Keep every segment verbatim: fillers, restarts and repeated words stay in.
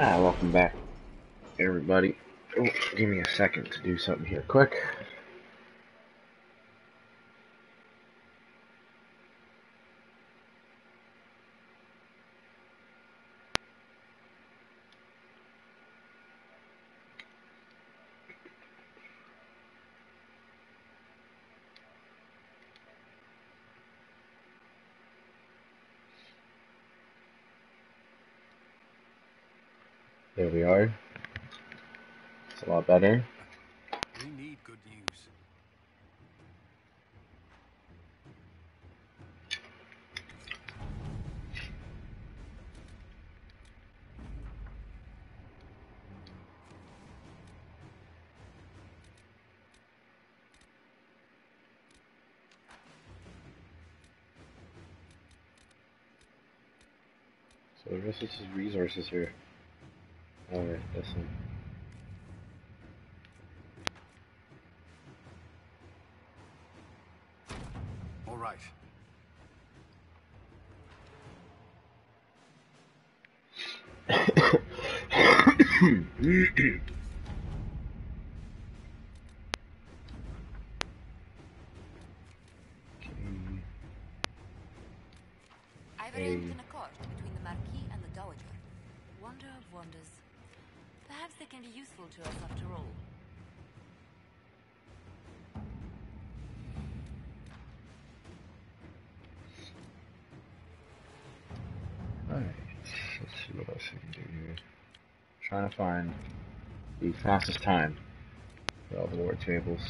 Ah, welcome back, everybody. Oh, give me a second to do something here quick. There we are. It's a lot better. We need good news. So this is his resources here. Alright, listen. All right. I've arranged an accord between the Marquis and the Dowager. Wonder of wonders. Perhaps they can be useful to us after all. Alright, let's see what else we can do here. Trying to find the fastest time for all the war tables.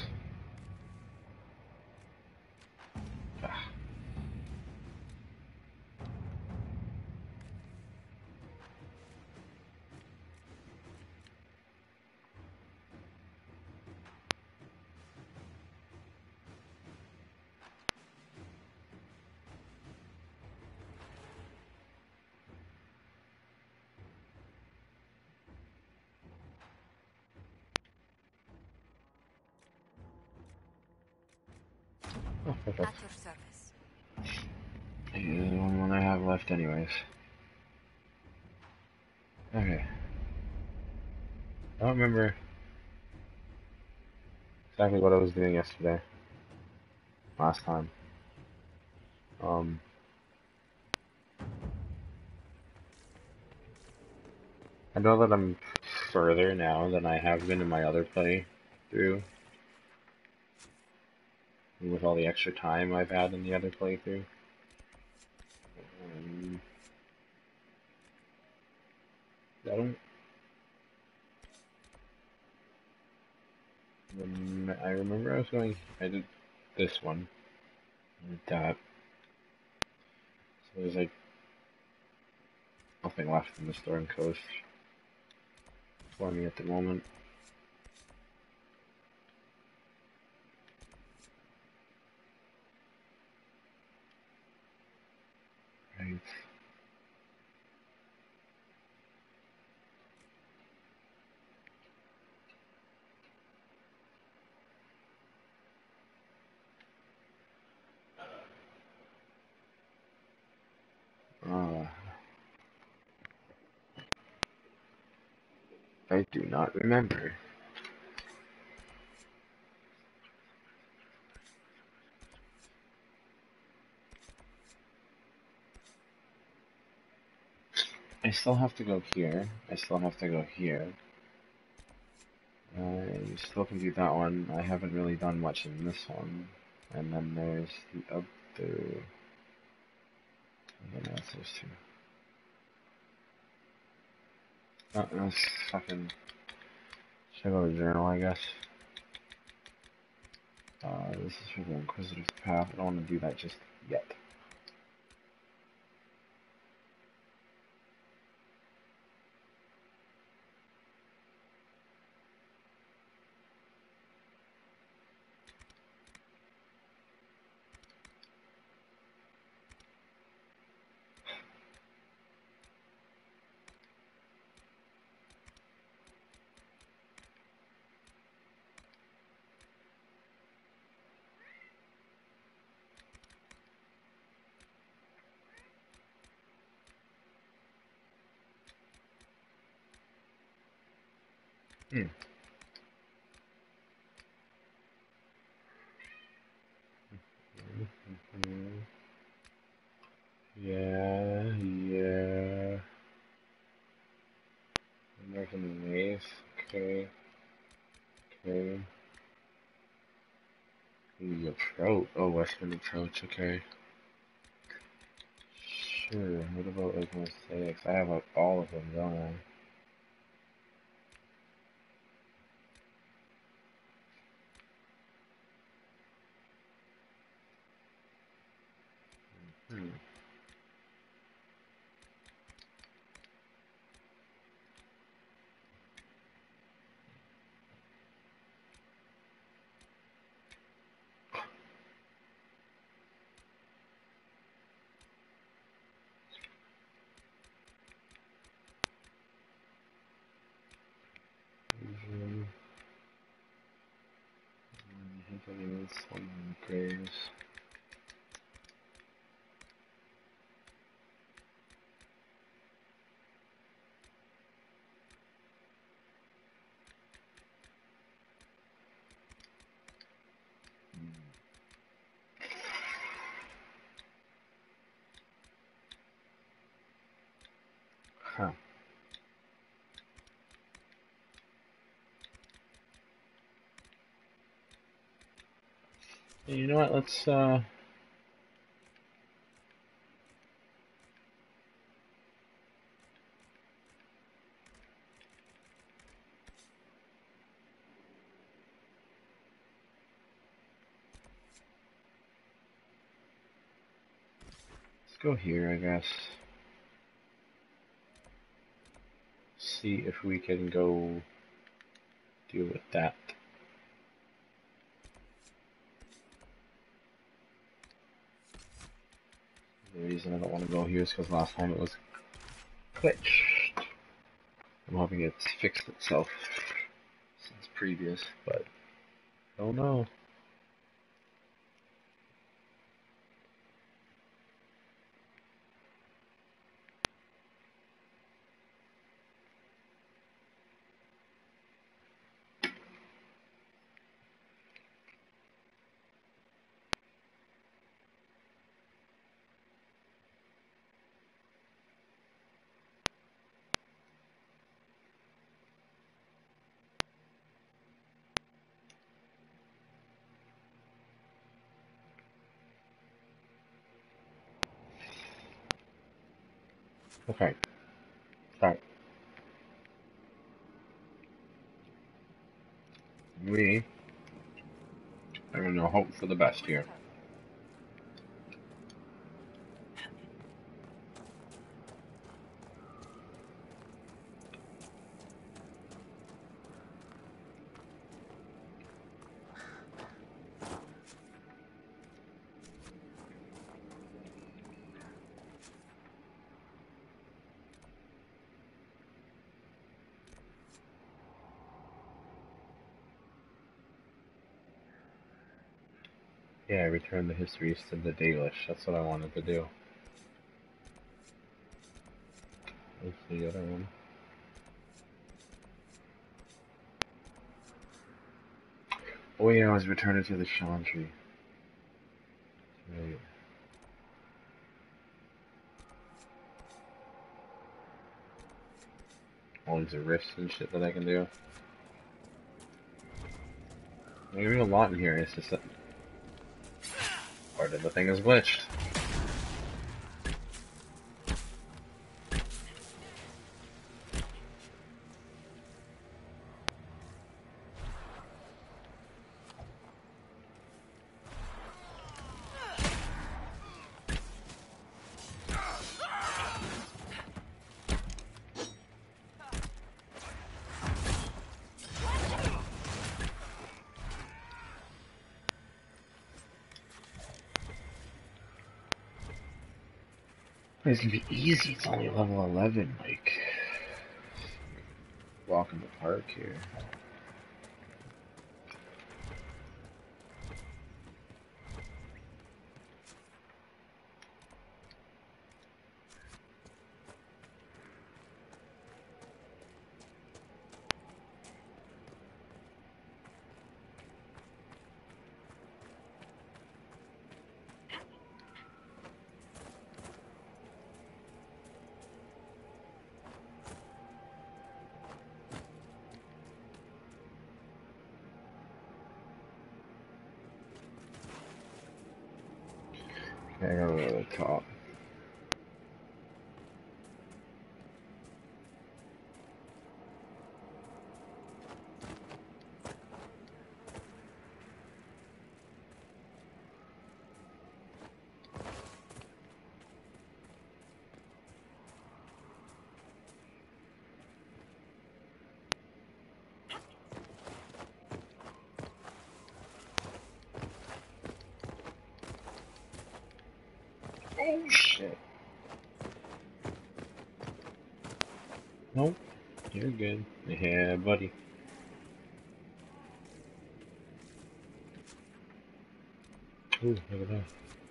Ah. Oh, perfect. At your service. Yeah, the only one I have left anyways. Okay. I don't remember exactly what I was doing yesterday. Last time. Um... I know that I'm further now than I have been in my other playthrough. With all the extra time I've had in the other playthrough. Um, I don't... I remember I was going... I did this one. I did that. So there's like... nothing left in the Storm Coast for me at the moment. Right. Uh, I do not remember. I still have to go here. I still have to go here. I still can do that one. I haven't really done much in this one. And then there's the other... And then there's those two. Oh, let's fucking check out the journal, I guess. Uh, this is for the Inquisitive Path. I don't want to do that just yet. Hmm. Mm-hmm. Yeah, yeah. American Maze. Okay. Okay. The approach. Oh, Western approach. Okay. Sure. What about like mistakes? I have like all of them, don't I? Hmm. Usually, I think I need some graves. Huh. Hey, you know what? Let's uh. Let's go here, I guess. See if we can go deal with that. The reason I don't want to go here is because last time it was glitched. I'm hoping it's fixed itself since previous, but oh no. Okay, start. We are gonna hope for the best here. Yeah, return the histories to the Dalish. That's what I wanted to do. What's the other one? Oh yeah, I was returning to the Chantry. Right. All these rifts and shit that I can do. Maybe a lot in here. It's just that part of the thing is glitched. It's gonna be easy. It's only level eleven. Like, walk in the park here. Yeah, I gotta go to the top. Oh shit. Nope. You're good. Yeah, buddy. Ooh, look at that.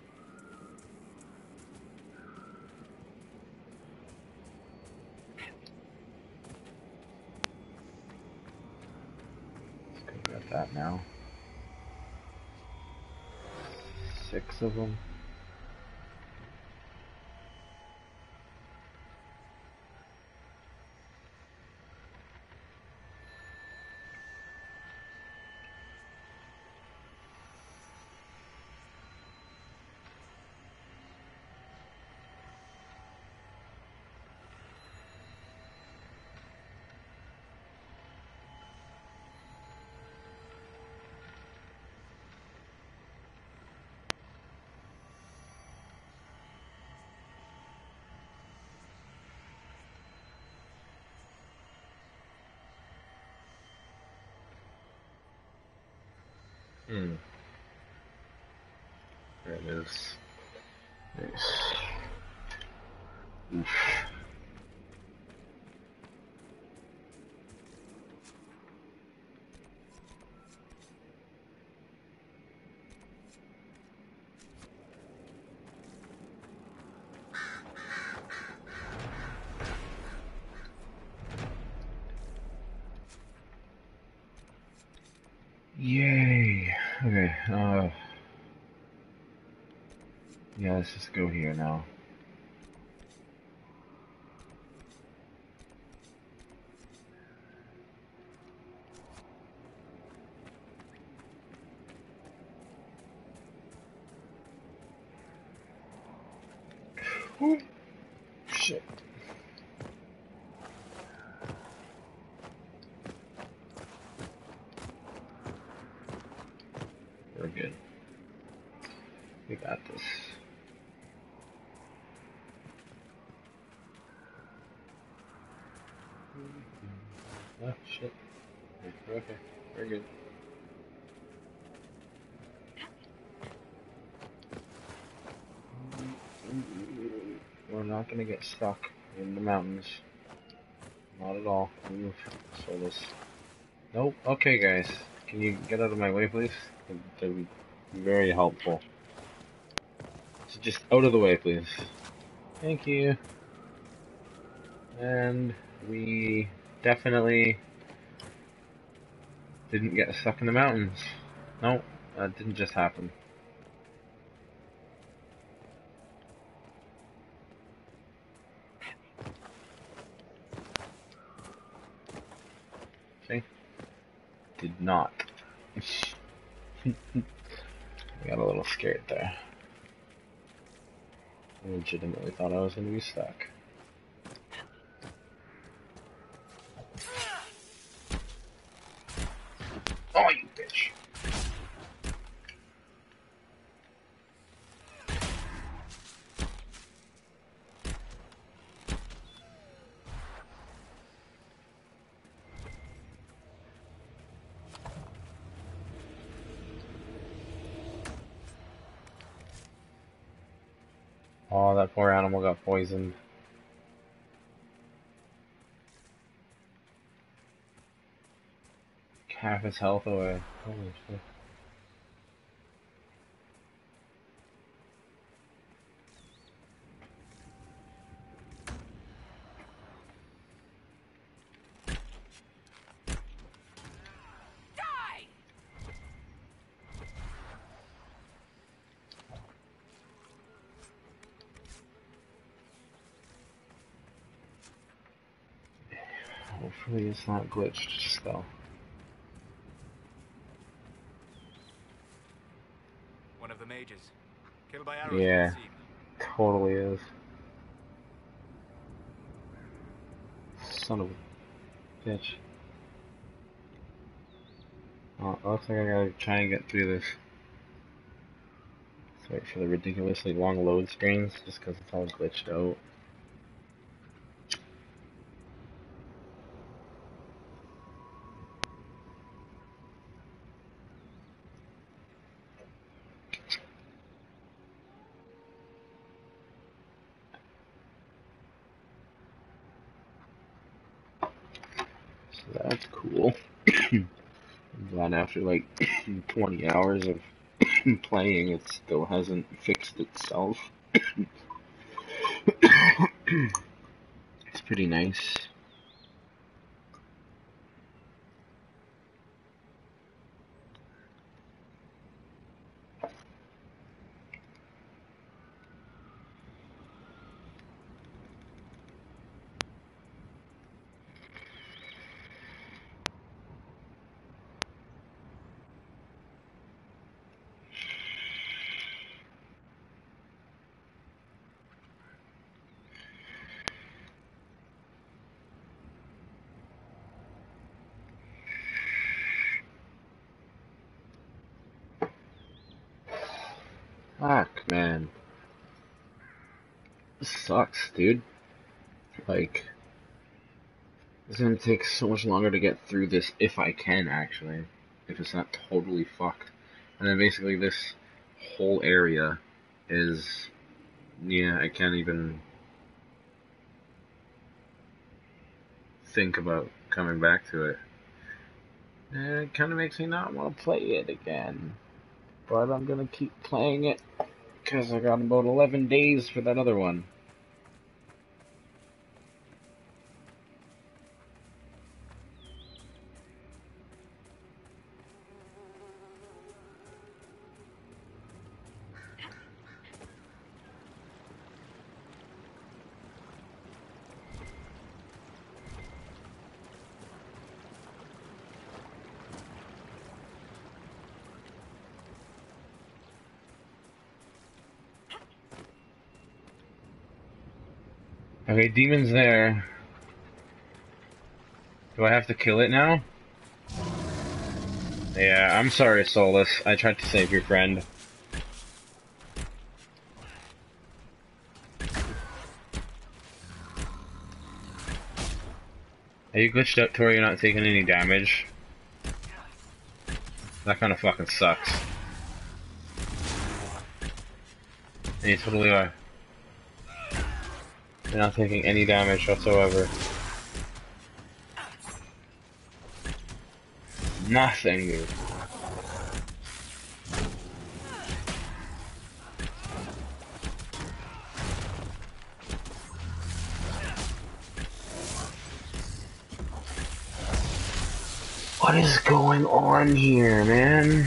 Let's go get that now. Six of them. Hmm. There it is. Nice. Oof. Yay! Okay, uh... yeah, let's just go here now. Ooh. Shit. We're good. We got this. Oh, shit. Okay, we're good. We're not gonna get stuck in the mountains. Not at all. Oof. So this. Nope. Okay, guys. Can you get out of my way, please? That would be very helpful. So just out of the way, please. Thank you. And we definitely didn't get stuck in the mountains. Nope. That didn't just happen. See? Did not. I got a little scared there. I legitimately thought I was going to be stuck. Oh, you bitch. Oh, that poor animal got poisoned. Half his health away. Holy shit. Die! Hopefully it's not glitched still. One of the mages. Kill Trail by arrows Yeah, would seem. totally is. Son of a bitch. Oh, it looks like I gotta try and get through this. Let's wait for the ridiculously long load screens, just because it's all glitched out. So that's cool. I'm glad after like twenty hours of playing, it still hasn't fixed itself. It's pretty nice. Fuck, man. This sucks, dude. Like, it's gonna take so much longer to get through this if I can, actually. If it's not totally fucked. And then basically this whole area is... Yeah, I can't even think about coming back to it. And it kind of makes me not want to play it again. But I'm gonna keep playing it, because I got about eleven days for that other one. Okay, demon's there. Do I have to kill it now? Yeah, I'm sorry, Solus. I tried to save your friend. Are you glitched out to where you're not taking any damage? That kind of fucking sucks. And you totally are. You're not taking any damage whatsoever. Nothing, dude. What is going on here, man?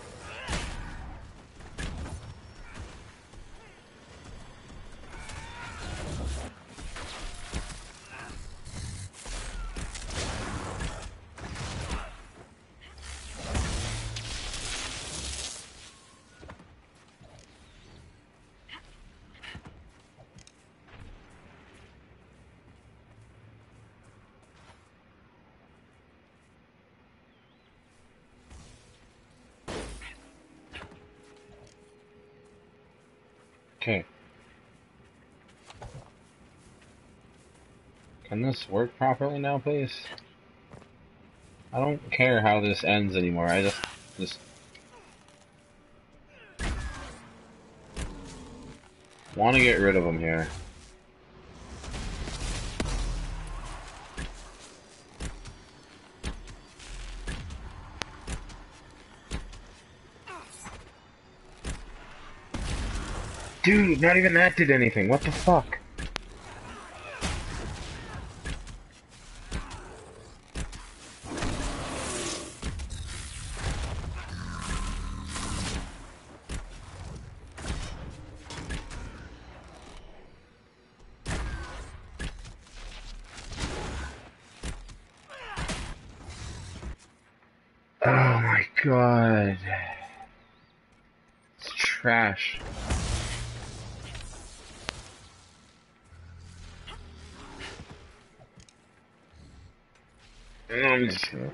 Okay. Can this work properly now, please? I don't care how this ends anymore. I just, just want to get rid of them here. Dude, not even that did anything. What the fuck? Oh my god. It's trash. I'm just gonna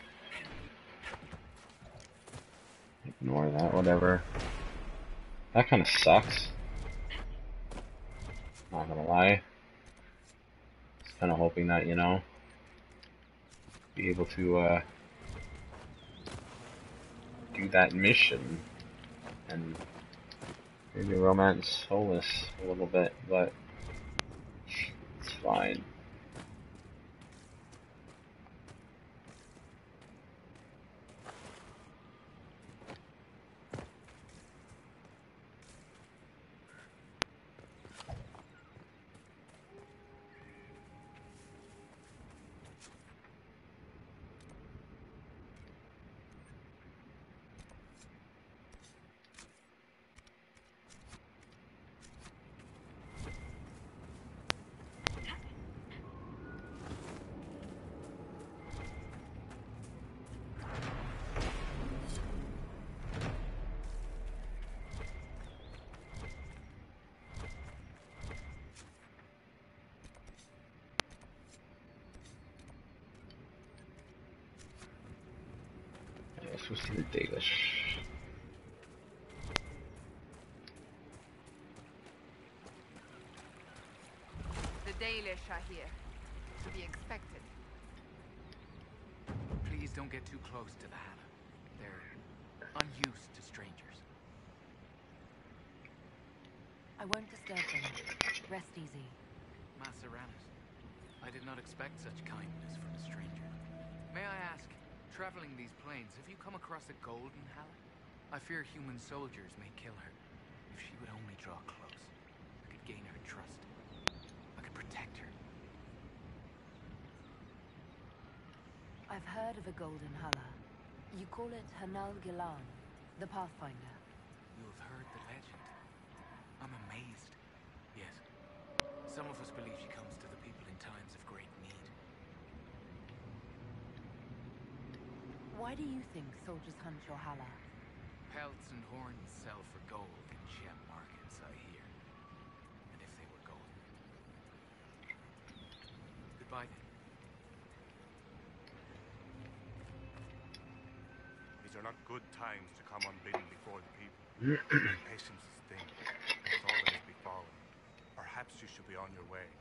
ignore that, whatever. That kind of sucks. Not gonna lie. Just kind of hoping that, you know, be able to uh, do that mission and maybe romance Solus a little bit, but it's fine. Yeah, it's supposed to be Dalish. The Dalish are here. To be expected. Please don't get too close to the Hannah. They're unused to strangers. I won't disturb them. Rest easy. Maceranis, I did not expect such kindness from a stranger. May I ask, traveling these plains, have you come across a golden Hannah? I fear human soldiers may kill her. If she would only draw close, I could gain her trust. I could protect her. I've heard of a golden Hala. You call it Hanal Gilan, the Pathfinder. You have heard the legend. I'm amazed. Yes. Some of us believe she comes to the people in times of great need. Why do you think soldiers hunt your Hala? Pelts and horns sell for gold in gem markets, I hear. And if they were gold. Goodbye then. These are not good times to come unbidden before the people. Patience is thing. That's all that has befallen. Perhaps you should be on your way.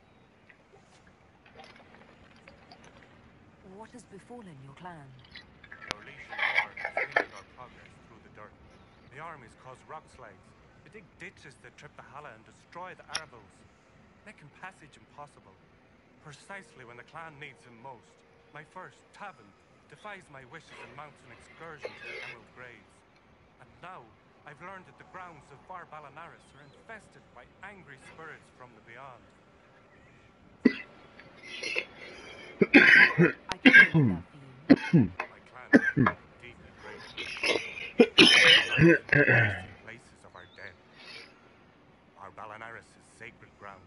What has befallen your clan? Your Legion War has hindered our progress through the dirt. The armies cause rock slides. They dig ditches that trip the Hala and destroy the Arvils, making passage impossible. Precisely when the clan needs him most, my first, Tavin, defies my wishes and mounts an excursion to the Emerald Graves. And now, I've learned that the grounds of Bar Balanaris are infested by angry spirits from the beyond. I can do that for you. My clan is deeply grateful. Places of our dead. Bar Balanaris is sacred ground.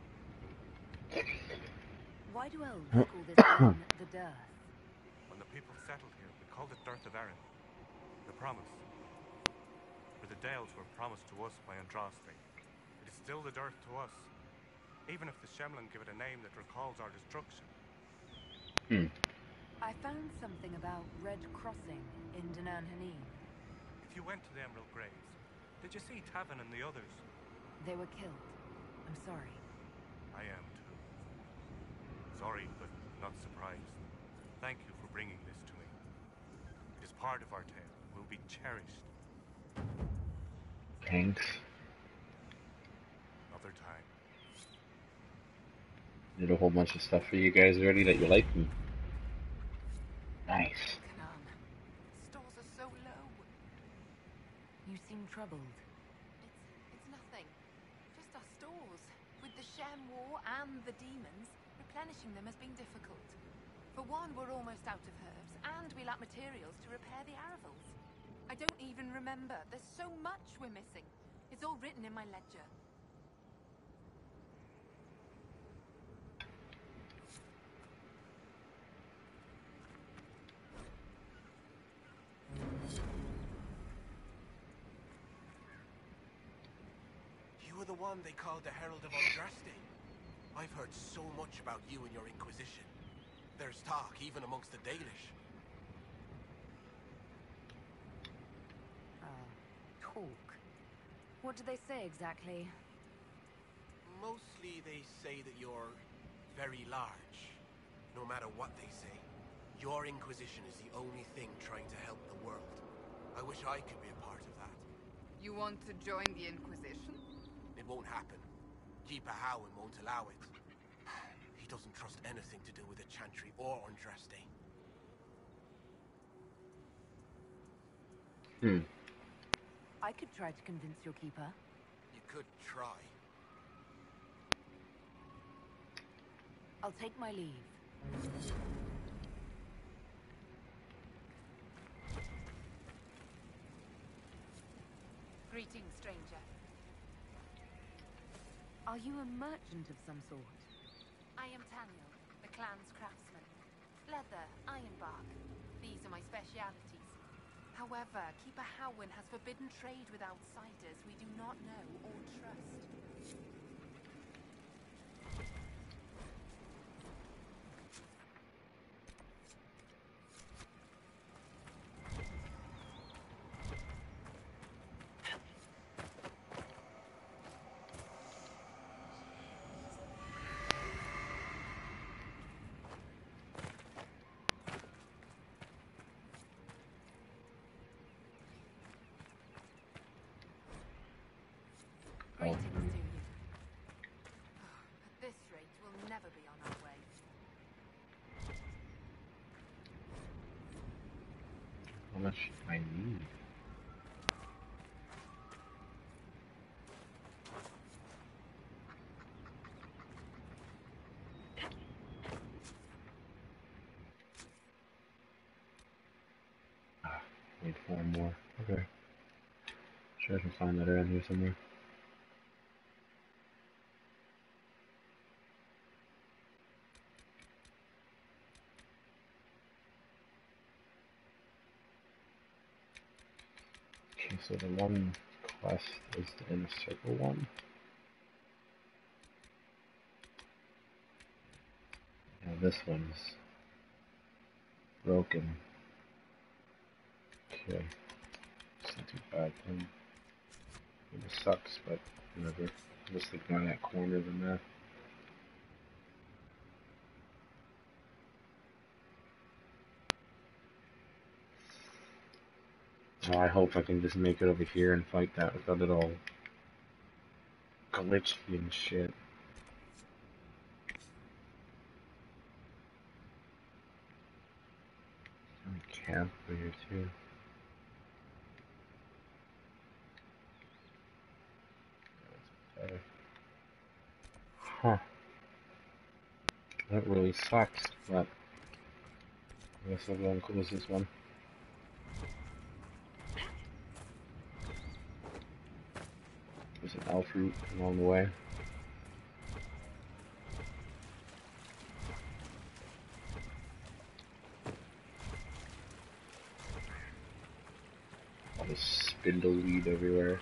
Why do elves call this land the Dearth? When the people settled here, we called it Dearth of Erin. The promise. For the Dales were promised to us by Andraste. It is still the Dearth to us, even if the Shemlin give it a name that recalls our destruction. Hmm. I found something about Red Crossing in Danan Hanin. If you went to the Emerald Graves, did you see Tavin and the others? They were killed. I'm sorry. I am too. Sorry, but not surprised. Thank you for bringing this to me. It is part of our tale. It will be cherished. Thanks. Another time. Did a whole bunch of stuff for you guys already that you like me. Nice. Kanan, stores are so low. You seem troubled. It's it's nothing. Just our stores. With the Shem War and the demons, replenishing them has been difficult. For one, we're almost out of herbs, and we lack materials to repair the Arvils. I don't even remember. There's so much we're missing. It's all written in my ledger. You were the one they called the Herald of Andraste. I've heard so much about you and your Inquisition. There's talk even amongst the Dalish. Uh, talk. What do they say exactly? Mostly they say that you're very large. No matter what they say, your Inquisition is the only thing trying to help the world. I wish I could be a part of that. You want to join the Inquisition? It won't happen. Keeper Howen won't allow it. He doesn't trust anything to do with the Chantry or Andraste. Hmm. I could try to convince your keeper. You could try. I'll take my leave. Greetings, stranger. Are you a merchant of some sort? I am Taniel, the clan's craftsman. Leather, ironbark. These are my specialities. However, Keeper Howen has forbidden trade with outsiders we do not know or trust. Greetings to you. At this rate, we'll never be on our way. How much I need? Ah, need four more. Okay. Sure I can find that around here somewhere. Okay, so the one quest is the inner circle one. Now this one's broken. Okay. It's not too bad then. It sucks, but whatever. Just ignore that corner of the map. Oh, I hope I can just make it over here and fight that without it all glitchy and shit. I camp over here too. That's better. Huh. That really sucks, but I guess I'll go and close this one. There's an elf route along the way. All this spindle weed everywhere.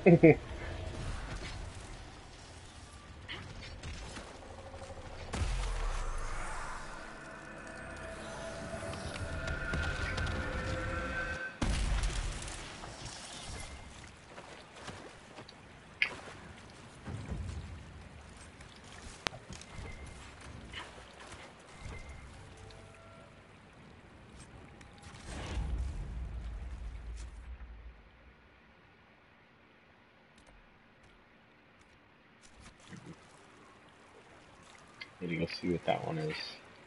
Need to go see what that one is.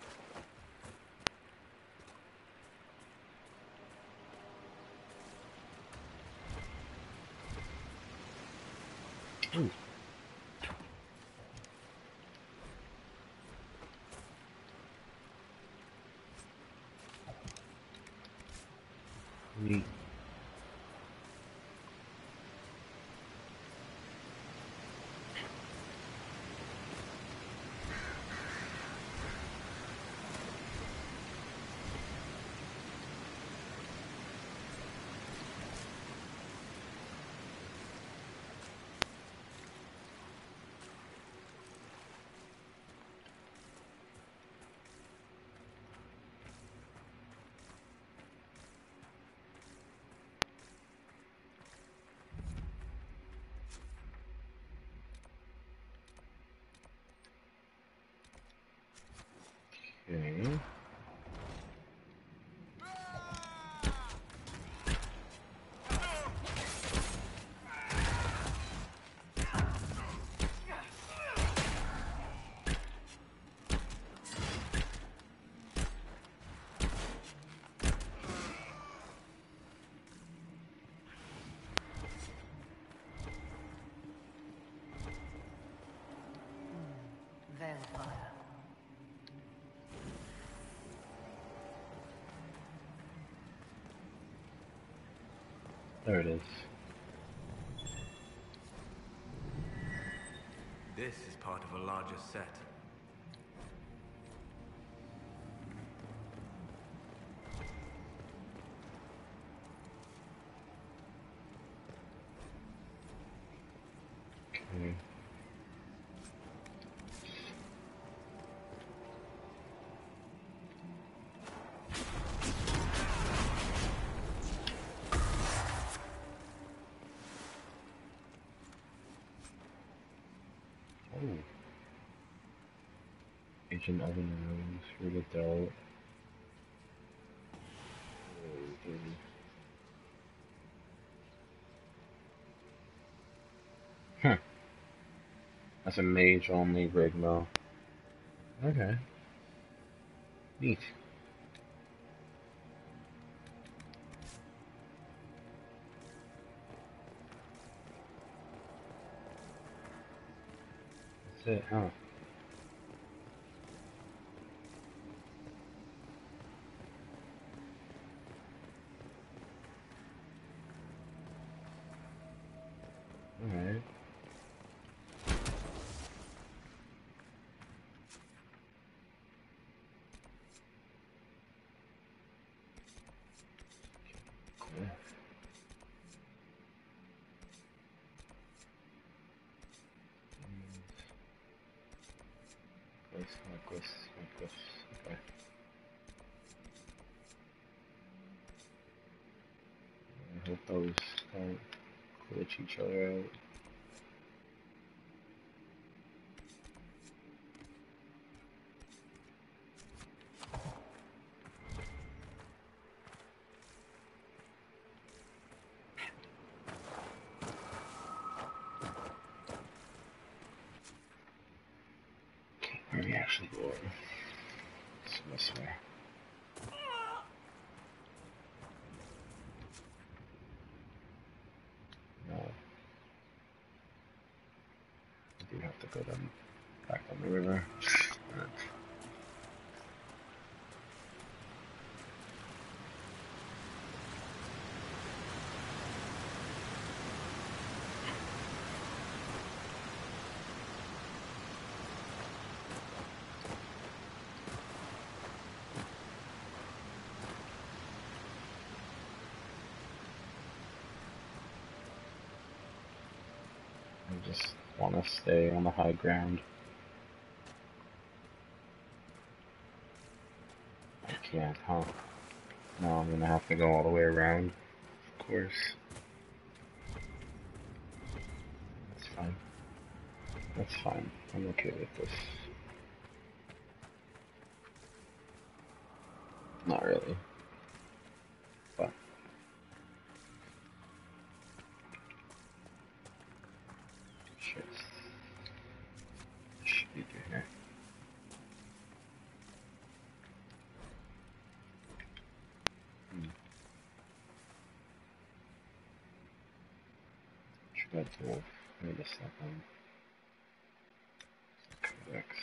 Ooh. Neat. Okay. Veilfire. There it is. This is part of a larger set. Okay. Oh. Ancient oven rooms through the dirt. Oh, dirty. Huh. That's a mage only rig though. Okay. Neat. That's it, huh? Alright. Cool. Place like this, like this. Okay. I hope those don't glitch each other out. Where are we actually going? It's this way. No. I do have to go down back on the river. Alright. just want to stay on the high ground. I can't, huh? No, I'm gonna have to go all the way around, of course. That's fine. That's fine. I'm okay with this. Not really. But shit. Should be through here. Hmm. Should I do? Wait a second. Codex.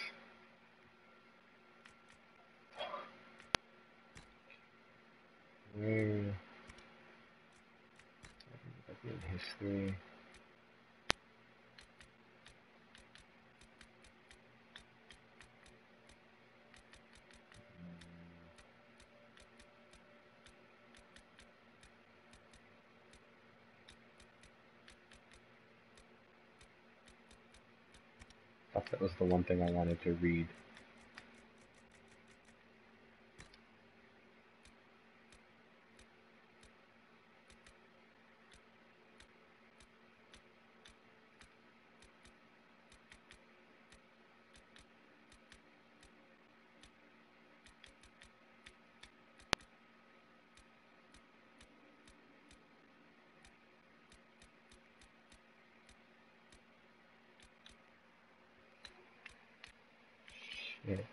Where? That'd be in history. I thought that was the one thing I wanted to read. Shit.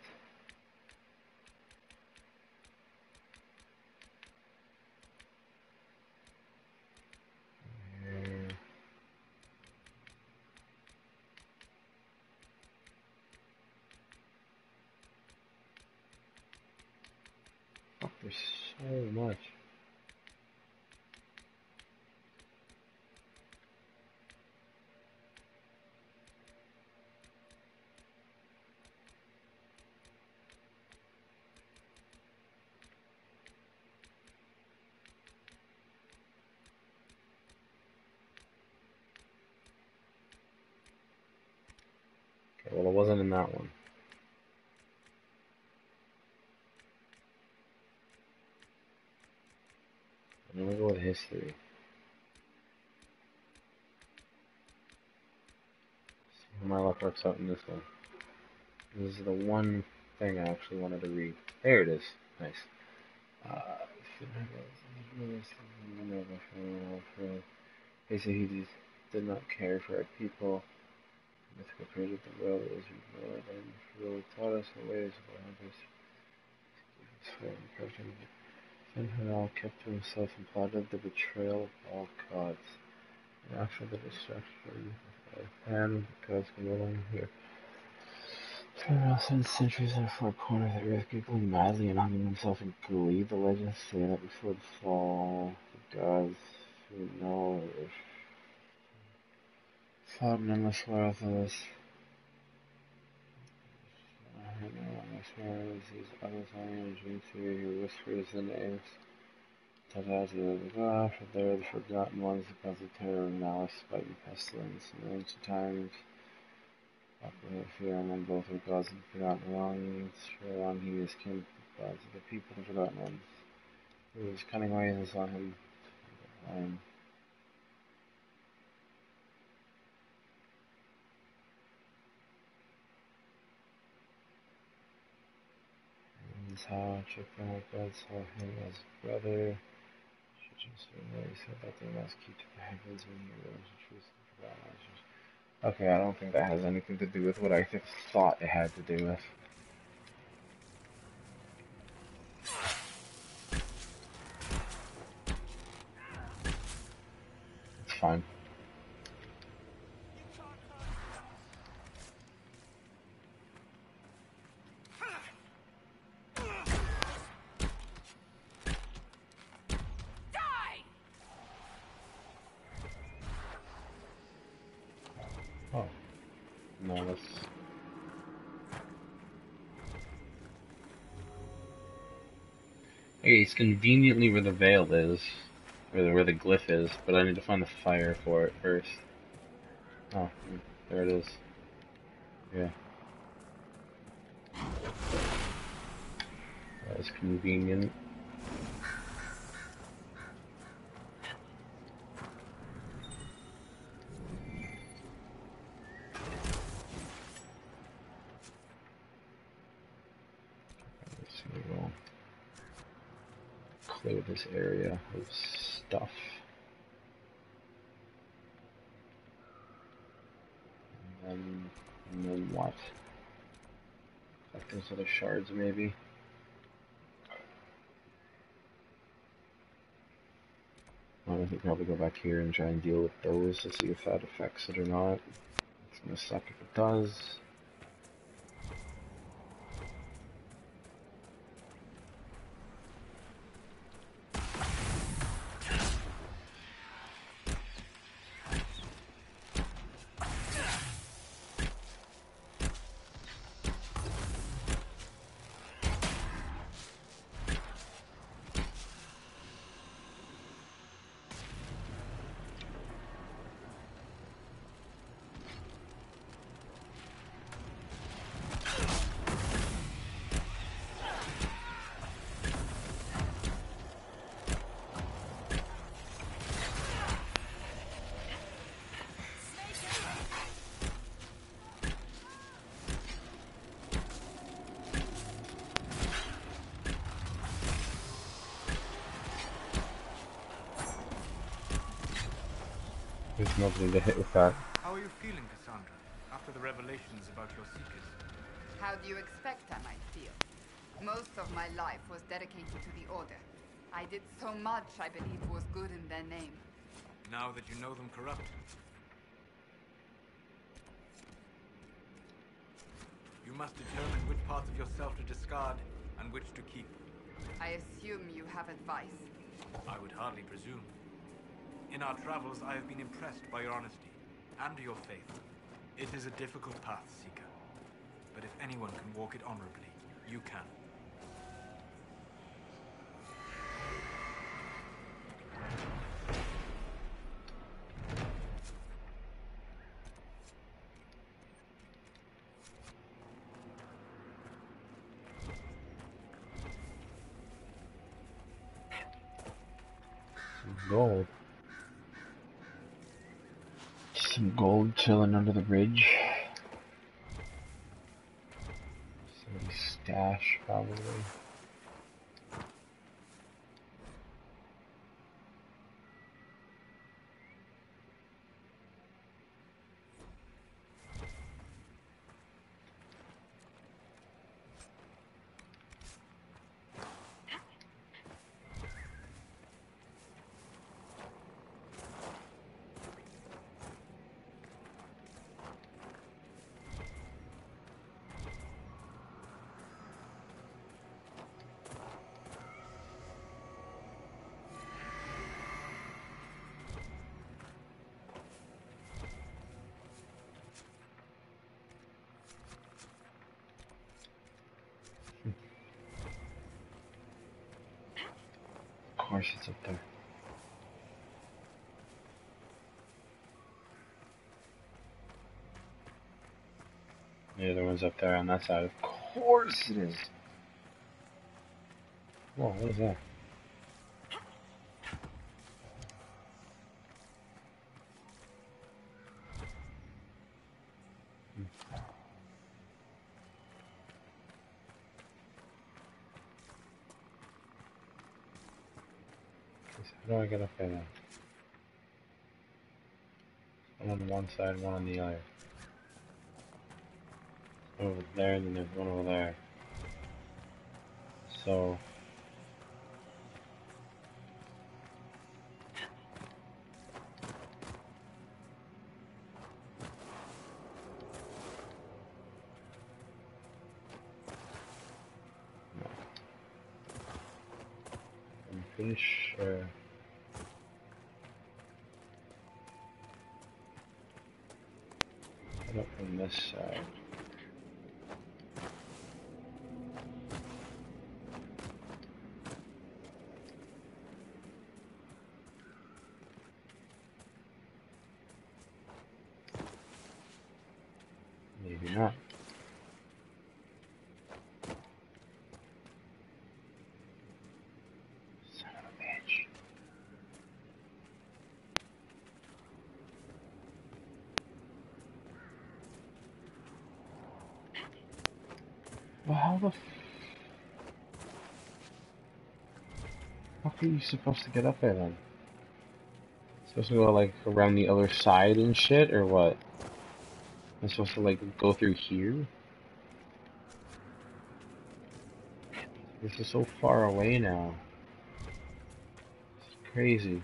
Where? Fuck, there's so much. Okay, well, it wasn't in that one. I'm gonna go with history. See how my luck works out in this one. This is the one thing I actually wanted to read. There it is. Nice. Uh, basically, he just did not care for our people. Mythical created the world was ignored and really taught us the ways of our others. Somehow kept to himself and plotted the betrayal of all gods. And after the destruction of Pan, the gods come along here. Spent centuries in a far corner of the earth, giggling madly and hugging himself in glee. The legends say that before the fall, the gods who know if fought an endless war with us. I heard no one whispers, these others only in dream theory who whispers the names. For there the forgotten ones, the gods of terror, malice, spite, and pestilence. In ancient times, popular fear among both the gods and the forgotten ones. For long he was king of the gods of the people, the forgotten ones. Through his cunning ways, I saw him. Um, This how I tricked them with God, saw him as brother. He said that they must keep to the heavens when he learns the truth of God. Okay, I don't think that has anything to do with what I th thought it had to do with. It's fine. Oh. No, that's... Okay, it's conveniently where the veil is. Where the, where the glyph is, but I need to find the fire for it first. Oh, there it is. Yeah. That was convenient. Let's see, we'll clear this area of stuff. And then, and then what? Like those other shards, maybe? Well, I think probably go back here and try and deal with those to see if that affects it or not. It's gonna suck if it does. There's nobody to hit with that. How are you feeling, Cassandra, after the revelations about your seekers? How do you expect I might feel? Most of my life was dedicated to the Order. I did so much I believed was good in their name. Now that you know them corrupt, you must determine which parts of yourself to discard and which to keep. I assume you have advice. I would hardly presume. In our travels, I have been impressed by your honesty and your faith. It is a difficult path, Seeker. But if anyone can walk it honorably, you can. Gold. Some gold chilling under the bridge. Some stash, probably. Of course it's up there. The other one's up there on that side. Of course it is. Whoa, what is that? How do I get up there now? One on one side, one on the other. Over there, and then there's one over there. So... No. I'm pretty sure... Head up from this side. Apparently not. Son of a bitch. Well, how the f- how are you supposed to get up there then? Supposed to go like around the other side and shit, or what? I'm supposed to like go through here? This is so far away now. It's crazy.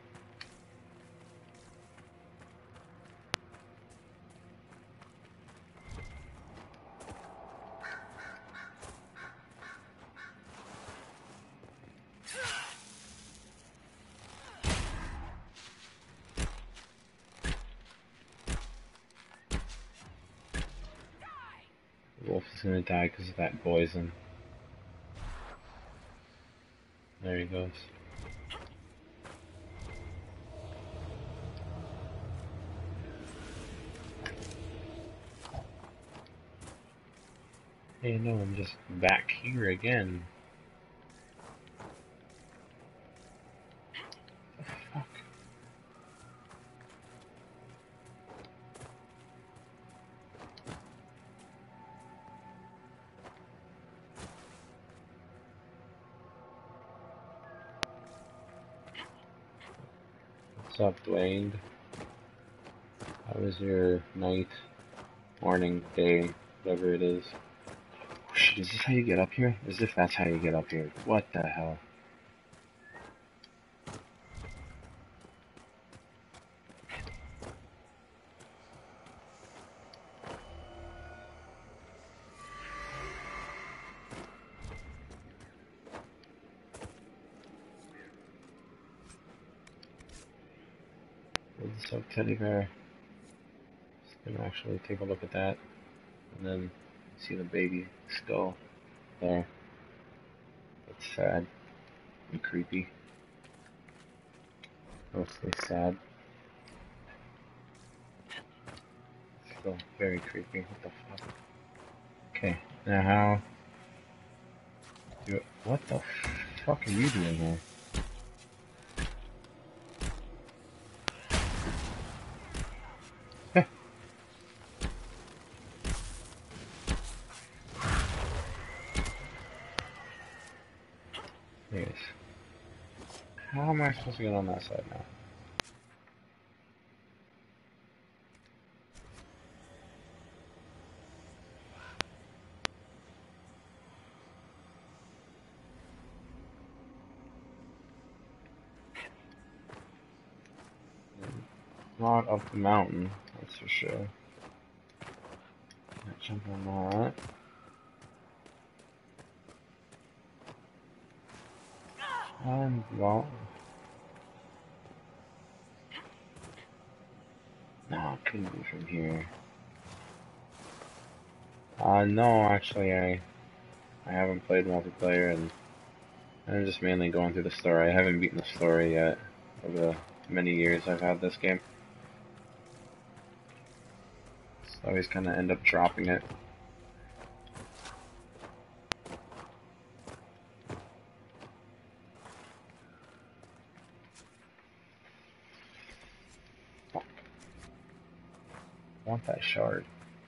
The wolf is gonna die because of that poison. There he goes. Hey, no, I'm just back here again. What the fuck? What's up, Dwayne? How was your night, morning, day, whatever it is? Oh, shit, is this how you get up here? As if that's how you get up here. What the hell? What's up, teddy bear? Just gonna actually take a look at that, and then see the baby skull there. It's sad and creepy. Mostly sad. Still very creepy. What the fuck? Okay, now how do it? What the fuck are you doing here? Anyways, how am I supposed to get on that side now? Not up the mountain, that's for sure. Can't jump on that. And well, no, it couldn't be from here. Uh, no, actually, I I haven't played multiplayer, and I'm just mainly going through the story. I haven't beaten the story yet over the many years I've had this game. So I always kind of end up dropping it. Fuck. I want that shard.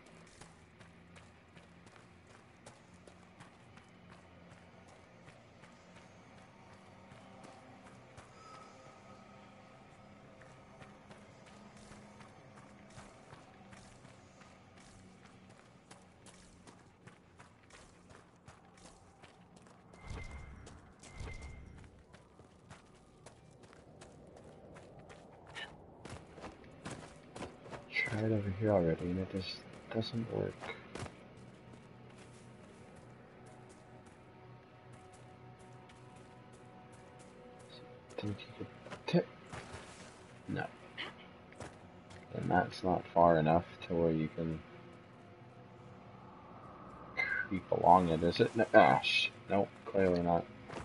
Tried over here already, and it just doesn't work. Think you could tip? No. And that's not far enough to where you can creep along it, is it? No, ah, shit. Nope, clearly not.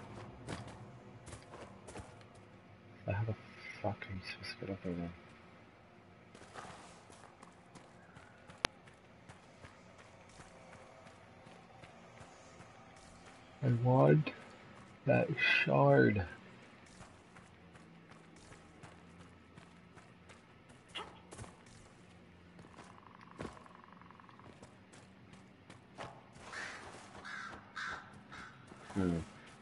How the fuck are you supposed to get up there then? I want that shard. Hmm.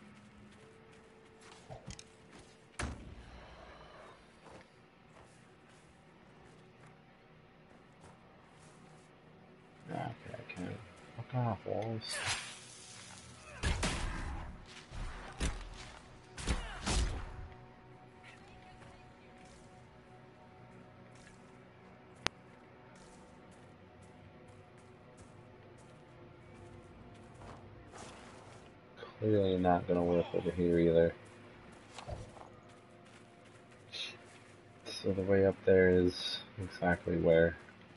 Okay, I can't. Fuck off, walls. Clearly not gonna work over here either. So the way up there is exactly where.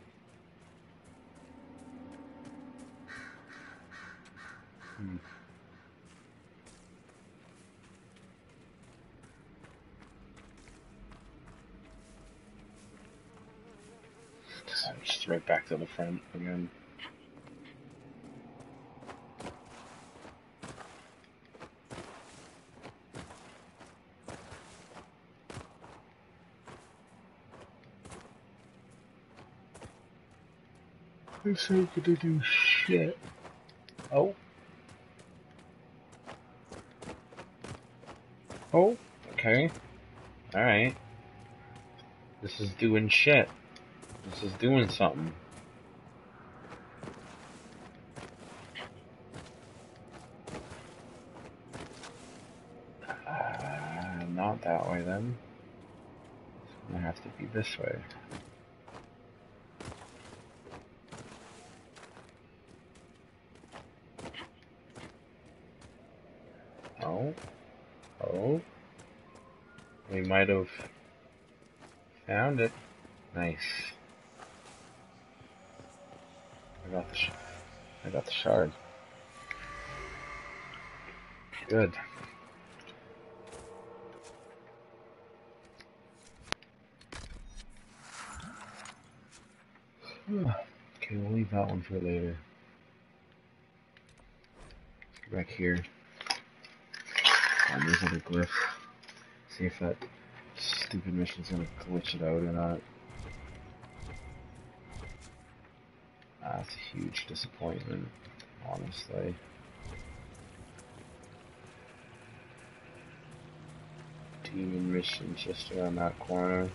Hmm. Just right back to the front again. This ain't gonna do shit. Oh. Oh. Okay. Alright. This is doing shit. This is doing something. Uh, not that way then. It's gonna have to be this way. Oh. Oh. We might have found it. Nice. I got the sh I got the shard. Good. Okay, we'll leave that one for later. Let's go back here. Find this other glyph. See if that stupid mission's gonna glitch it out or not. Ah, it's a huge disappointment, honestly. Demon mission just around that corner.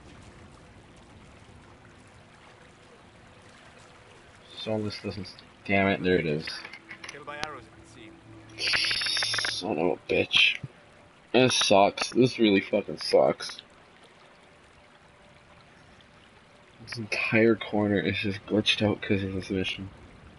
So this doesn't. Damn it! There it is. Killed by arrows, it would seem. Son of a bitch. This sucks. This really fucking sucks. This entire corner is just glitched out because of this mission.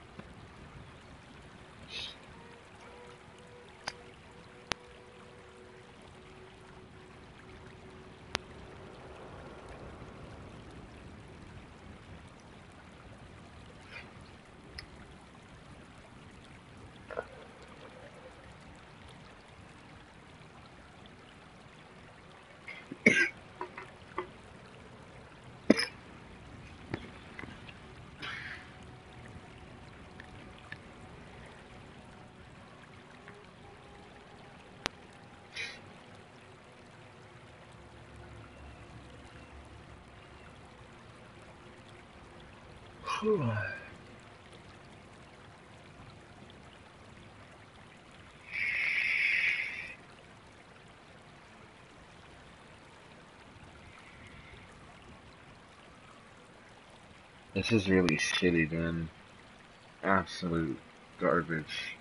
This is really shitty, man. Absolute garbage.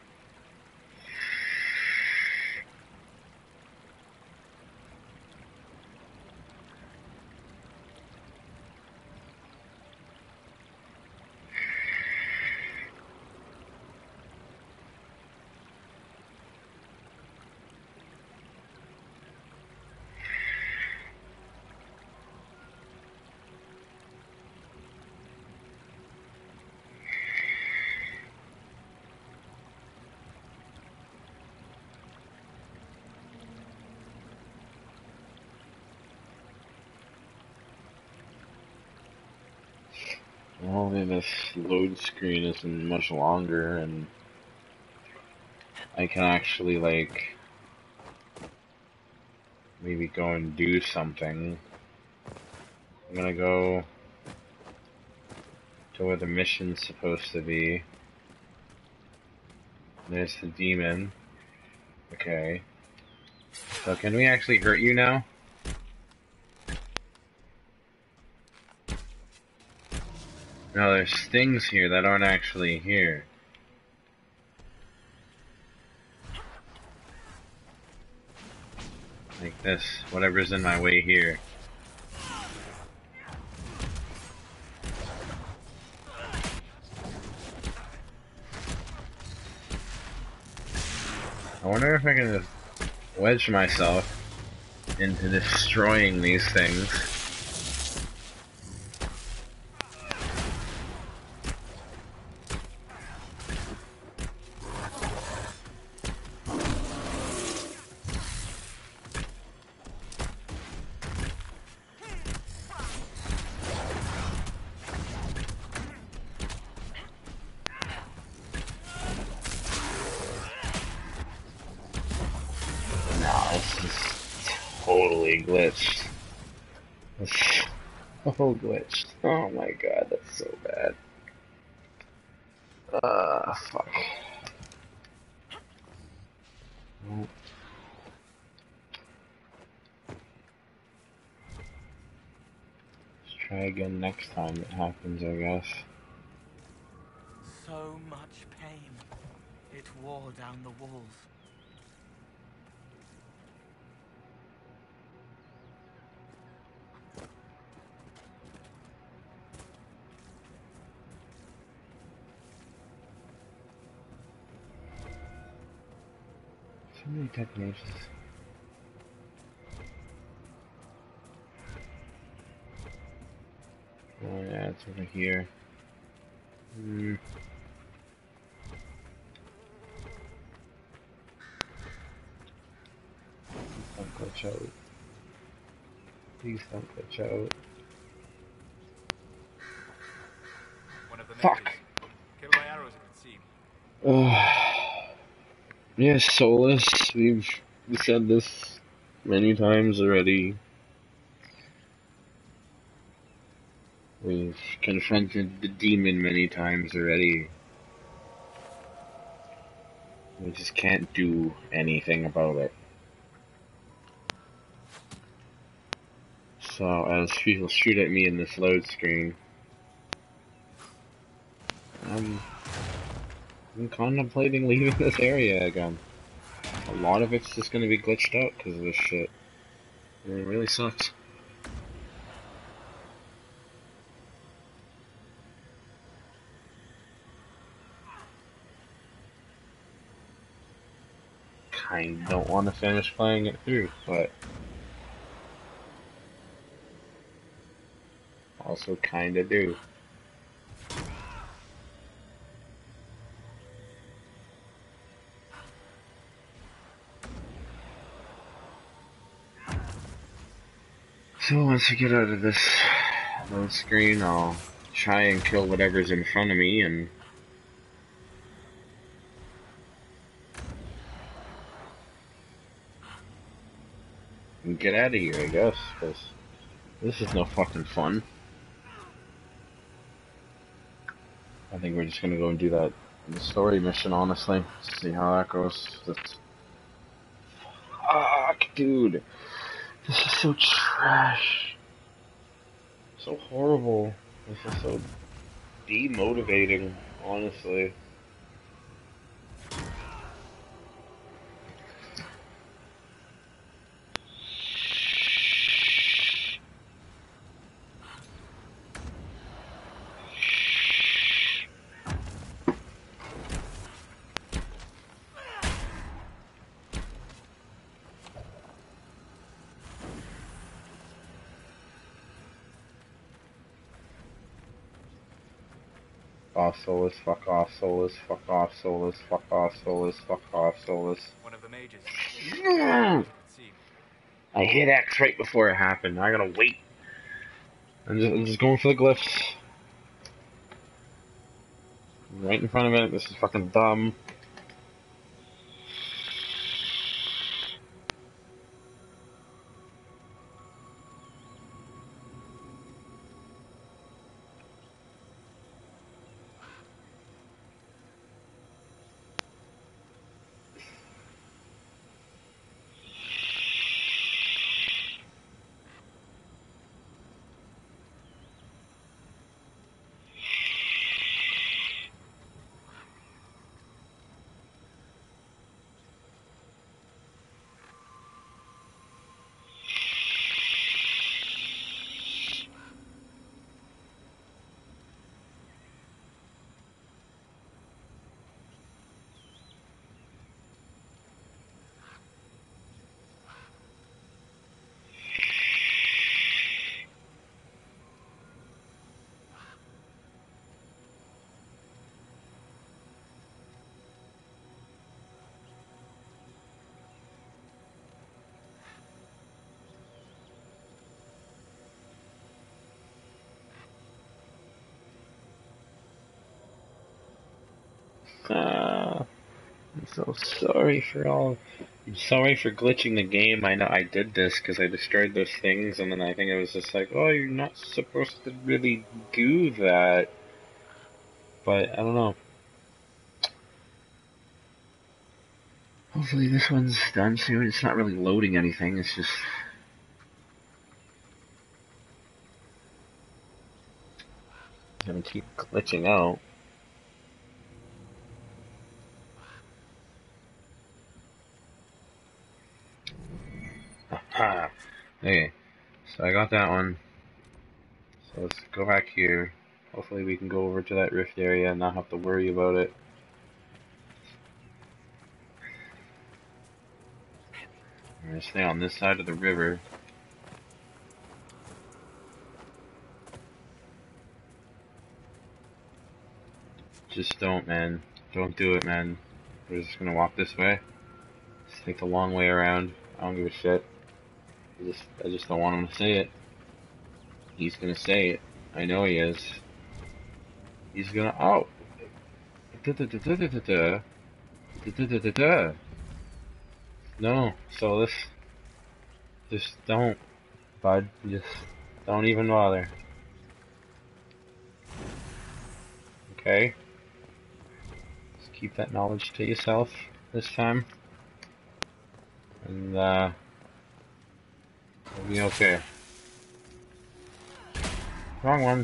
Well, then this load screen isn't much longer, and I can actually, like, maybe go and do something. I'm gonna go to where the mission's supposed to be. There's the demon. Okay. So can we actually hurt you now? No, there's things here that aren't actually here. Like this, whatever's in my way here. I wonder if I can just wedge myself into destroying these things. Totally glitched. That's so glitched. Oh my god, that's so bad. Uh, fuck. Nope. Let's try again next time it happens, I guess. So much pain. It wore down the walls. So many techniques. Oh yeah, it's over here. Hmm. Please don't glitch out. Please don't glitch out. One of the Fuck! mages. Killed by arrows, it would seem. Uh, yes, Solus, we've said this many times already. We've confronted the demon many times already. We just can't do anything about it. So, as people shoot at me in this load screen, I'm, I'm contemplating leaving this area again. A lot of it's just gonna be glitched out because of this shit. And it really sucks. Kinda don't want to finish playing it through, but also kinda do. So once I get out of this load screen, I'll try and kill whatever's in front of me and and get out of here, I guess, because this is no fucking fun. I think we're just gonna go and do that the story mission, honestly. See how that goes. That's... Fuck, dude. This is so trash. So horrible. This is so demotivating, honestly. Off Solus, fuck off Solus, fuck off Solus, fuck off Solus, fuck off Solus. One of the mages. Mm. I hit X right before it happened. I gotta wait. I'm just, I'm just going for the glyphs. Right in front of it. This is fucking dumb. Ah, I'm so sorry for all. I'm sorry for glitching the game. I know I did this because I destroyed those things, and then I think it was just like, oh, you're not supposed to really do that. But I don't know. Hopefully this one's done soon. It's not really loading anything. It's just gonna keep glitching out. Aha. Okay, so I got that one. So let's go back here. Hopefully we can go over to that rift area and not have to worry about it. I'm gonna stay on this side of the river. Just don't, man. Don't do it, man. We're just gonna walk this way. Just take the long way around. I don't give a shit. I just, I just don't want him to say it. He's gonna say it. I know he is. He's gonna. Oh. Da da da da da da da. Da da da da. No. So this. Just don't, bud. Just don't even bother. Okay. Just keep that knowledge to yourself this time. And, uh. We'll be okay. Wrong one.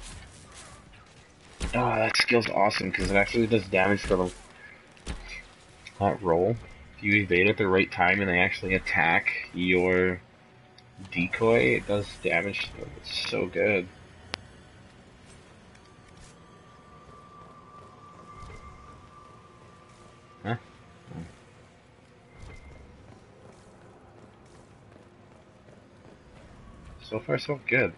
Oh, that skill's awesome because it actually does damage for them. That roll. If you evade at the right time and they actually attack your decoy, it does damage to them. It's so good. Huh? Oh. So far, so good.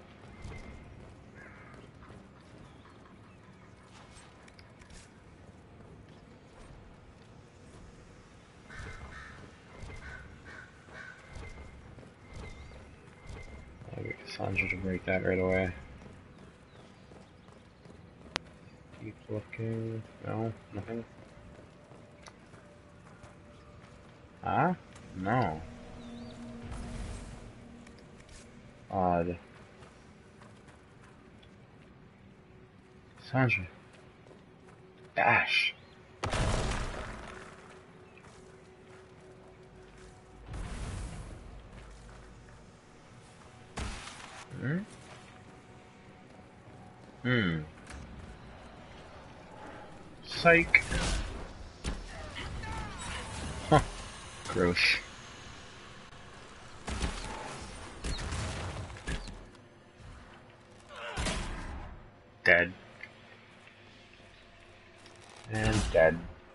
I'll get Cassandra to break that right away. Keep looking. No, nothing. Huh? No. Odd. Cassandra. Dash. Hmm? Hmm. Psych. Huh. Gross. Dead. And dead.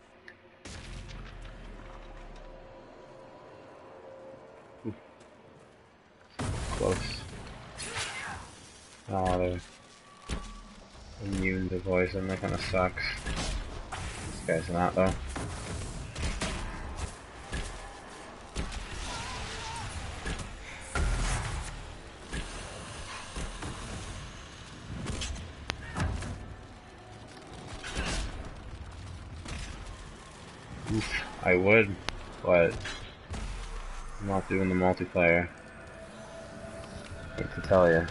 Ooh. Close. Oh, they're immune to poison. That kind of sucks. This guy's not, though. Oof, I would, but I'm not doing the multiplayer. Hate to tell you.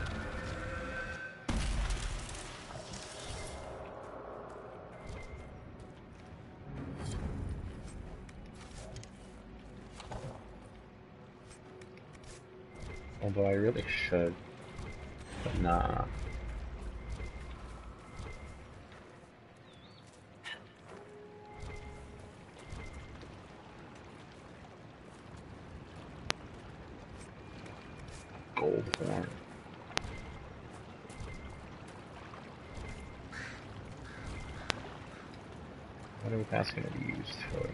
Although I really should, but nah. Gold horn. What are that's gonna be used for?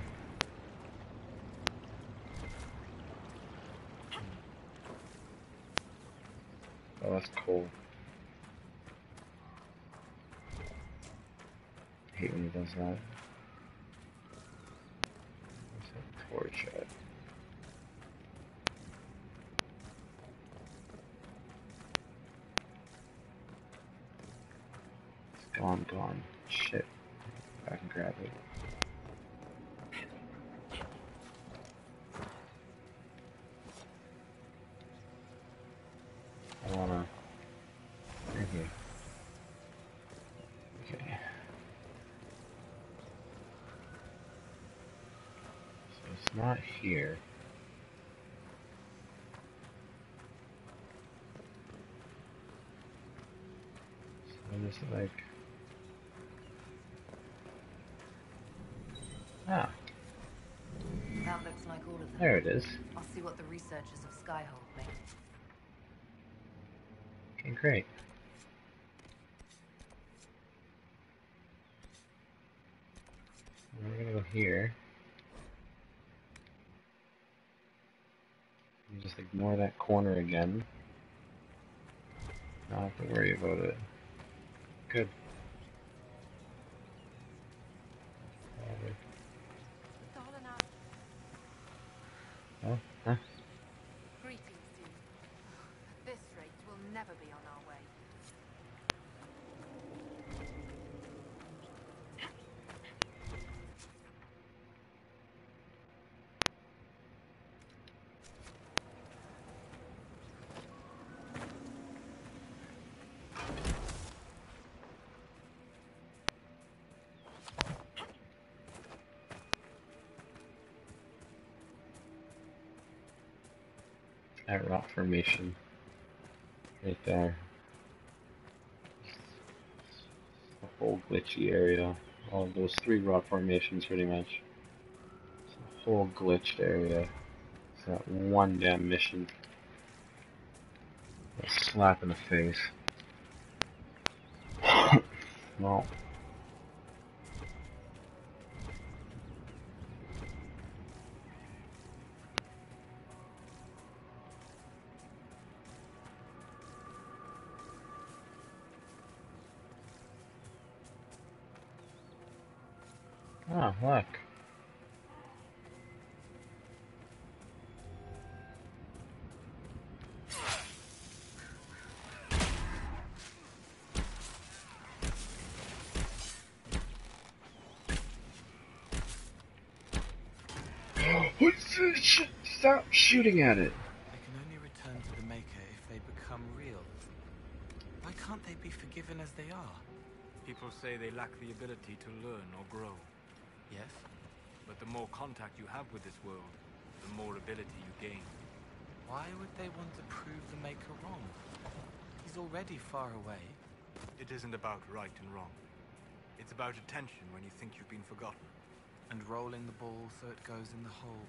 Oh, that's cool. I hate when he does that. What's that torch at? It's gone, gone. Shit. back and grab it. I wanna... Right here. Okay. So it's not here. So I'm just like... Ah. That looks like all of them. There it is. I'll see what the researchers of Skyhold make. Okay, great. We're gonna go here. You just ignore that corner again. Not have to worry about it. Good. Oh, huh? Greetings to you. At this rate, we'll never be on our way. That rock formation. Right there. A whole glitchy area. All those three rock formations pretty much. It's a whole glitched area. It's that one damn mission. A slap in the face. Well. Oh, look. Stop shooting at it. They can only return to the Maker if they become real. Why can't they be forgiven as they are? People say they lack the ability to learn or grow. Yes? But the more contact you have with this world, the more ability you gain. Why would they want to prove the Maker wrong? He's already far away. It isn't about right and wrong. It's about attention when you think you've been forgotten. And rolling the ball so it goes in the hole.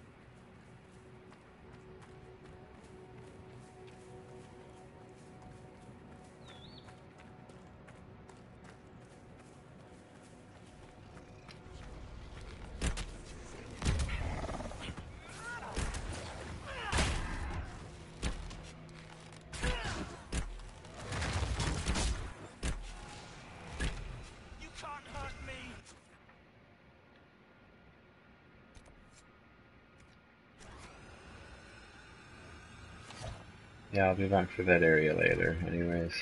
Yeah, I'll be back for that area later, anyways.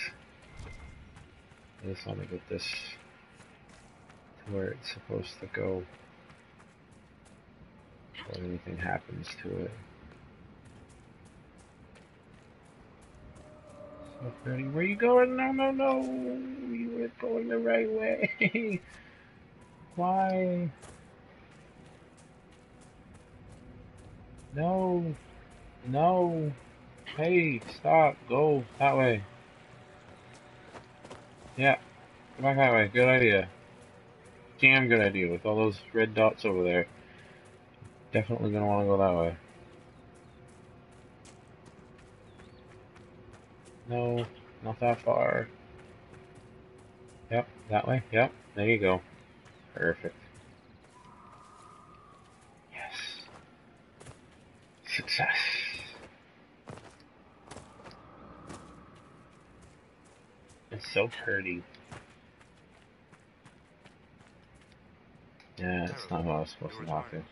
I just want to get this to where it's supposed to go before anything happens to it. So pretty. Where you going? No, no, no! You were going the right way! Why? No! No! Hey, stop, go that way. Yeah, go back that way, good idea. Damn good idea with all those red dots over there. Definitely gonna wanna go that way. No, not that far. Yep, that way, yep, there you go. Perfect. Yes. Success. It's so pretty. Yeah, it's not what I was supposed to walk in.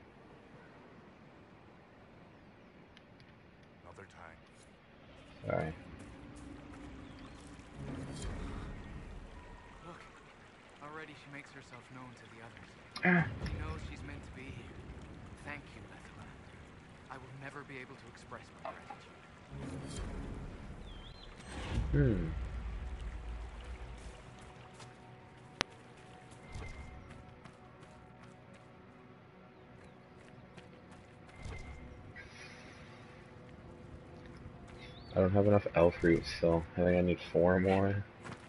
Another time. Sorry. Look, already already she makes herself known to the others. Ah. She knows she's meant to be here. Thank you, Lethela. I will never be able to express my gratitude. Hmm. I don't have enough elf roots, so I think I need four more.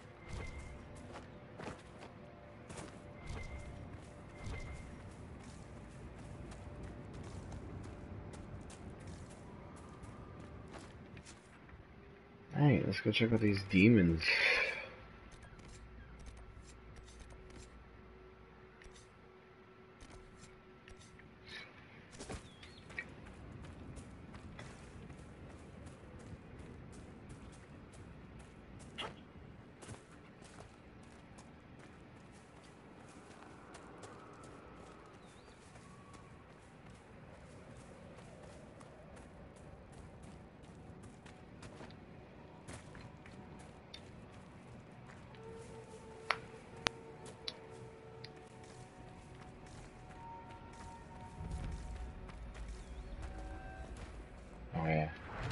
Alright, let's go check out these demons. Oh yeah.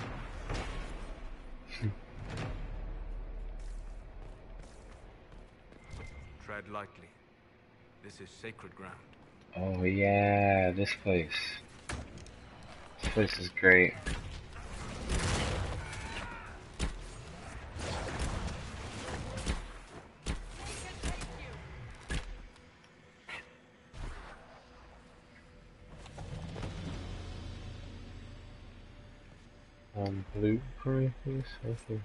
Tread lightly. This is sacred ground. Oh yeah, this place. This place is great. Um, blueprint, please. Okay.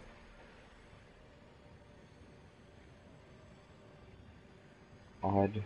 Odd.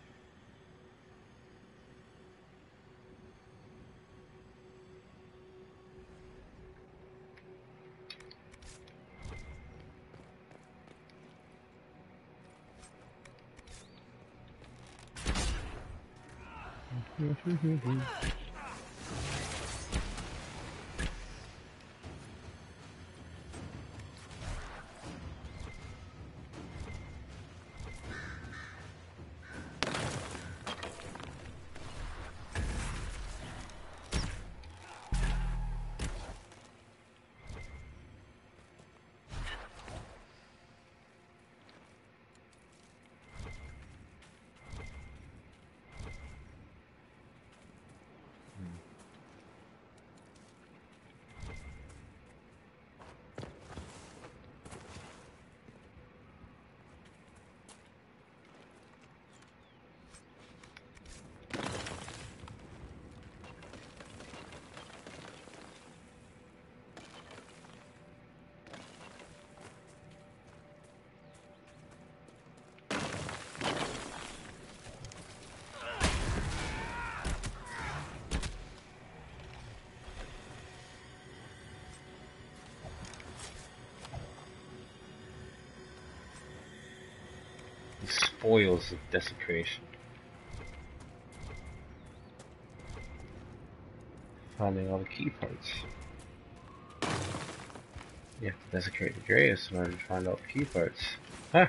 The spoils of desecration. Finding all the key parts. You have to desecrate the Dreus in order to find all the key parts. Huh!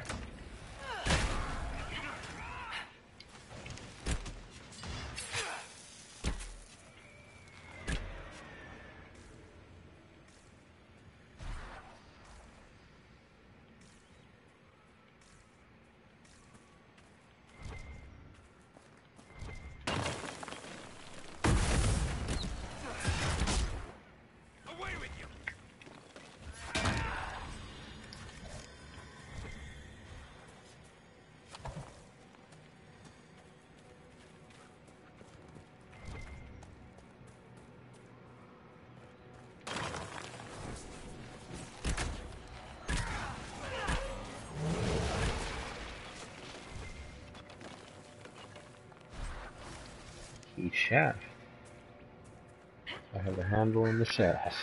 Key shaft. I have a handle in the shaft.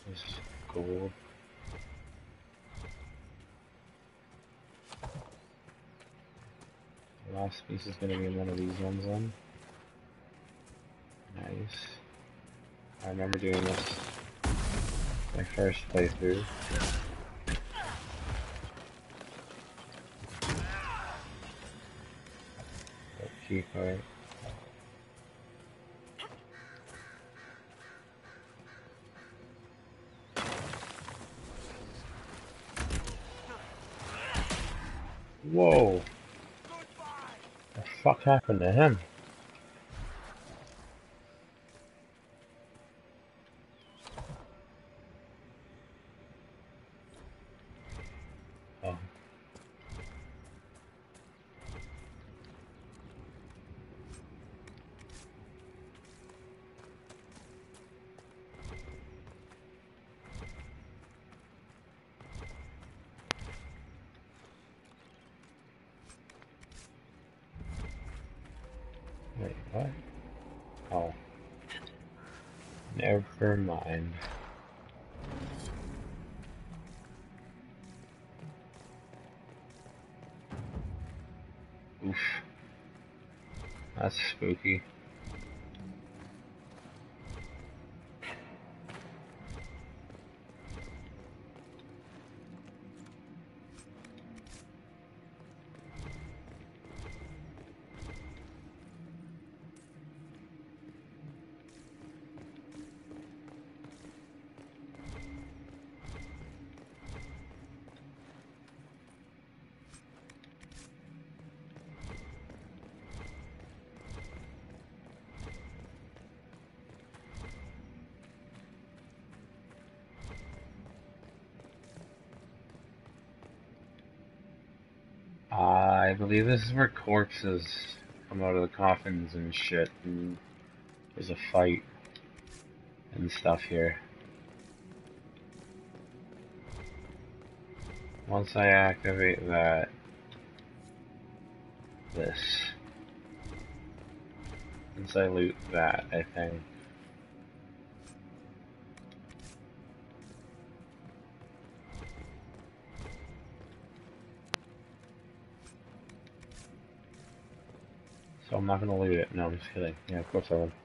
This is gold. The last piece is going to be in one of these ones then. Nice. I remember doing this my first playthrough. Key card. Whoa! What the fuck happened to him? Oh. Wait, what? Oh. Never mind. Oof. That's spooky. I believe this is where corpses come out of the coffins and shit, and there's a fight and stuff here. Once I activate that, this, once I loot that, I think. So I'm not gonna loot it. No, I'm just kidding. Yeah, of course I will.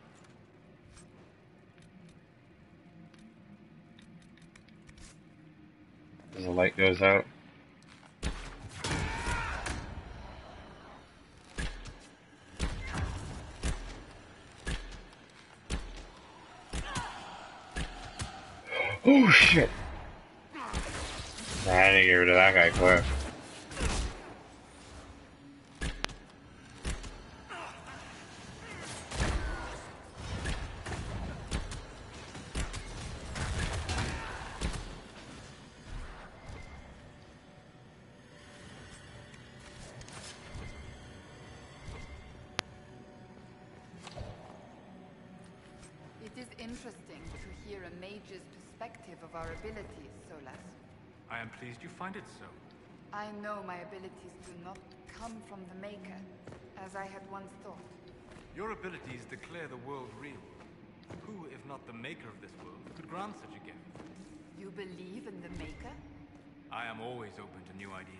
As the light goes out. Oh shit! Nah, I didn't get rid of that guy quick. It is interesting to hear a mage's perspective of our abilities, Solas. I am pleased you find it so. I know my abilities do not come from the Maker, as I had once thought. Your abilities declare the world real. Who, if not the maker of this world, could grant such a gift? You believe in the Maker? I am always open to new ideas.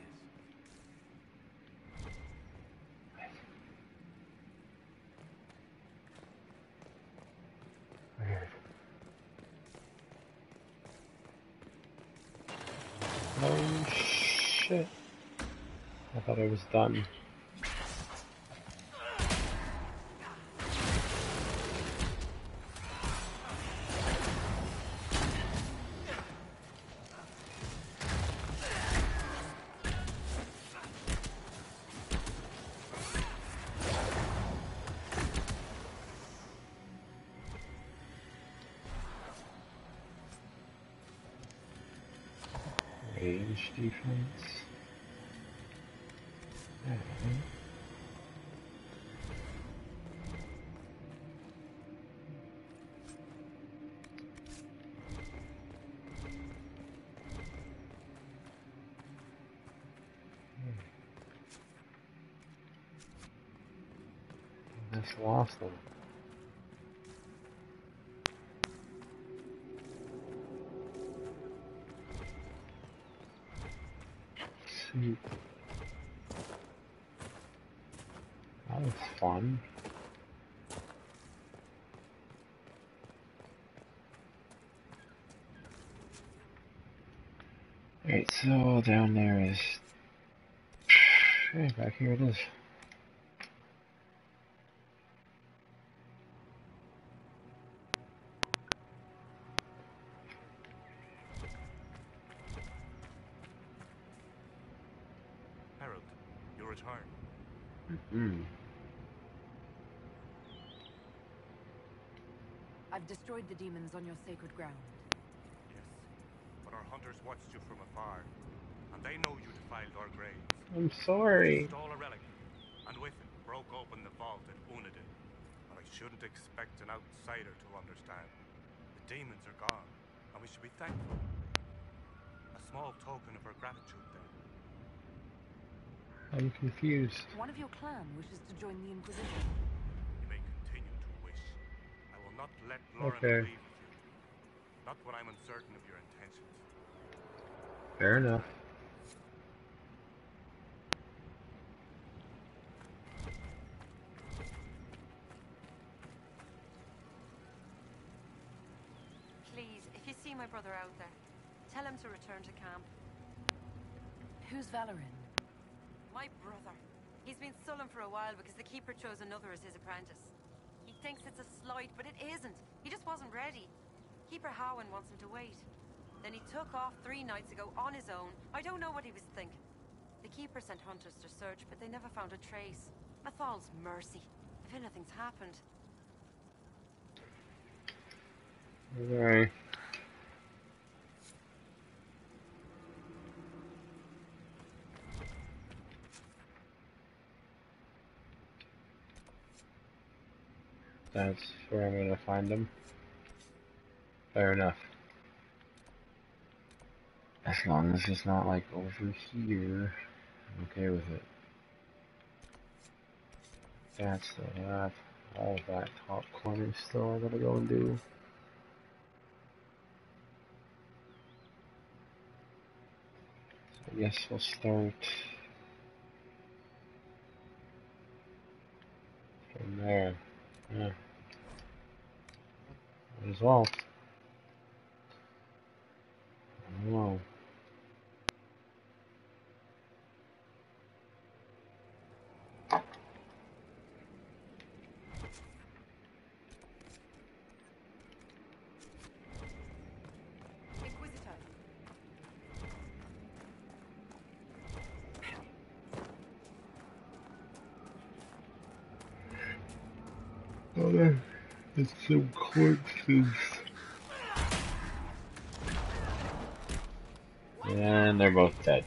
Oh shit. I thought I was done. Range defense. Alright. Just lost them. Sweet. That was fun. Alright, so down there is... Hey, back here it is. Harold, you return. Mm-hmm. I've destroyed the demons on your sacred ground. Yes, but our hunters watched you from afar, and they know you defiled our graves. I'm sorry. You stole a relic, and with it broke open the vault at Unadin. And I shouldn't expect an outsider to understand. The demons are gone, and we should be thankful. A small token of our gratitude, then. I'm confused. One of your clan wishes to join the Inquisition. You may continue to wish. I will not let Lauren Okay. leave with you. Not when I'm uncertain of your intentions. Fair enough. Please, if you see my brother out there, tell him to return to camp. Who's Valorin? My brother. He's been sullen for a while because the Keeper chose another as his apprentice. He thinks it's a slight, but it isn't. He just wasn't ready. Keeper Howen wants him to wait. Then he took off three nights ago on his own. I don't know what he was thinking. The Keeper sent hunters to search, but they never found a trace. Athal's mercy, if anything's happened. Okay. That's where I'm gonna find them. Fair enough. As long as it's not like over here, I'm okay with it. That's the that all that top corner still I gotta go and do. So I guess we'll start from there. Yeah. Might as well. I don't know. Inquisitor. Oh, there. It's some corpses. And they're both dead.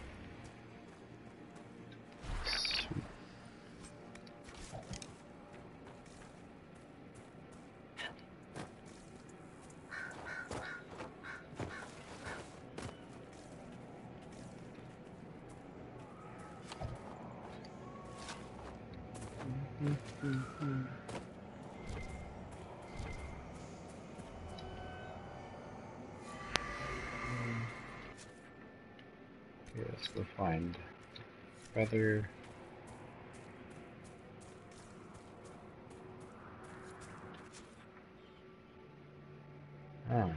Sweet. Okay, let's go find feather. Oh.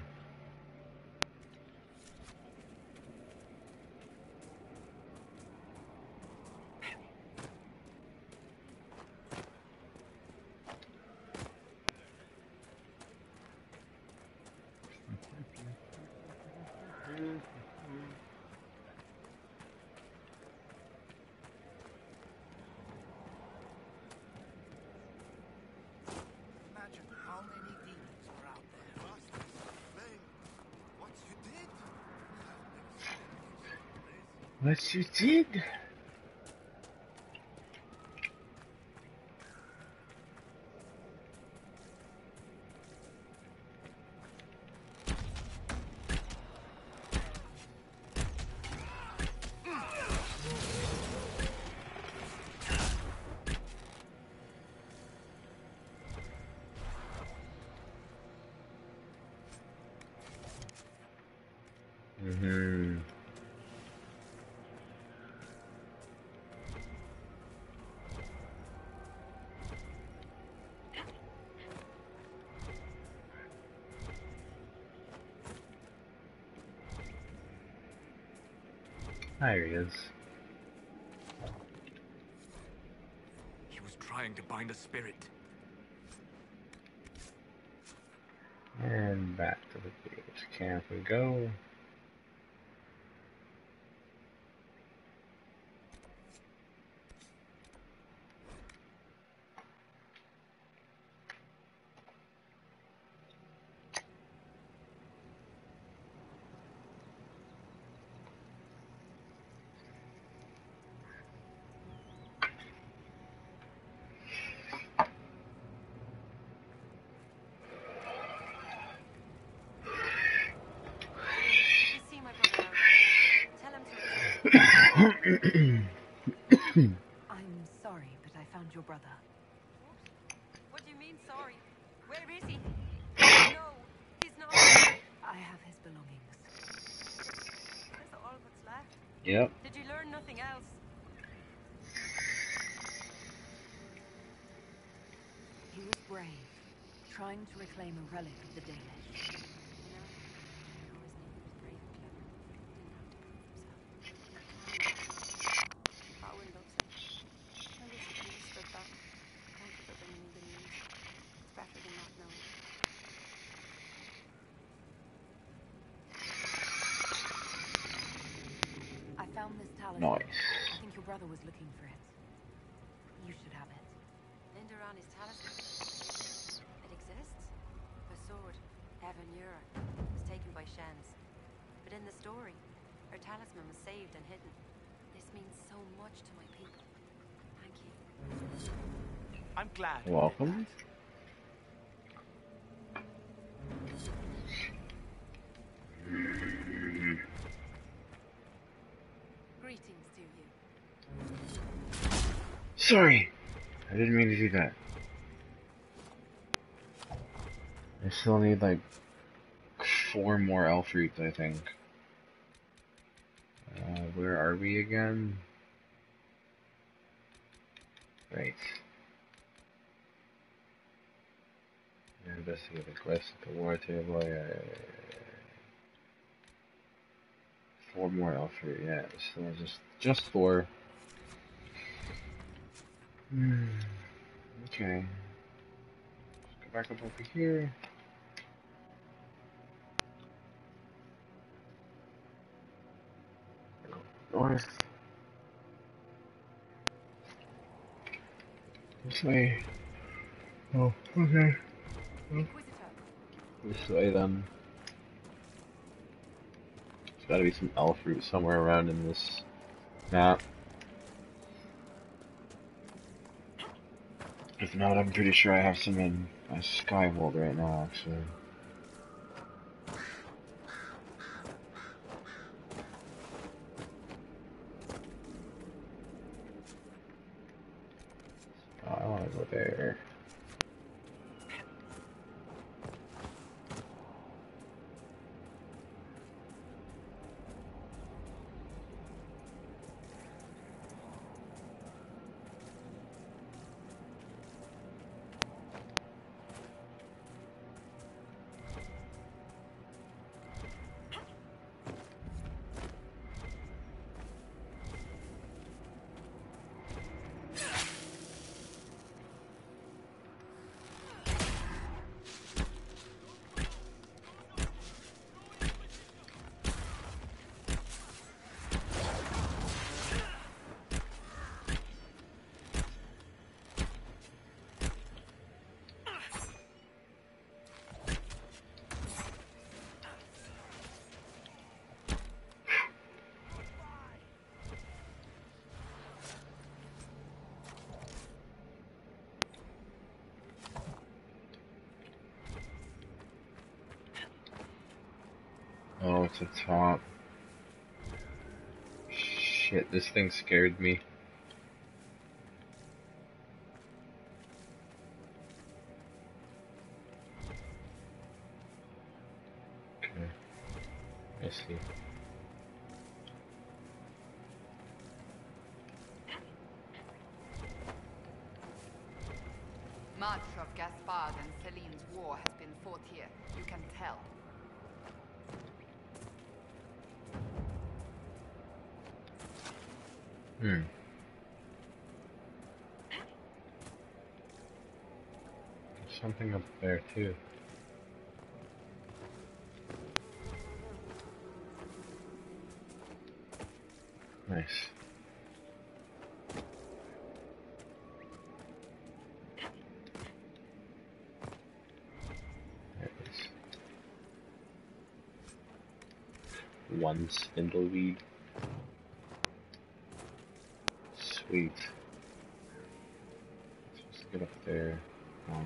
Imagine how many demons are out there. Must explain what you did. What you did? Mm-hmm. There he is. He was trying to bind a spirit. And back to the base camp we go. You see my brother out there. Tell him to return. I'm sorry, but I found your brother. What do you mean, sorry? Where is he? No, he's not. I have his belongings. That's all that's left. Yep. Did you learn nothing else? He was brave, trying to reclaim a relic of the Danish. You know, I always knew he was brave and clever. Didn't have to prove himself. Owen loves him. I wish he understood that. Thank you for bringing me the news. It's better than not knowing. I found this talisman. Nice. I think your brother was looking for it. You should have it. Linderani's talisman. It exists. Her sword, Evan Ura, was taken by Shens. But in the story, her talisman was saved and hidden. This means so much to my people. Thank you. I'm glad. Welcome. Greetings to you. Sorry, I didn't mean to do that. I still need like four more elf roots, I think. Uh, where are we again? Right. Investigate the quest at the war table. Yeah, yeah, yeah, yeah. Four more elf root. Yeah, so just just four. Hmm. Okay. Let's go back up over here. North. This way. Oh, okay. Inquisitor. This way then. There's gotta be some elf root somewhere around in this map. If not, I'm pretty sure I have some in my Skyvolt right now, actually. Oh, I wanna go there. Oh, it's a top. Shit, this thing scared me. Okay. I see. Much of Gaspard and Celine's war has been fought here. You can tell. Hmm. There's something up there too. Nice. There it is. One spindleweed. Sweet. Supposed to get up there. Oh.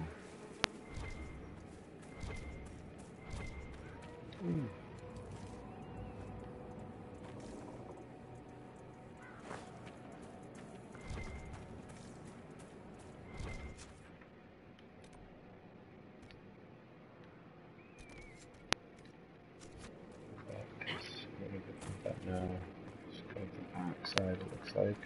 Ooh. That now. Just go to the back side, it looks like.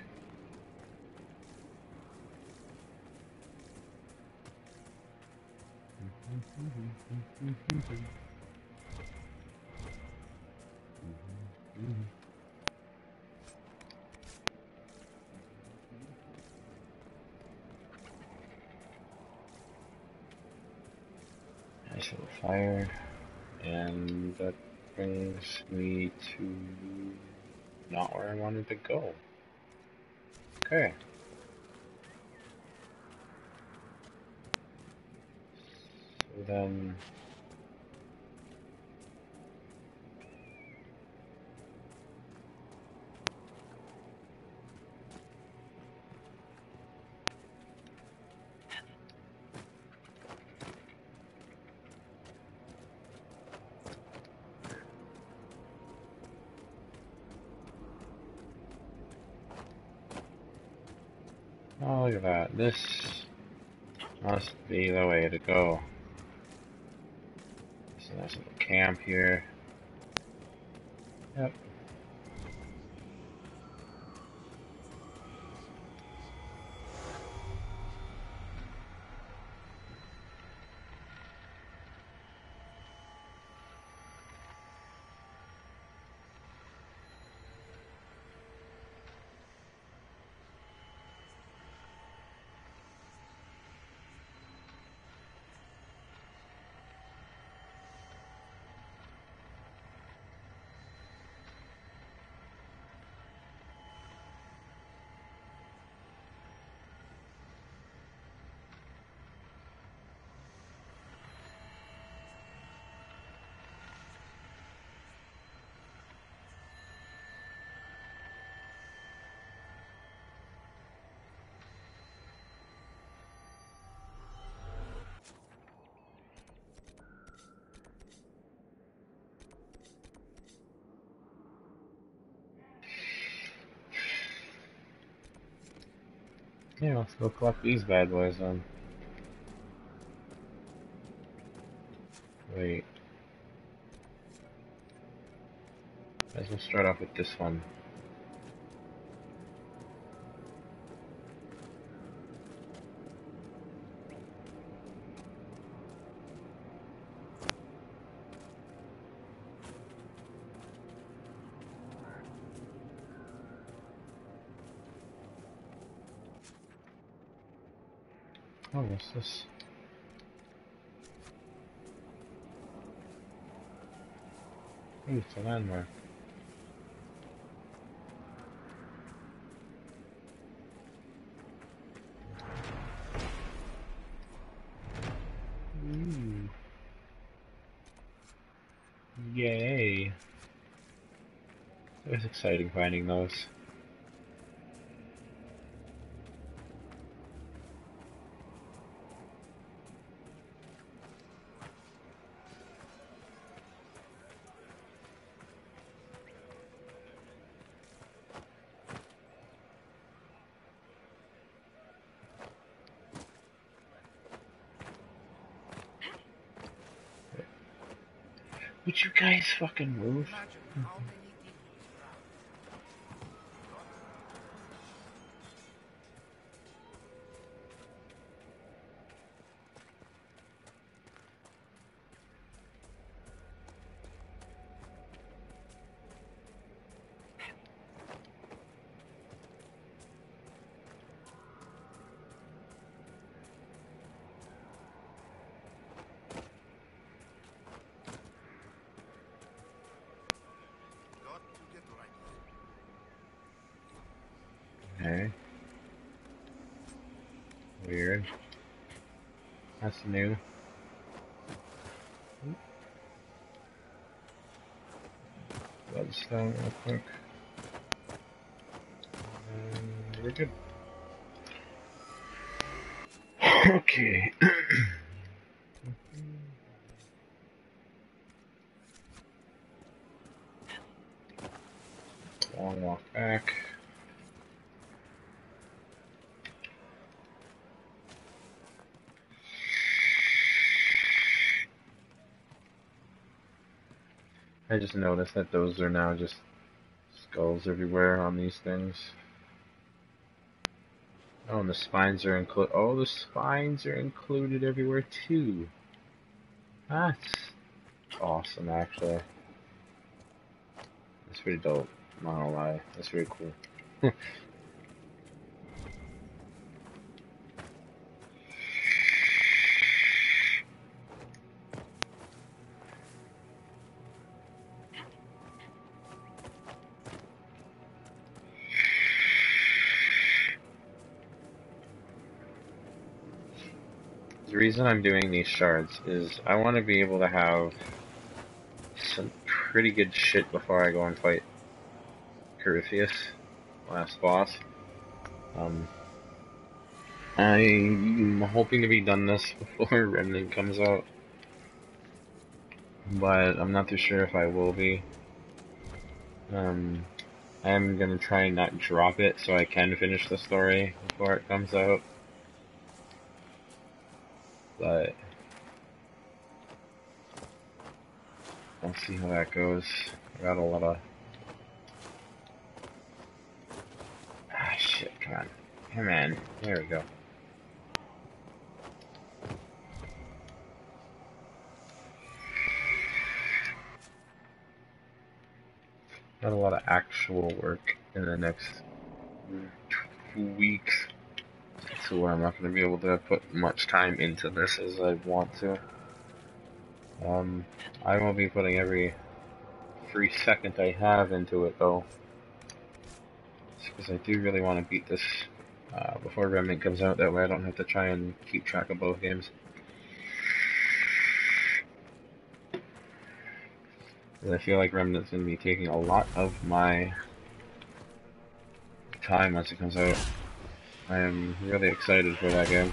Nice little fire, and that brings me to not where I wanted to go. Okay. So then oh, look at that. This must be the way to go. There's a nice little camp here. Yep. Yeah, let's go collect these bad boys then. Wait. Let's just start off with this one. Oh, what's this? Ooh, it's a landmark. Ooh. Yay. It was exciting finding those. Would you guys fucking move? Okay. Weird. That's new. Bloodstone real quick. And we're good. Okay. Long walk back. I just noticed that those are now just skulls everywhere on these things. Oh, and the spines are included. Oh, the spines are included everywhere too. That's awesome, actually. That's pretty dope. Not gonna lie, that's pretty cool. The reason I'm doing these shards is I want to be able to have some pretty good shit before I go and fight Corypheus, last boss. Um, I'm hoping to be done this before Remnant comes out, but I'm not too sure if I will be. Um, I'm gonna try and not drop it so I can finish the story before it comes out. But we'll see how that goes. I got a lot of... Ah, shit, come on. Come on. There we go. Got a lot of actual work in the next two weeks. So I'm not going to be able to put much time into this as I want to. Um, I will be putting every free second I have into it, though. Because I do really want to beat this uh, before Remnant comes out. That way I don't have to try and keep track of both games. And I feel like Remnant's going to be taking a lot of my time once it comes out. I am really excited for that game.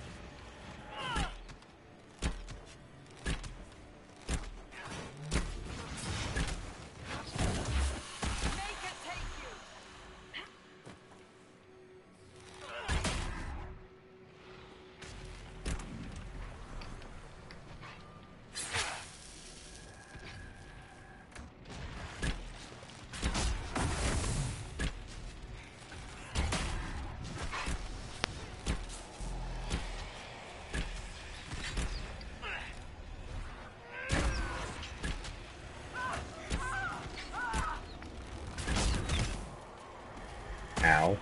Ow.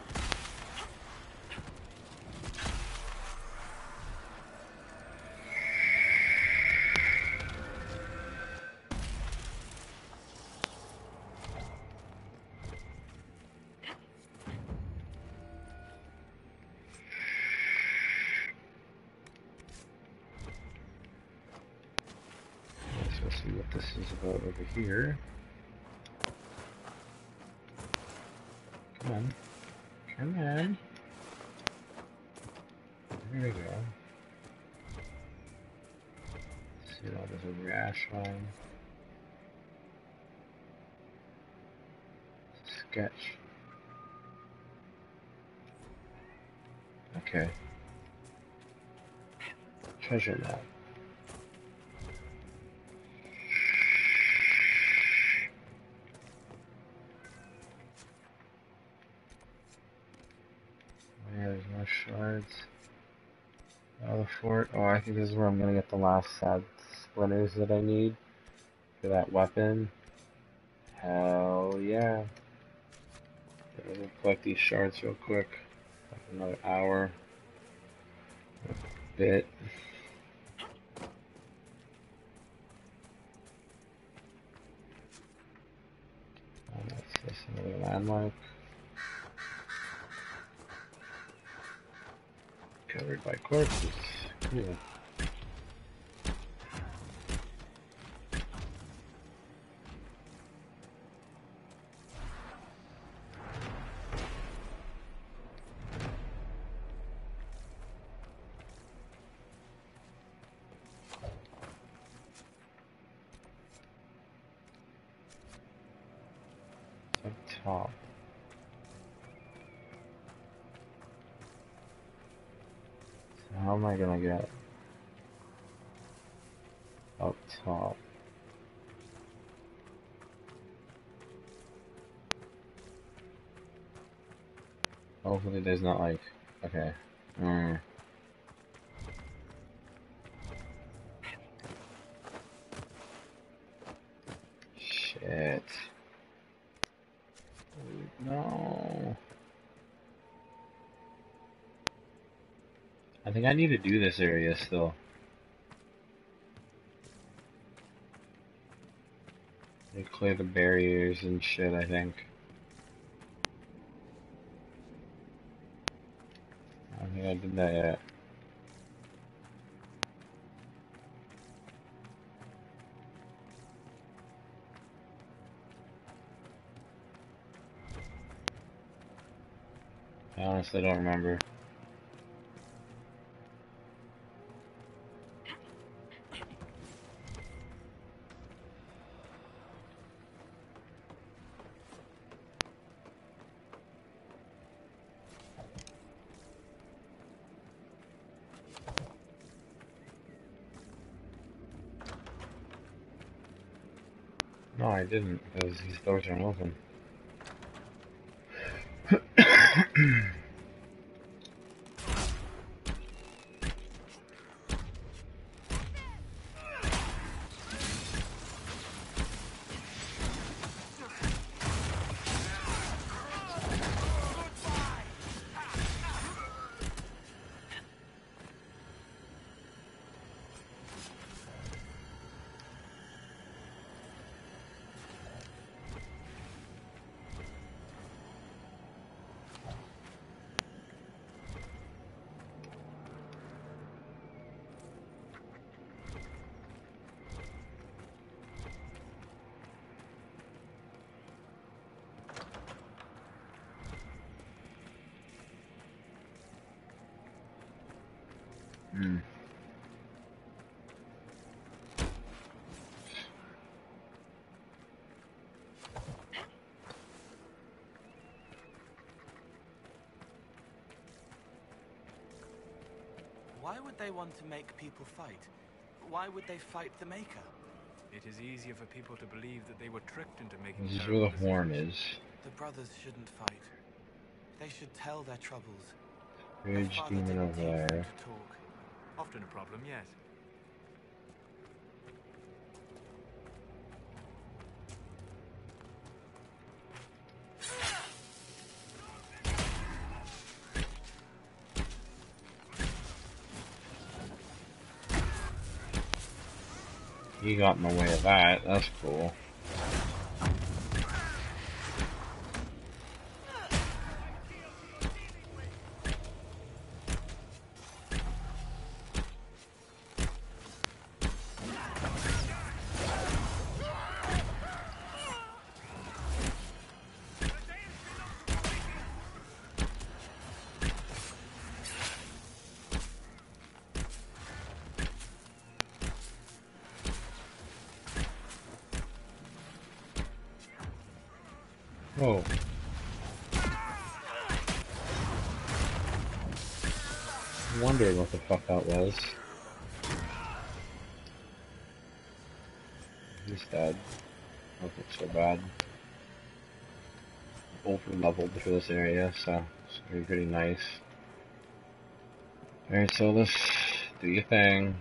Let's see what this is about over here. Come on. Come on. There we go. Let's see, oh, there's a rash line. Sketch. Okay. Treasure map. Yeah, there's more shards. Oh, the fort. Oh, I think this is where I'm gonna get the last sad splinters that I need for that weapon. Hell yeah. I'm gonna collect these shards real quick. Like another hour. A bit. Oh, that's just another landmark. Covered by corpses. Cool. Up top. So how am I gonna get up top? Hopefully there's not like, okay. Mm. Shit. No. I think I need to do this area still. They clear the barriers and shit, I think. I don't think I did that yet. I honestly don't remember. No, I didn't, because these doors aren't open. Hmm. Why would they want to make people fight? Why would they fight the Maker? It is easier for people to believe that they were tricked into making This is where the terrible horn decisions. is. The brothers shouldn't fight. They should tell their troubles. My Rage father demon didn't over teach them there. to talk. Often a problem, yes. He got in the way of that. That's cool. Whoa. I wondered what the fuck that was. He's dead. Don't look so bad. Over leveled for this area, so it's gonna be pretty nice. Alright, so let's do your thing.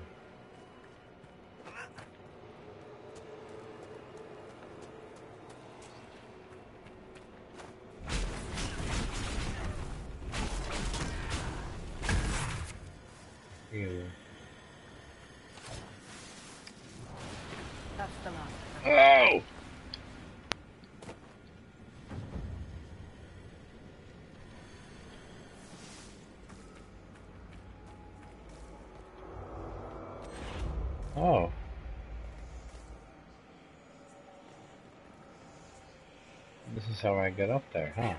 Ew. That's the last. Oh! This is how I get up there, huh?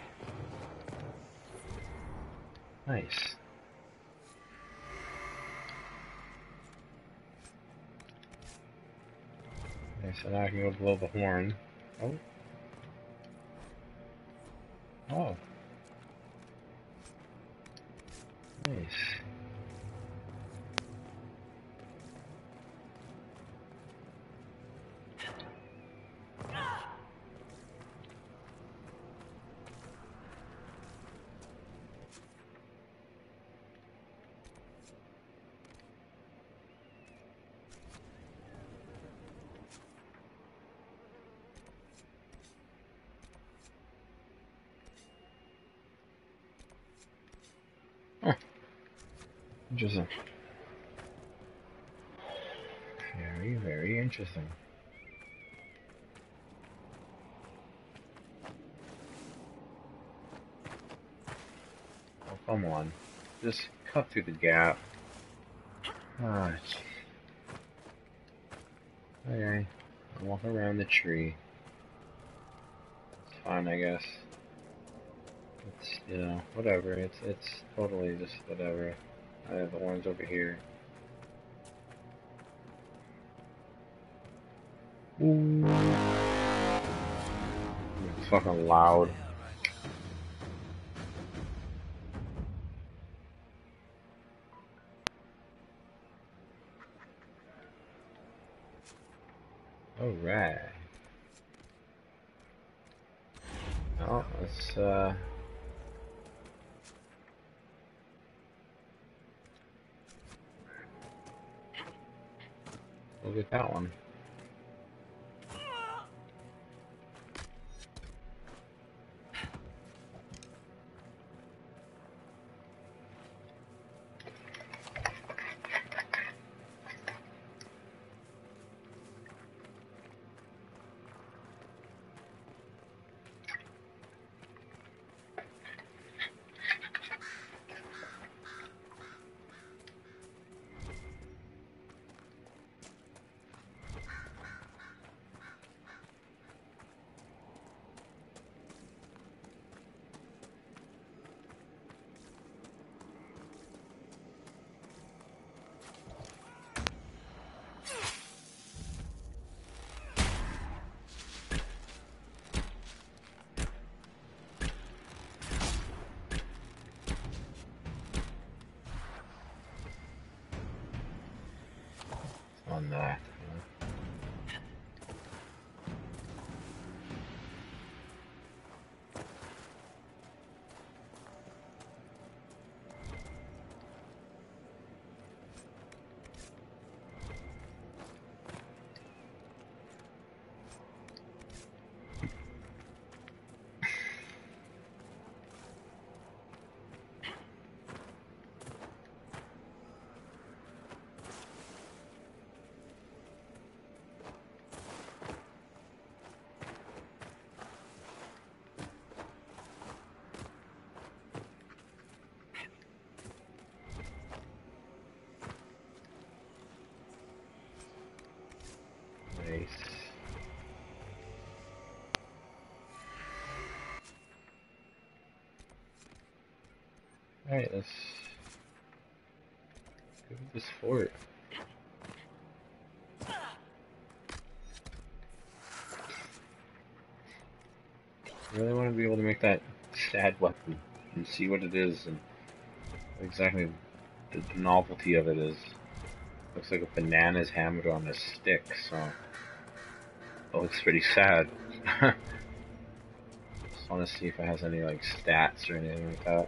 Nice. Okay, so now I can go blow the horn. Oh. Oh. Nice. Huh. Interesting. Very, very interesting. Oh, come on. Just cut through the gap. Ah, okay. I'll walk around the tree. It's fine, I guess. It's, you know, whatever. It's it's totally just whatever. I have the ones over here. Ooh. It's fucking loud. Alright. Oh, let's uh we'll get that one. On that. Nice. Alright, let's go to this fort. I really want to be able to make that sad weapon and see what it is and exactly the novelty of it is. Looks like a banana's hammered on a stick, so it looks pretty sad. Just want to see if it has any like stats or anything like that.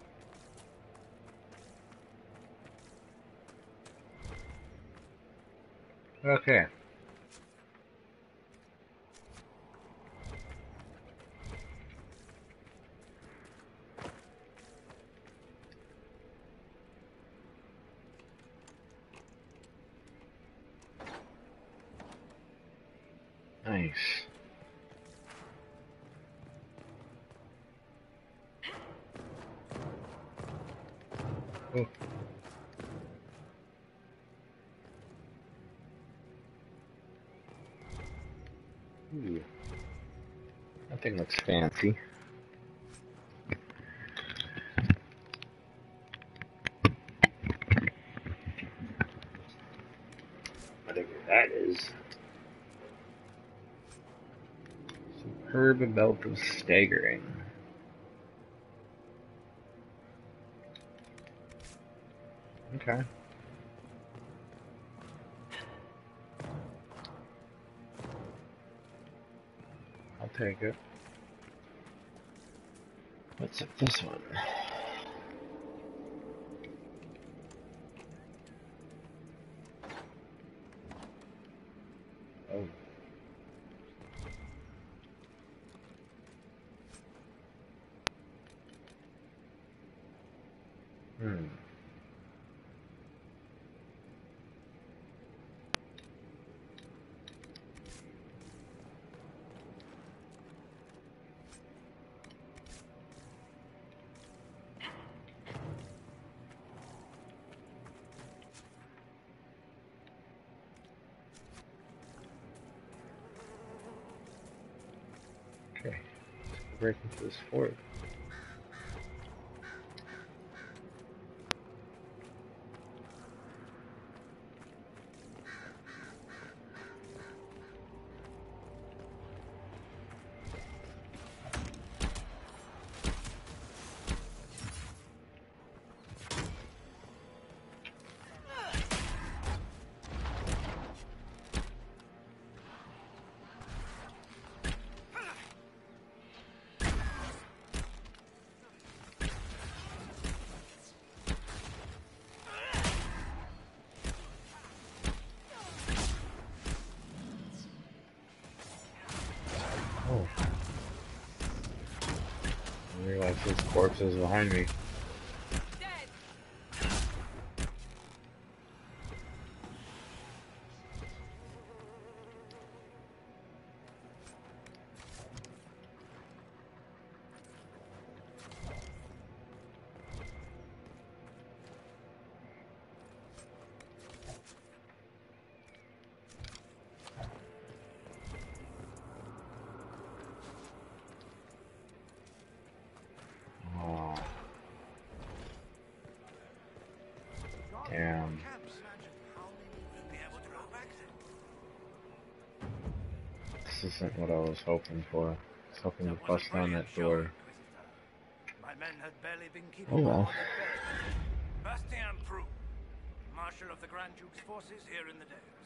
Okay. Nice. Oh. Ooh. That thing looks fancy. Whatever that is. Superb belt of staggering. Okay. I'll take it. What's up this one? Oh. Hmm. Okay. Let's break into this fort. Oh. I realize his corpse is behind me. Oh. Damn. This isn't what I was hoping for. I was hoping to bust down that door. My men had barely been Oh keeping well. on at bay. Bastien Prou, Marshal of the Grand Duke's forces here in the Dales.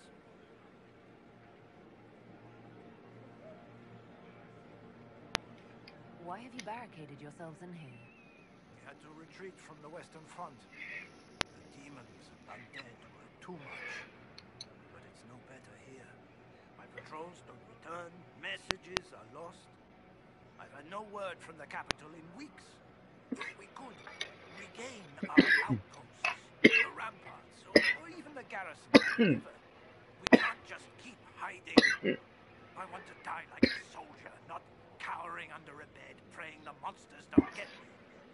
Why have you barricaded yourselves in here? We had to retreat from the Western Front. The demons and undead were too much. But it's no better here. My patrols don't return, messages are lost. I've had no word from the capital in weeks. If we could regain our outposts, the ramparts, or, or even the garrison of the river, we can't just keep hiding. I want to die like a soldier, not cowering under a bed, praying the monsters don't get me.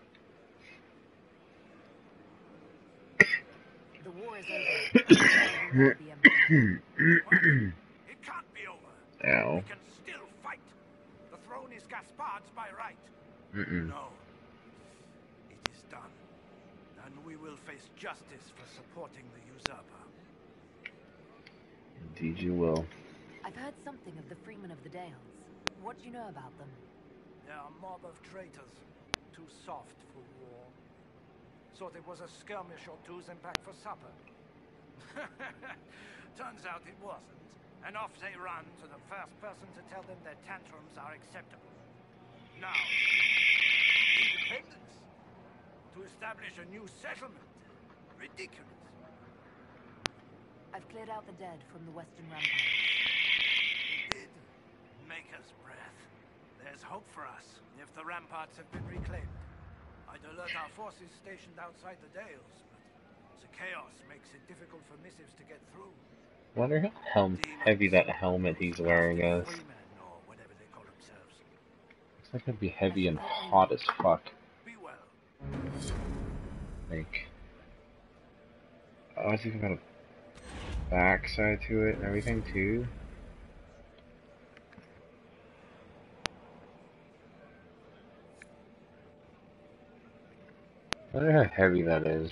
The war is over. It can't be over. Ow. We can still fight. The throne is Gaspard's by right. Mm-mm. No. It is done. And we will face justice for supporting the usurper. Indeed you will. I've heard something of the Freemen of the Dales. What do you know about them? They're a mob of traitors. Too soft for war. Thought it was a skirmish or two's and back for supper. Turns out it wasn't. And off they run to the first person to tell them their tantrums are acceptable. Now, independence. To establish a new settlement. Ridiculous. I've cleared out the dead from the western ramparts. It did make us breath. There's hope for us if the ramparts have been reclaimed. I'd alert our forces stationed outside the Dales, but the chaos makes it difficult for missives to get through. Wonder how helm heavy that helmet he's wearing is. Freemen, or whatever they call themselves. Looks like it'd be heavy and hot as fuck. Be well. Like, oh, it's even got a backside to it and everything too. I wonder how heavy that is.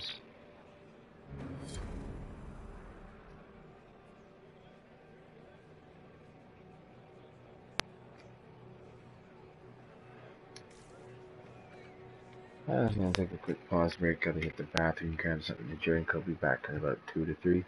I was gonna take a quick pause break, gotta hit the bathroom, grab something to drink. I'll be back in about two to three.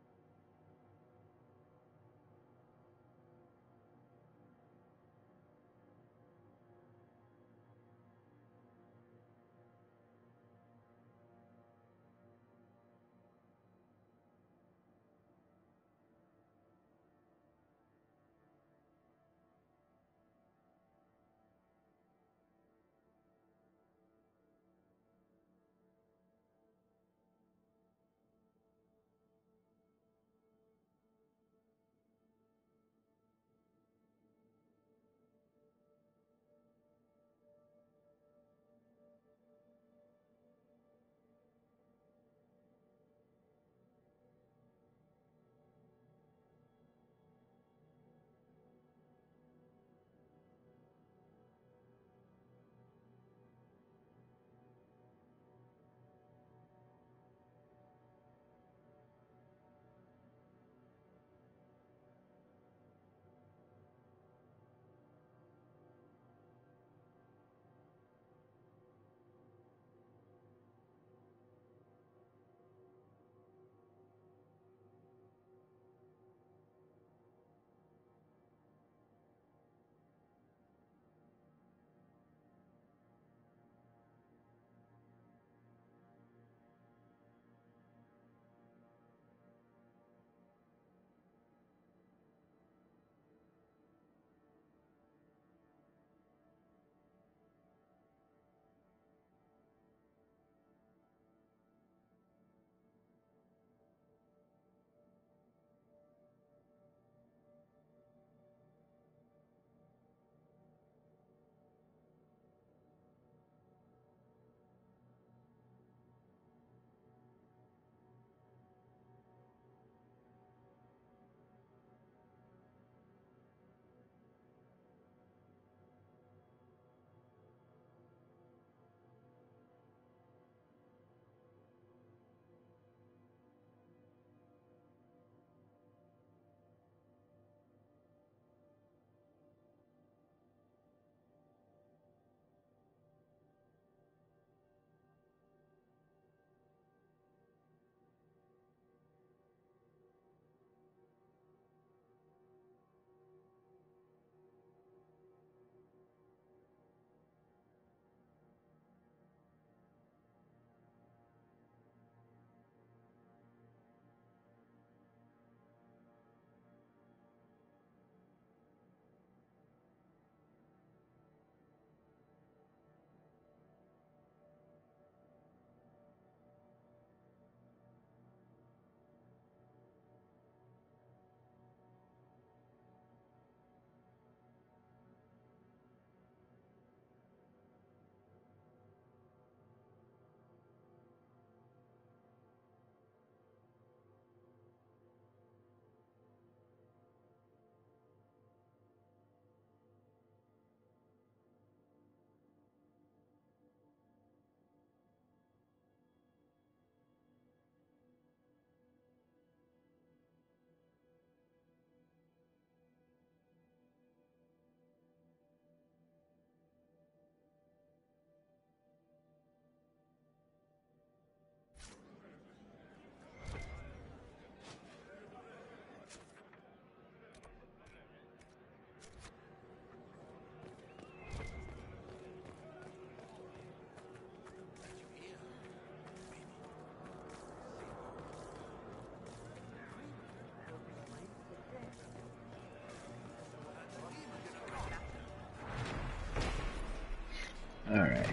Alright.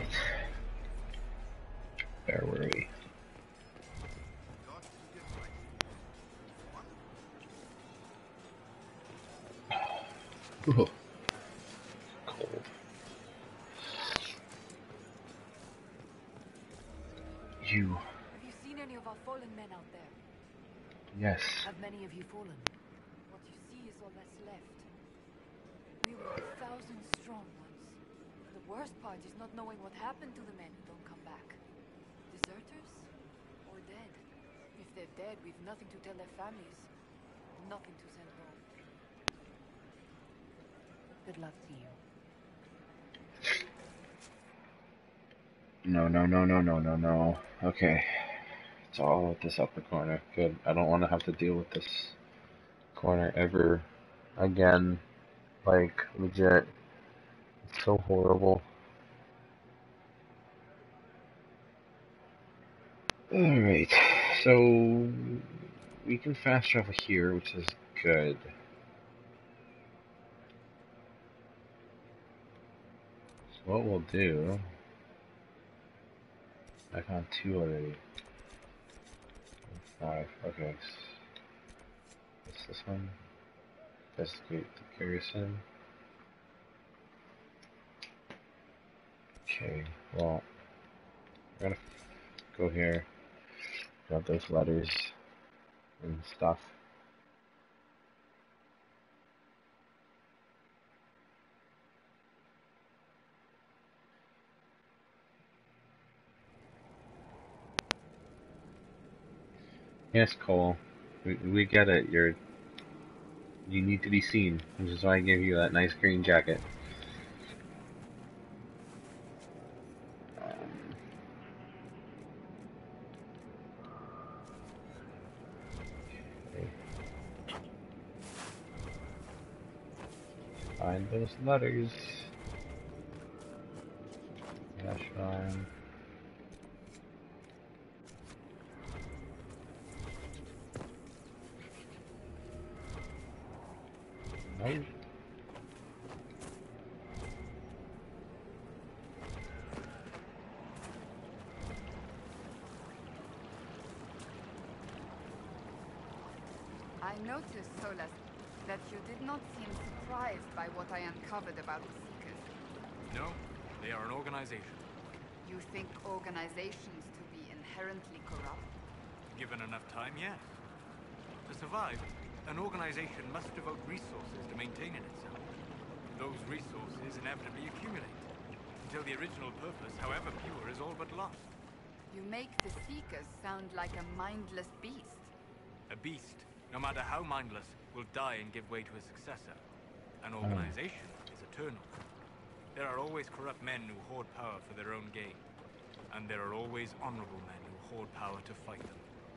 Where were we? Ooh, cold. You. Have you seen any of our fallen men out there? Yes. Have many of you fallen? What you see is all that's left. We were a thousand strong once. The worst part is not knowing what happened to the men who don't come back. The Deserters? Or dead? If they're dead, we've nothing to tell their families. Nothing to send home. Good luck to you. No, no, no, no, no, no, no. Okay. It's all this upper corner. Good. I don't want to have to deal with this corner ever again. Like, legit. It's so horrible. Alright. So, we can fast travel here, which is good. So what we'll do... I found two already. Five. Okay. What's this one? Investigate the garrison. Okay, well, we're gonna go here, grab those letters and stuff. Yes, Cole, we, we get it. You're you need to be seen, which is why I gave you that nice green jacket. Um, okay. Find those letters. Yeah, shrine. Nope. I noticed, Solas, that you did not seem surprised by what I uncovered about the Seekers. No, they are an organization. You think organizations to be inherently corrupt? Given enough time, yes. To survive, an organization must devote resources to maintaining itself. Those resources inevitably accumulate, until the original purpose, however pure, is all but lost. You make the Seekers sound like a mindless beast. A beast, no matter how mindless, will die and give way to a successor. An organization is eternal. There are always corrupt men who hoard power for their own gain. And there are always honorable men who hoard power to fight them.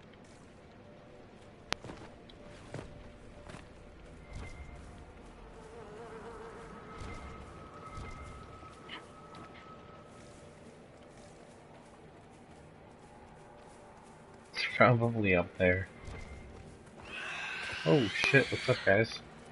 It's probably up there. Oh shit, what's up, guys?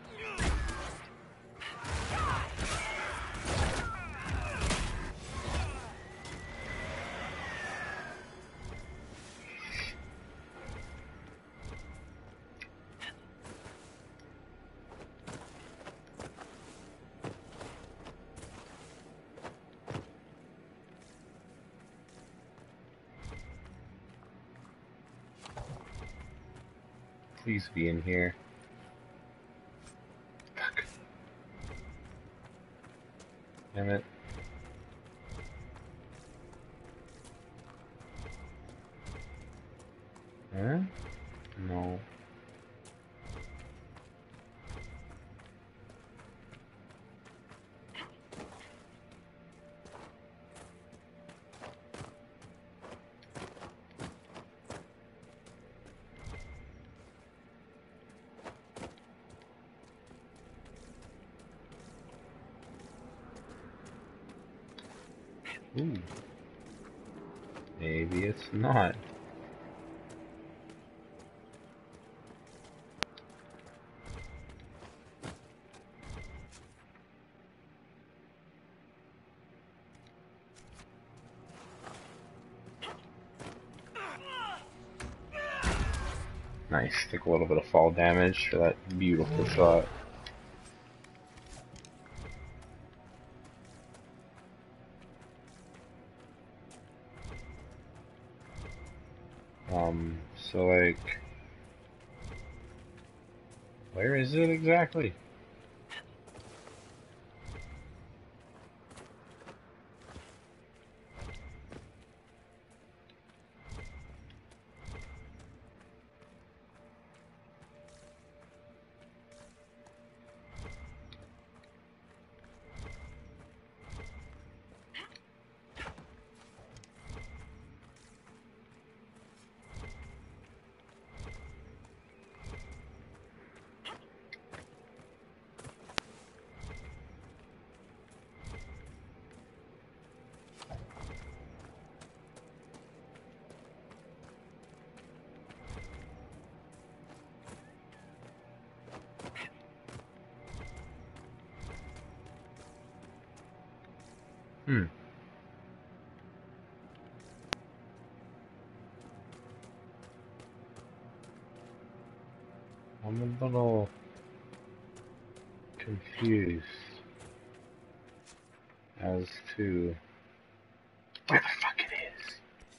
Please be in here. Fuck. Damn it. Huh? No. Ooh. Maybe it's not. Nice. Take a little bit of fall damage for that beautiful shot. Um, so like, where is it exactly? Hmm. I'm a little confused as to where the fuck it is.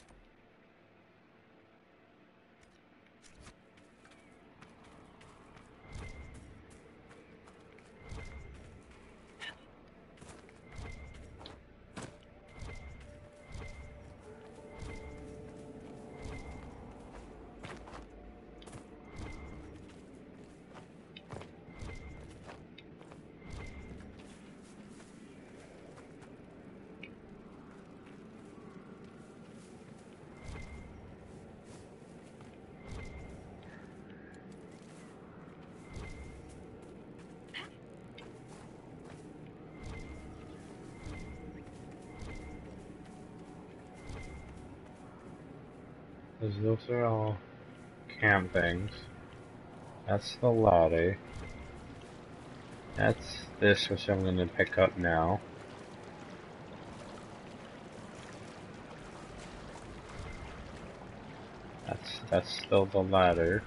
Because those are all cam things. That's the ladder. That's this, which I'm going to pick up now. That's that's still the ladder.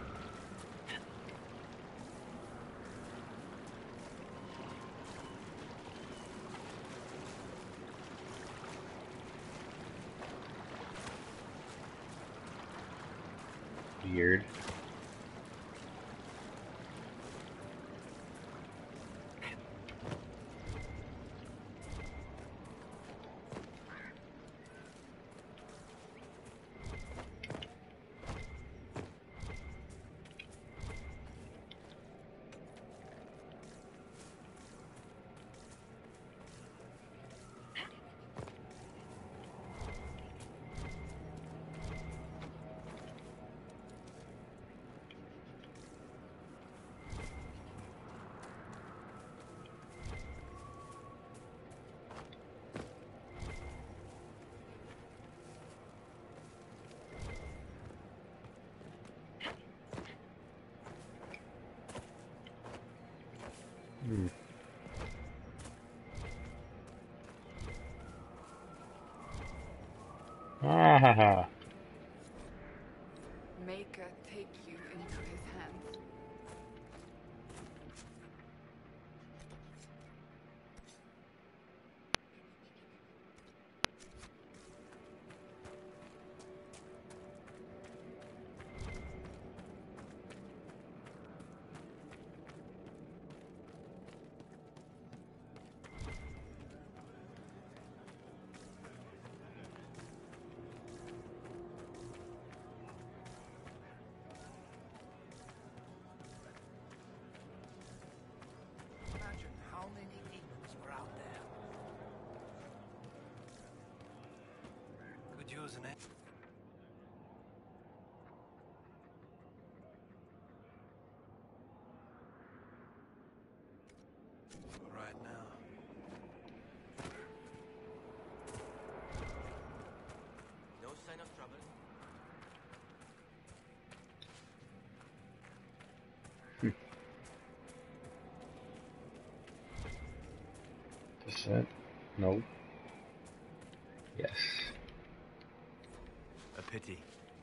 Weird. Hmm. Ah ha ha. Maker take you into his hands. Imagine how many demons were out there. Could use an egg. Right now. No sign of trouble. Is it? Nope. Yes. A pity.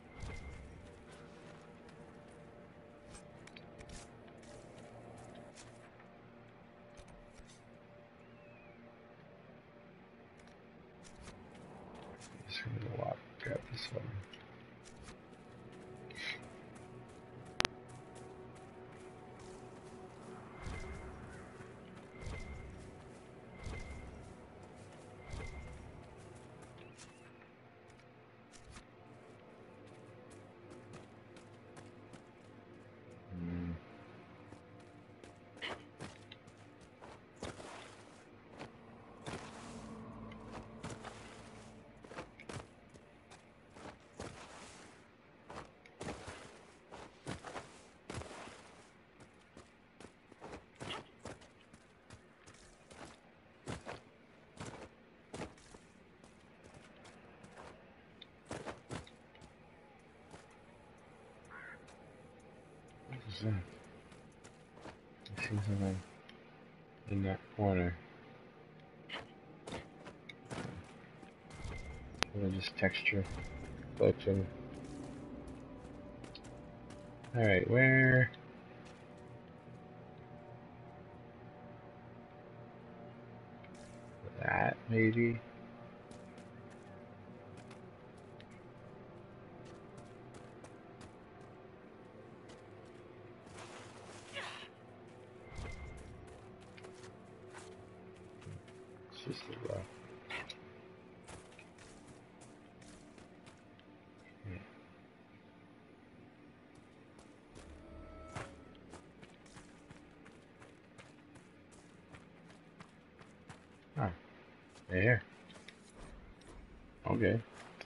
Just gonna walk, grab this one. Hmm. What is that? I see something in that corner. Or just texture glitching. Alright, where? That, maybe? It's just a rough. Ah, there. Okay.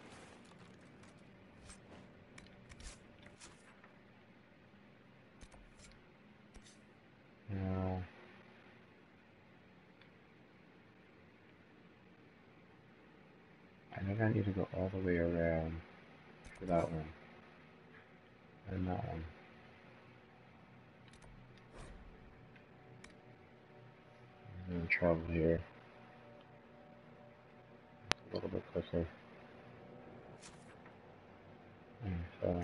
Now, I think I need to go all the way around for that one. And that one. I'm gonna travel here a little bit quicker. And so,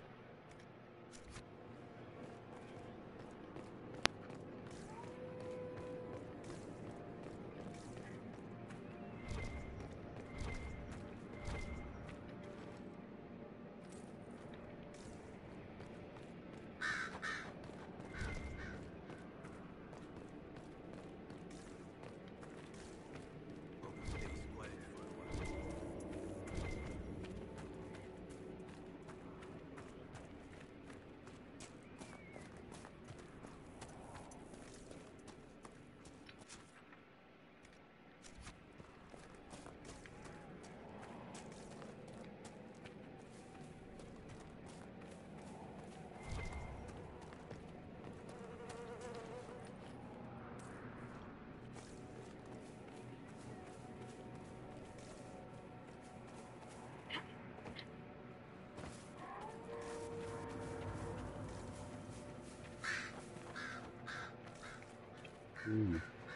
hmm.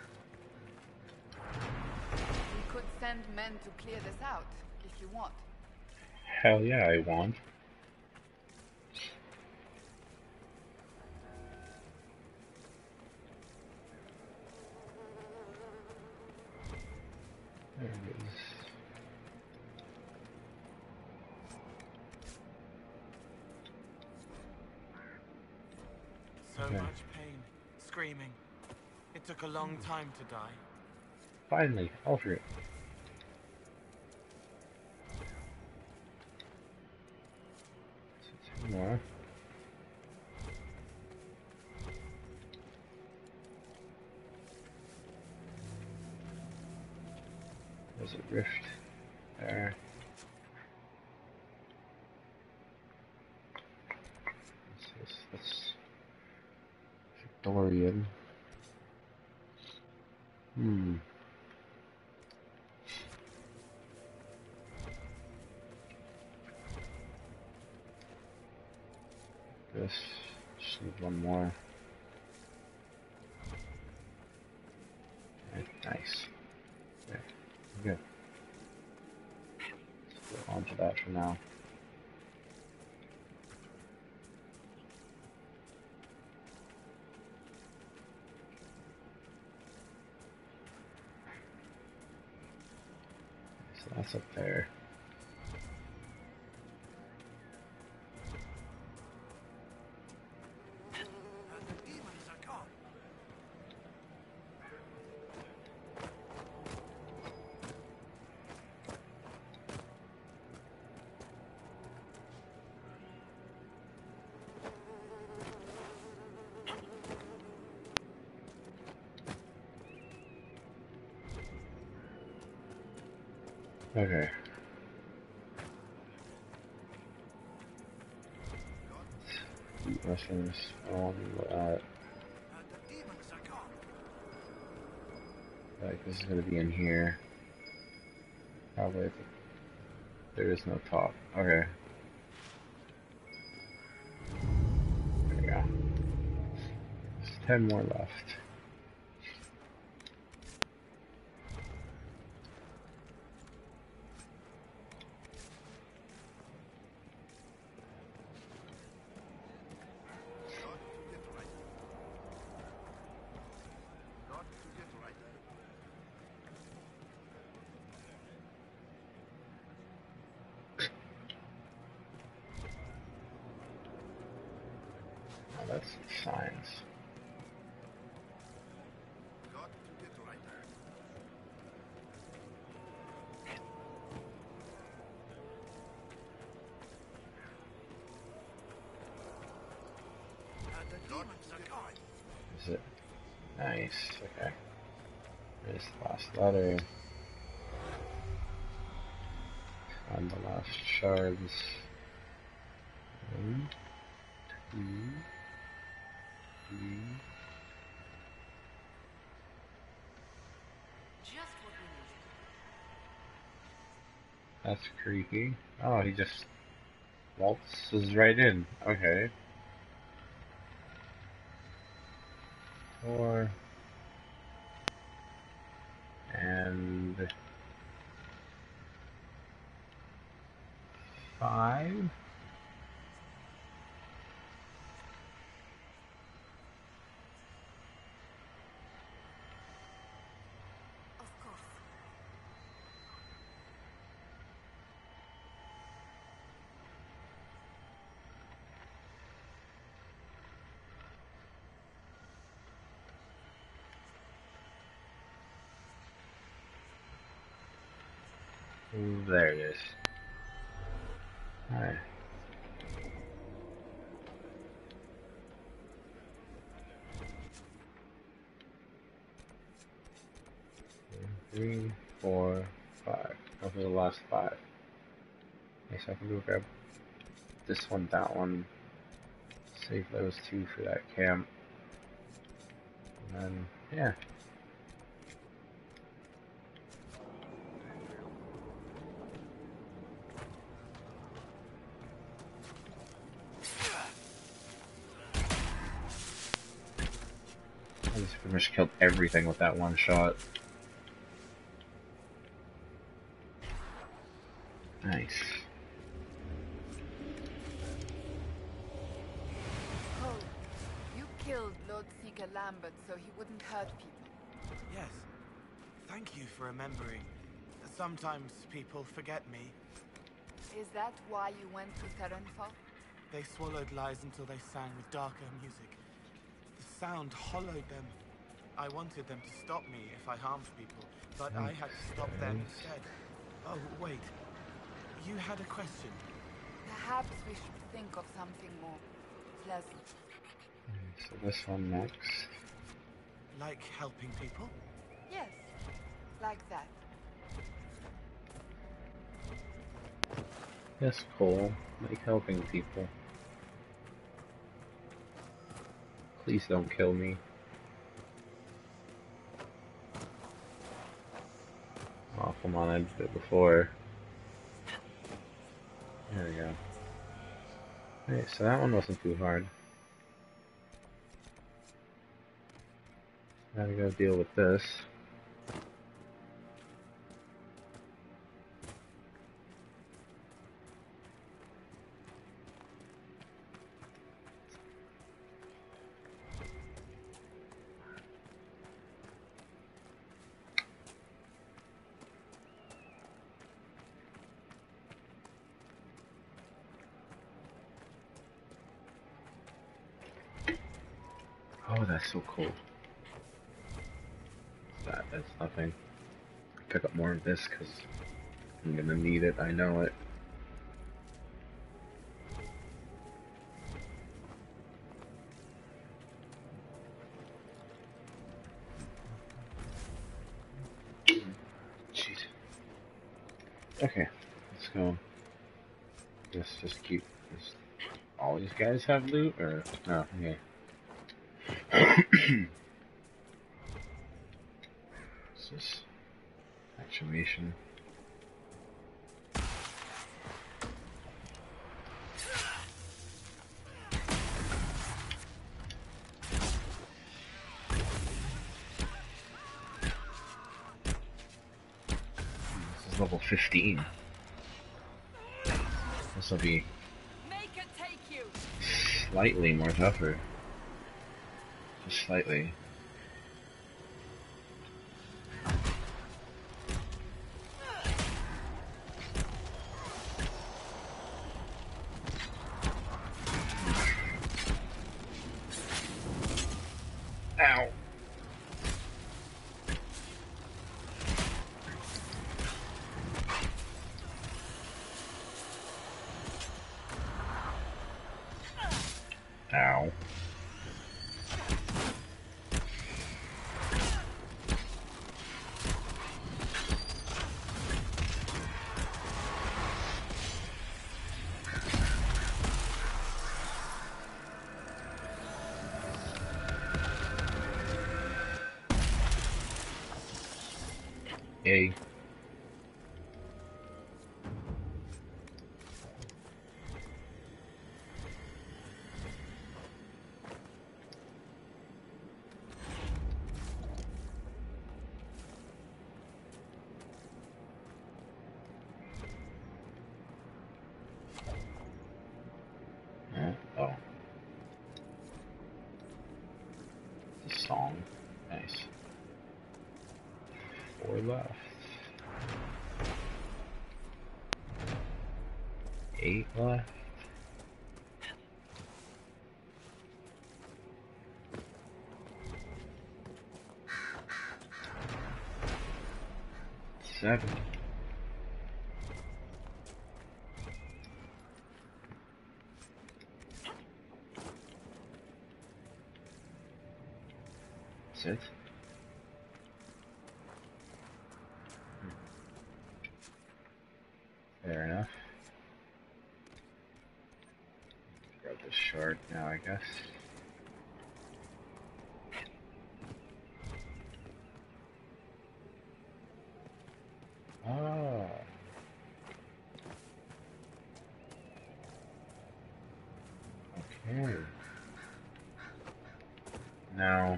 We could send men to clear this out, if you want. Hell yeah, I want. There it is. So Okay. much pain, screaming. It took a long time to die. Finally, alter it. Two more. There's a rift there. What's this? That's Victorian. Hmm. This. Just need one more. Okay, nice. Okay, good. Let's go on to that for now. So that's up there. Okay. Eat mushrooms on that. Like, this is gonna be in here. Probably. If there is no top. Okay. There we go. There's ten more left. that's science. Got to get right there. Uh, the demons are gone. Is it? Nice. Okay. There's the last letter. And the last shards. One, two, three. Just what we needed. That's creepy. Oh, he just waltzes right in. Okay. Four. And five. Of course. Ooh, there it is. Alright. Three, four, five. Those are the last five. Okay, so I can go grab this one, that one. Save those two for that camp. And then, yeah. I just pretty much killed everything with that one shot. Nice. Oh, you killed Lord Seeker Lambert so he wouldn't hurt people. Yes. Thank you for remembering. Sometimes people forget me. Is that why you went to Therenfall? They swallowed lies until they sang with darker music. The sound hollowed them. I wanted them to stop me if I harmed people, but I had to stop them instead. Oh, wait. You had a question. Perhaps we should think of something more pleasant. So this one next. Like helping people? Yes, like that. Yes, Cole. Like helping people. Please don't kill me. Oh, come on, I did it before. There we go. Alright, so that one wasn't too hard. Now we gotta deal with this. Oh, that's so cool. That, that's nothing. Pick up more of this because I'm gonna need it, I know it. Jeez. Okay, let's go. Let's just keep this. All these guys have loot, or no? Okay. What's this? Actuation. This is level fifteen. This will be Make it take you. slightly more tougher. Just slightly. Ow. Yay. Huh? Oh. The song. Nice. Four left. Eight left. Seven. That's it. Fair enough. Grab this shard now, I guess. Oh. Okay. Now,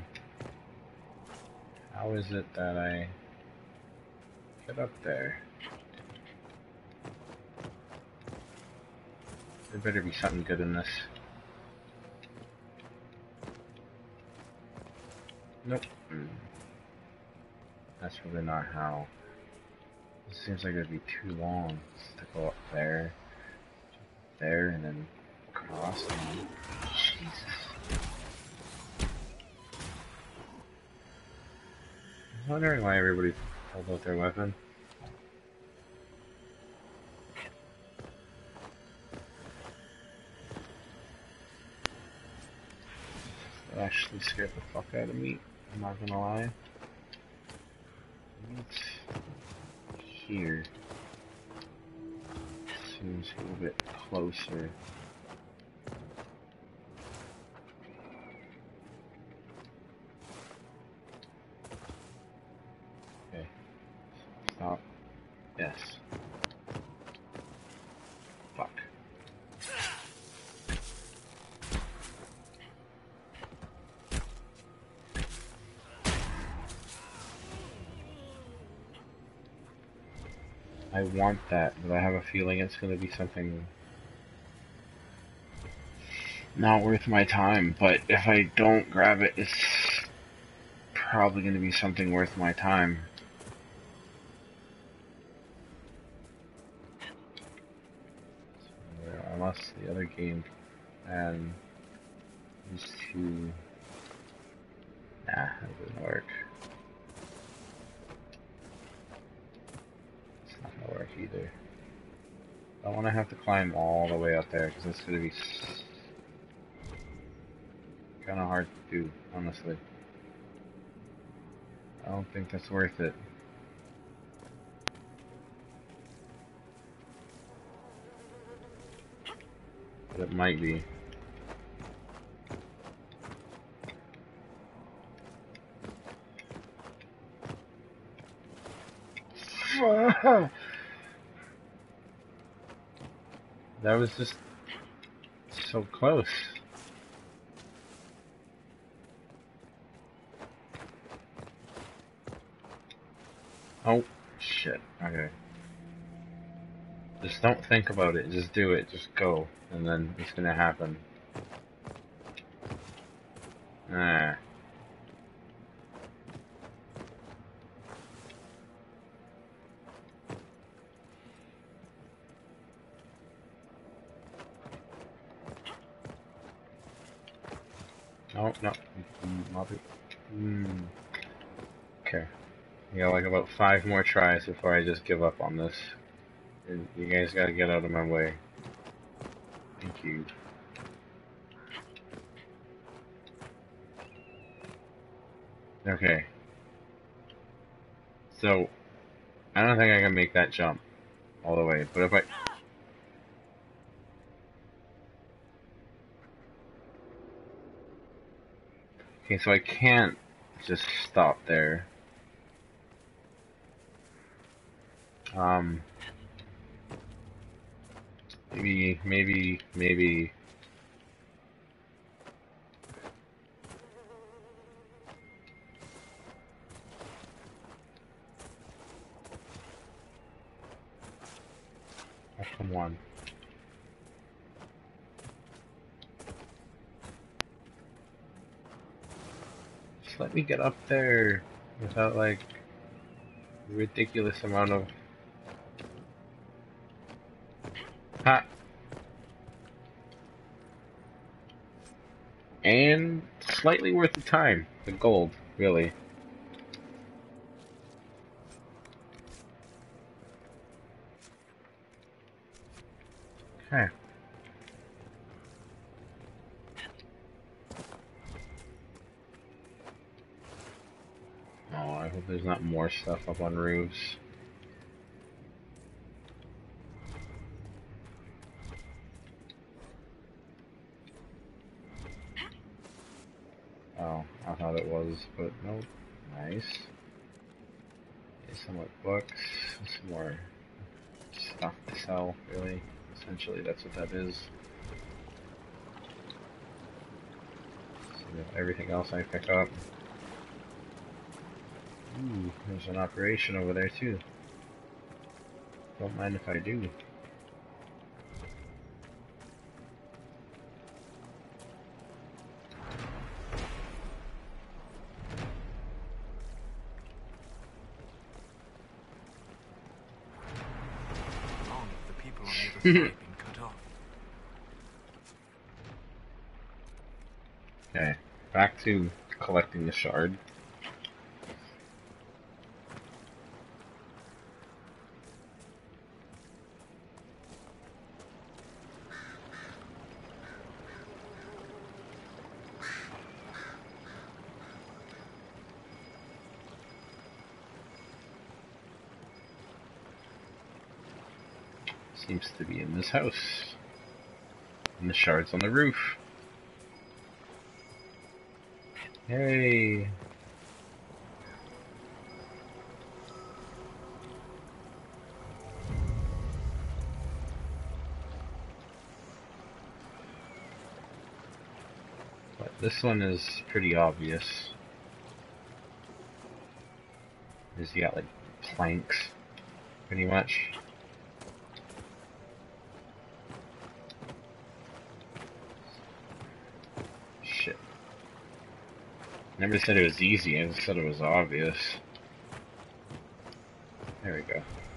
how is it that I get up there? There better be something good in this. Nope. Mm. That's really not how. It seems like it'd be too long to go up there, there, and then cross. And Jesus. I'm wondering why everybody pulled out their weapon. That actually scared the fuck out of me. I'm not gonna lie. It's here. Seems a little bit closer. Okay. Stop. Yes. Fuck. I want that, but I have a feeling it's going to be something not worth my time. But if I don't grab it, it's probably going to be something worth my time. So, unless the other game and these two, nah, that doesn't work. Not gonna work either. I don't want to have to climb all the way up there because it's gonna be kind of hard to do, honestly. I don't think that's worth it. But it might be. That was just so close. Oh, shit. Okay. Just don't think about it. Just do it. Just go. And then it's gonna happen. Ah. Oh, no. Mm. Okay. I got like about five more tries before I just give up on this. And you guys gotta get out of my way. Thank you. Okay. So, I don't think I can make that jump all the way, but if I... Okay, so I can't just stop there. Um... Maybe, maybe, maybe... Oh, come on. Just let me get up there without, like, a ridiculous amount of... Ha! And slightly worth the time. The gold, really. Okay. Oh, I hope there's not more stuff up on roofs. Oh, I thought it was, but no. Nice. Okay, some more books, some more stuff to sell, really. Essentially, that's what that is. So everything else I pick up. Ooh, there's an operation over there too. Don't mind if I do. Long have the people on the other side been cut off. Okay, back to collecting the shard. Seems to be in this house. And the shard's on the roof. Hey. But this one is pretty obvious. Is you got like planks, pretty much. Shit. Never said it was easy, I just said it was obvious. There we go.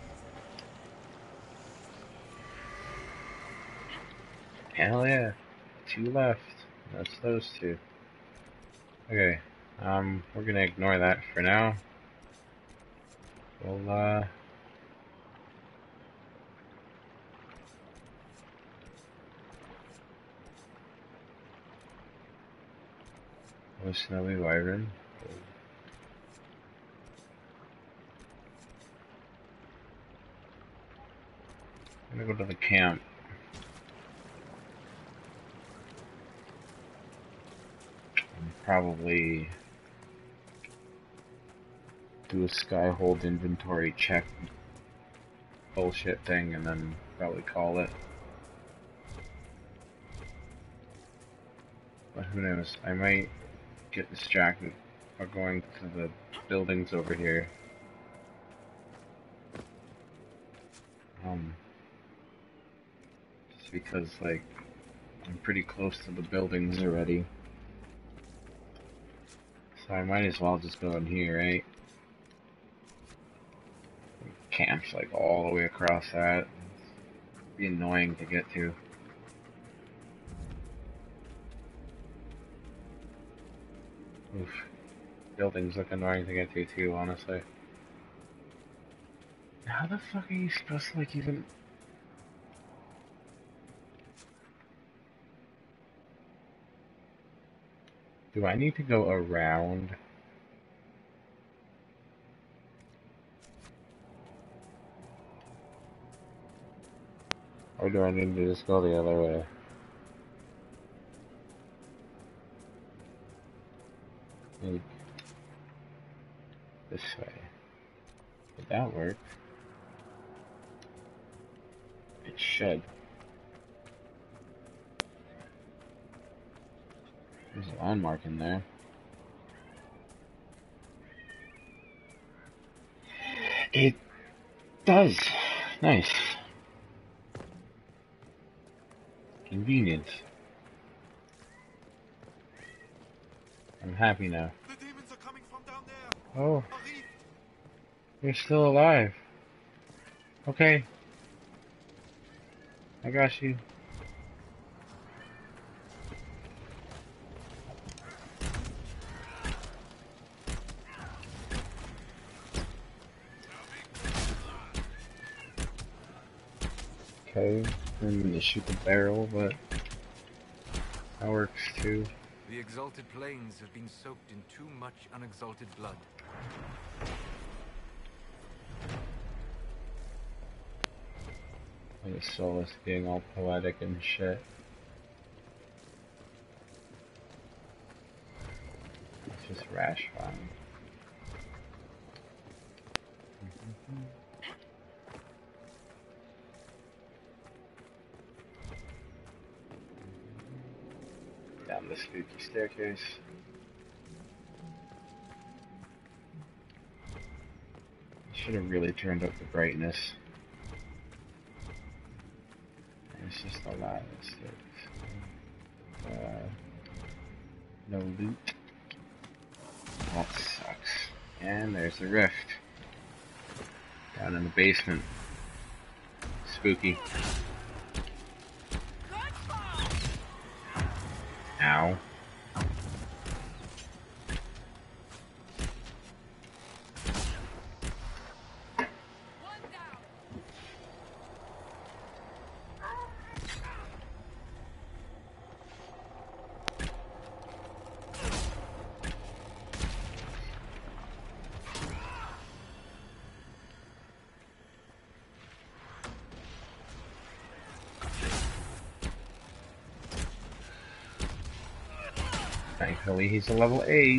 Hell yeah. Two left. That's those two. Okay. Um, we're gonna ignore that for now. We'll, uh... Oh, snowy wyvern. I'm gonna go to the camp. And probably do a skyhold inventory check bullshit thing and then probably call it. But who knows, I might get distracted by going to the buildings over here. Um, just because, like, I'm pretty close to the buildings already. So I might as well just go in here, right? Camp's like all the way across that. It'd be annoying to get to. Oof. Buildings look annoying to get to too, honestly. How the fuck are you supposed to, like, even... Do I need to go around? Or do I need to just go the other way? Maybe this way. Did that work? It should. There's a landmark in there. It does. Nice. Convenient. I'm happy now. The demons are coming from down there. Oh. You're still alive. Okay. I got you. Okay, I'm gonna shoot the barrel, but that works too. The exalted plains have been soaked in too much unexalted blood. I just saw this being all poetic and shit. It's just rash fine. Down the spooky staircase. Should have really turned up the brightness. It's just a lot of sticks. Uh, no loot. That sucks. And there's the rift. Down in the basement. Spooky. Ow. Thankfully, he's a level eight.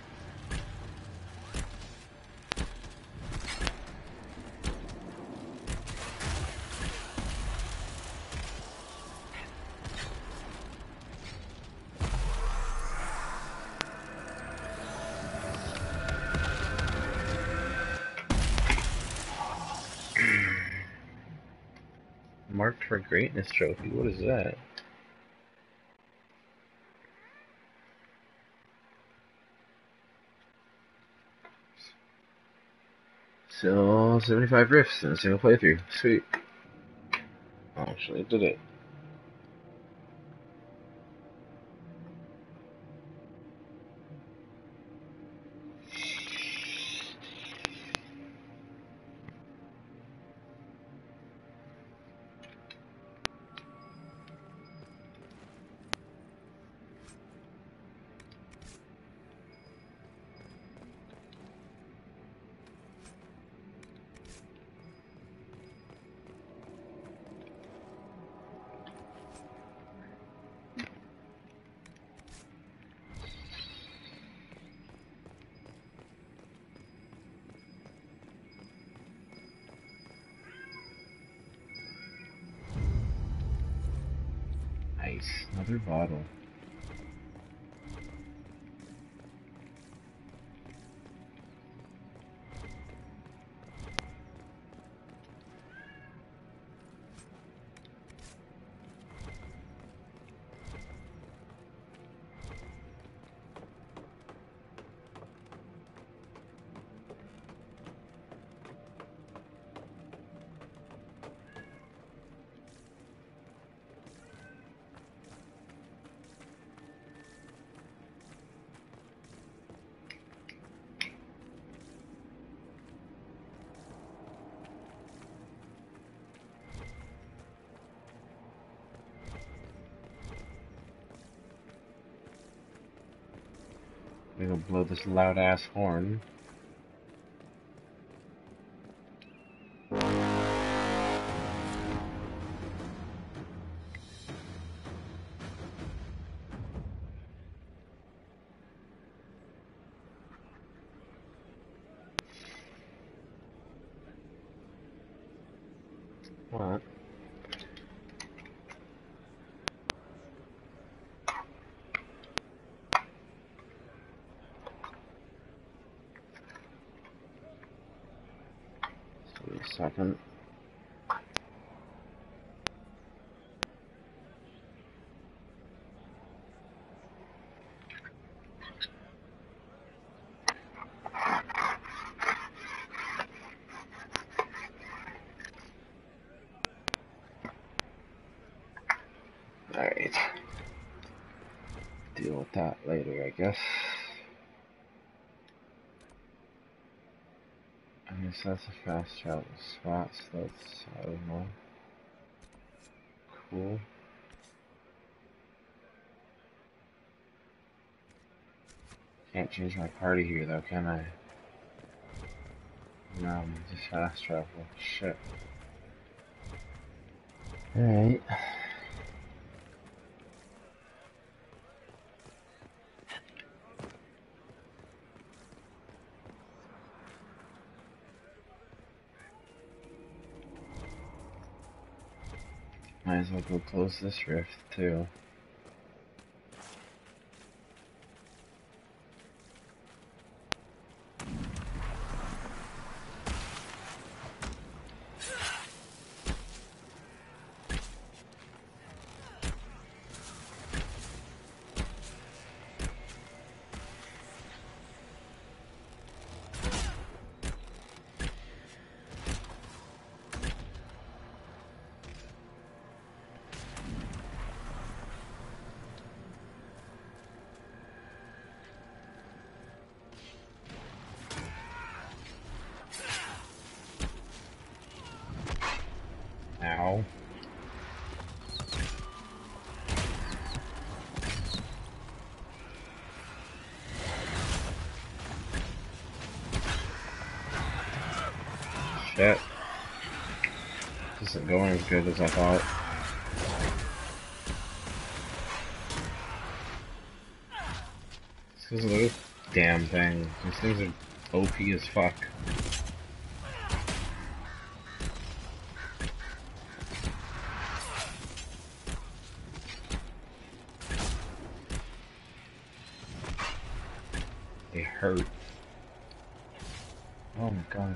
Marked for Greatness trophy. What is that? So, seventy-five rifts in a single playthrough. Sweet. Actually, did it. Nice. Another bottle. I'm gonna blow this loud ass horn. What? Just wait a second. Alright. Deal with that later, I guess. I guess that's a fast travel spot, so that's, I don't know. Cool. Can't change my party here though, can I? No, I'm just fast travel. Shit. Alright. Might as well go close this rift too. Ow. Shit. This isn't going as good as I thought. This is a damn thing. These things are O P as fuck. They hurt. Oh my god.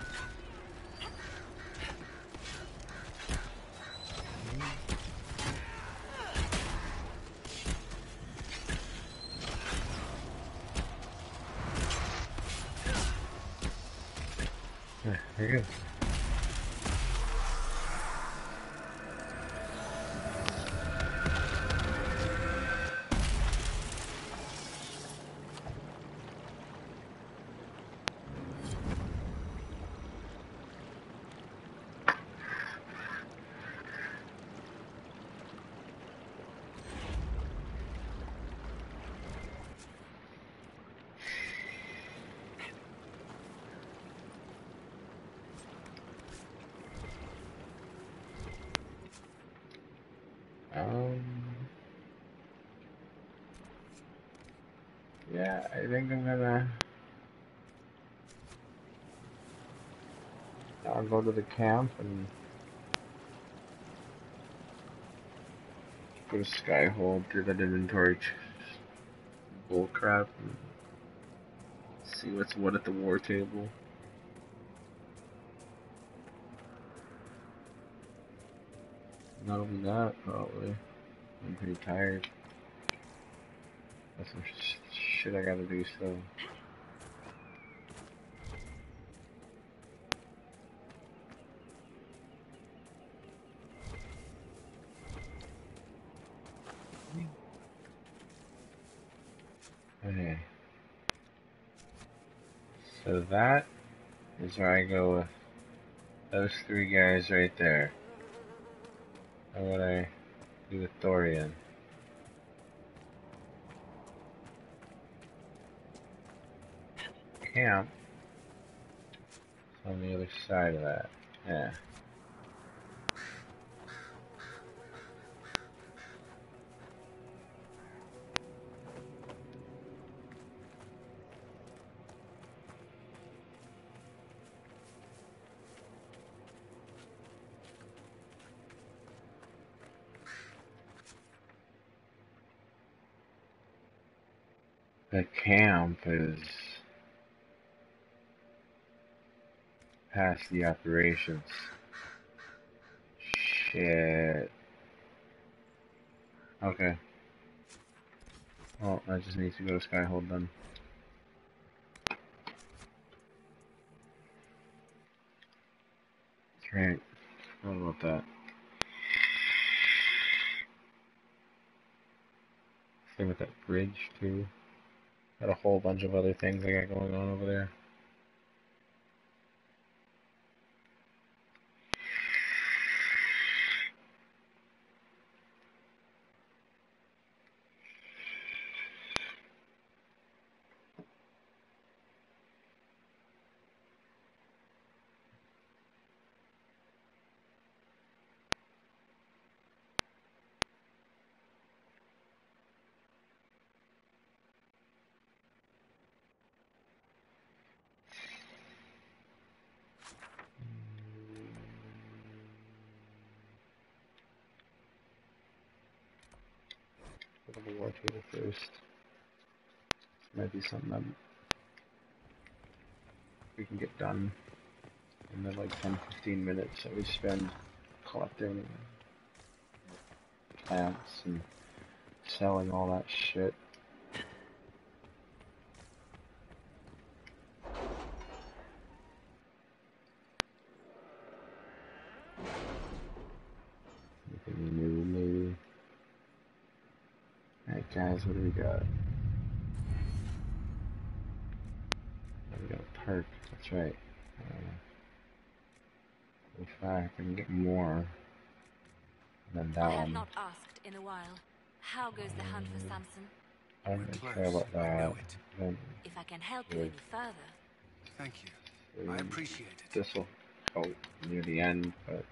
Yeah, very good. Um, yeah, I think I'm gonna I'll go to the camp and go to Skyhold, do that inventory bullcrap, and see what's what at the war table. That'll be that, probably. I'm pretty tired. That's some sh shit I gotta do still. Okay. So that is where I go with those three guys right there. How would I do with Thorian? Camp is on the other side of that. Yeah. The camp is past the operations. Shit. Okay. Well, I just need to go to Skyhold then. Right. What about that? Same with that bridge too. Got a whole bunch of other things I got going on over there. Go to the war table first. This might be something that we can get done in the like ten to fifteen minutes that we spend collecting plants and selling all that shit. Anything new, maybe? Alright guys, what do we got? Oh, we got a perk, that's right. Uh, in fact, I can get more than that I have one. not asked in a while. How goes the hunt for Samson? I don't really care about that. Then If I can help you any further. Thank you. I appreciate it. This will help near the end, but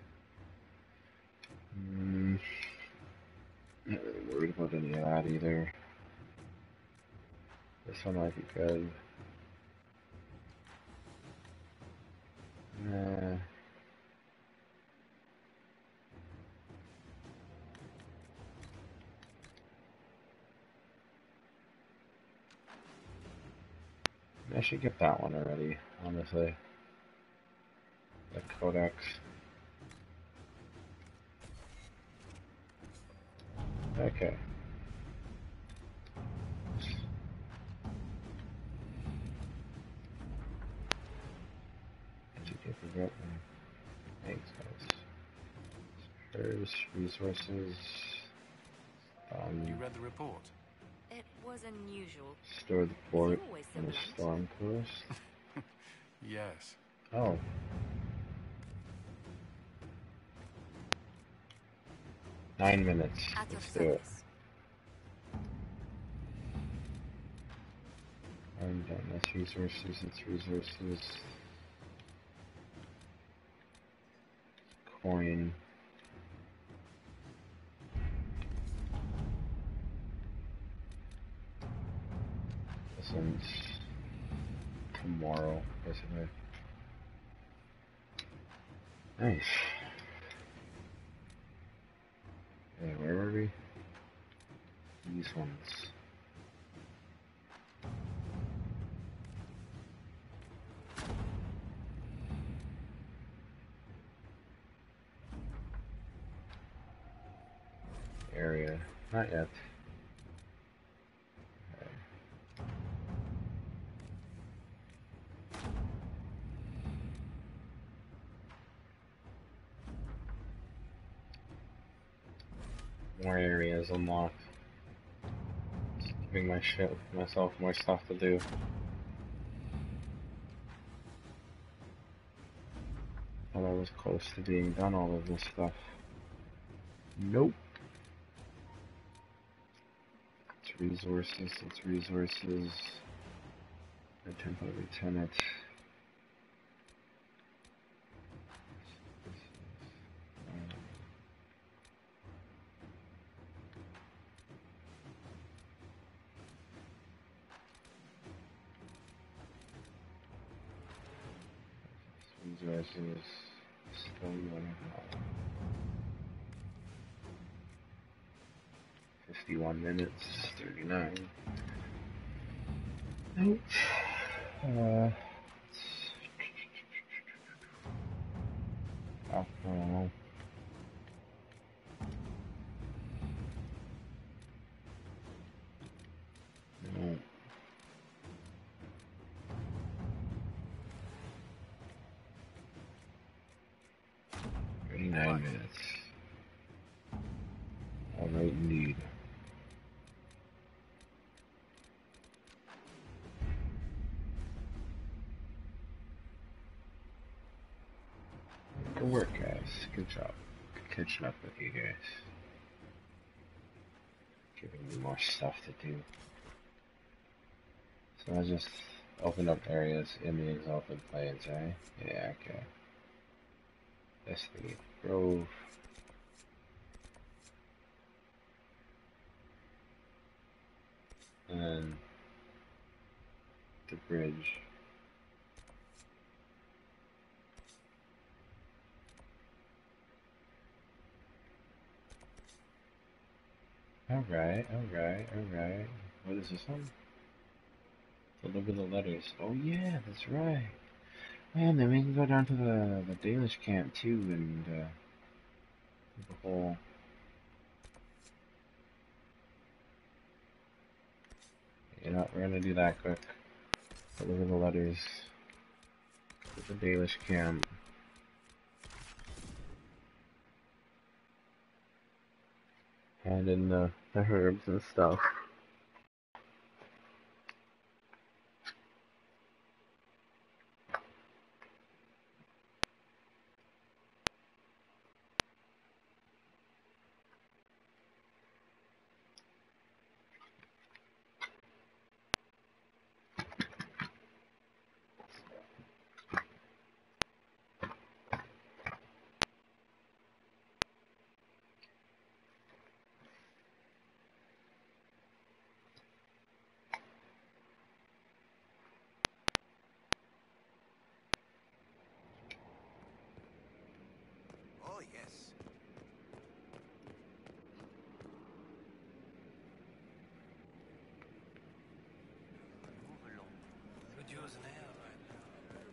mm, not really worried about any of that either. This one might be good. Nah. I should get that one already, honestly. The Codex. Okay. Did you forget me? Thanks, guys. Spares, resources. Um, You read the report? It was unusual. Store the fort always so on the blunt? storm coast. Yes. Oh. Nine minutes. At your Let's do it. service. And done. That's resources. It's resources. Coin. This one's tomorrow, basically. Nice. Okay, where were we? These ones. Area. Not yet. Okay. More areas unlocked. Just giving my shit, myself more stuff to do. Thought I was close to being done all of this stuff. Nope. It's resources, it's resources. A temporary tenant. Resources. Still running out. fifty-one minutes, thirty-nine. Nope. Uh, oh, no. No. thirty-nine minutes. All right, indeed. Good work, guys. Good job. Catching up with you guys. Giving me more stuff to do. So I just opened up areas in the Exalted Plains, right? Yeah, okay. Destiny Grove. And then the bridge. Alright, alright, alright. What is this one? Deliver the letters. Oh yeah, that's right. Man, then we can go down to the, the Dalish camp too and uh, the whole... You know, we're gonna do that quick. Deliver the letters to the Dalish camp. Hand in the, the herbs and stuff. Oh, yes. Move along. Could use an air right now.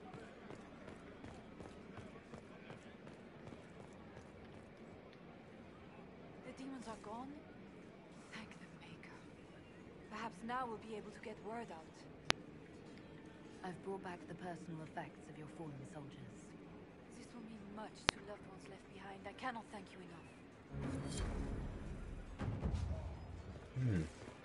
The demons are gone? Thank the Maker. Perhaps now we'll be able to get word out. I've brought back the personal effects of your fallen soldiers. This will mean much to loved ones left behind. I cannot thank you enough. Hmm.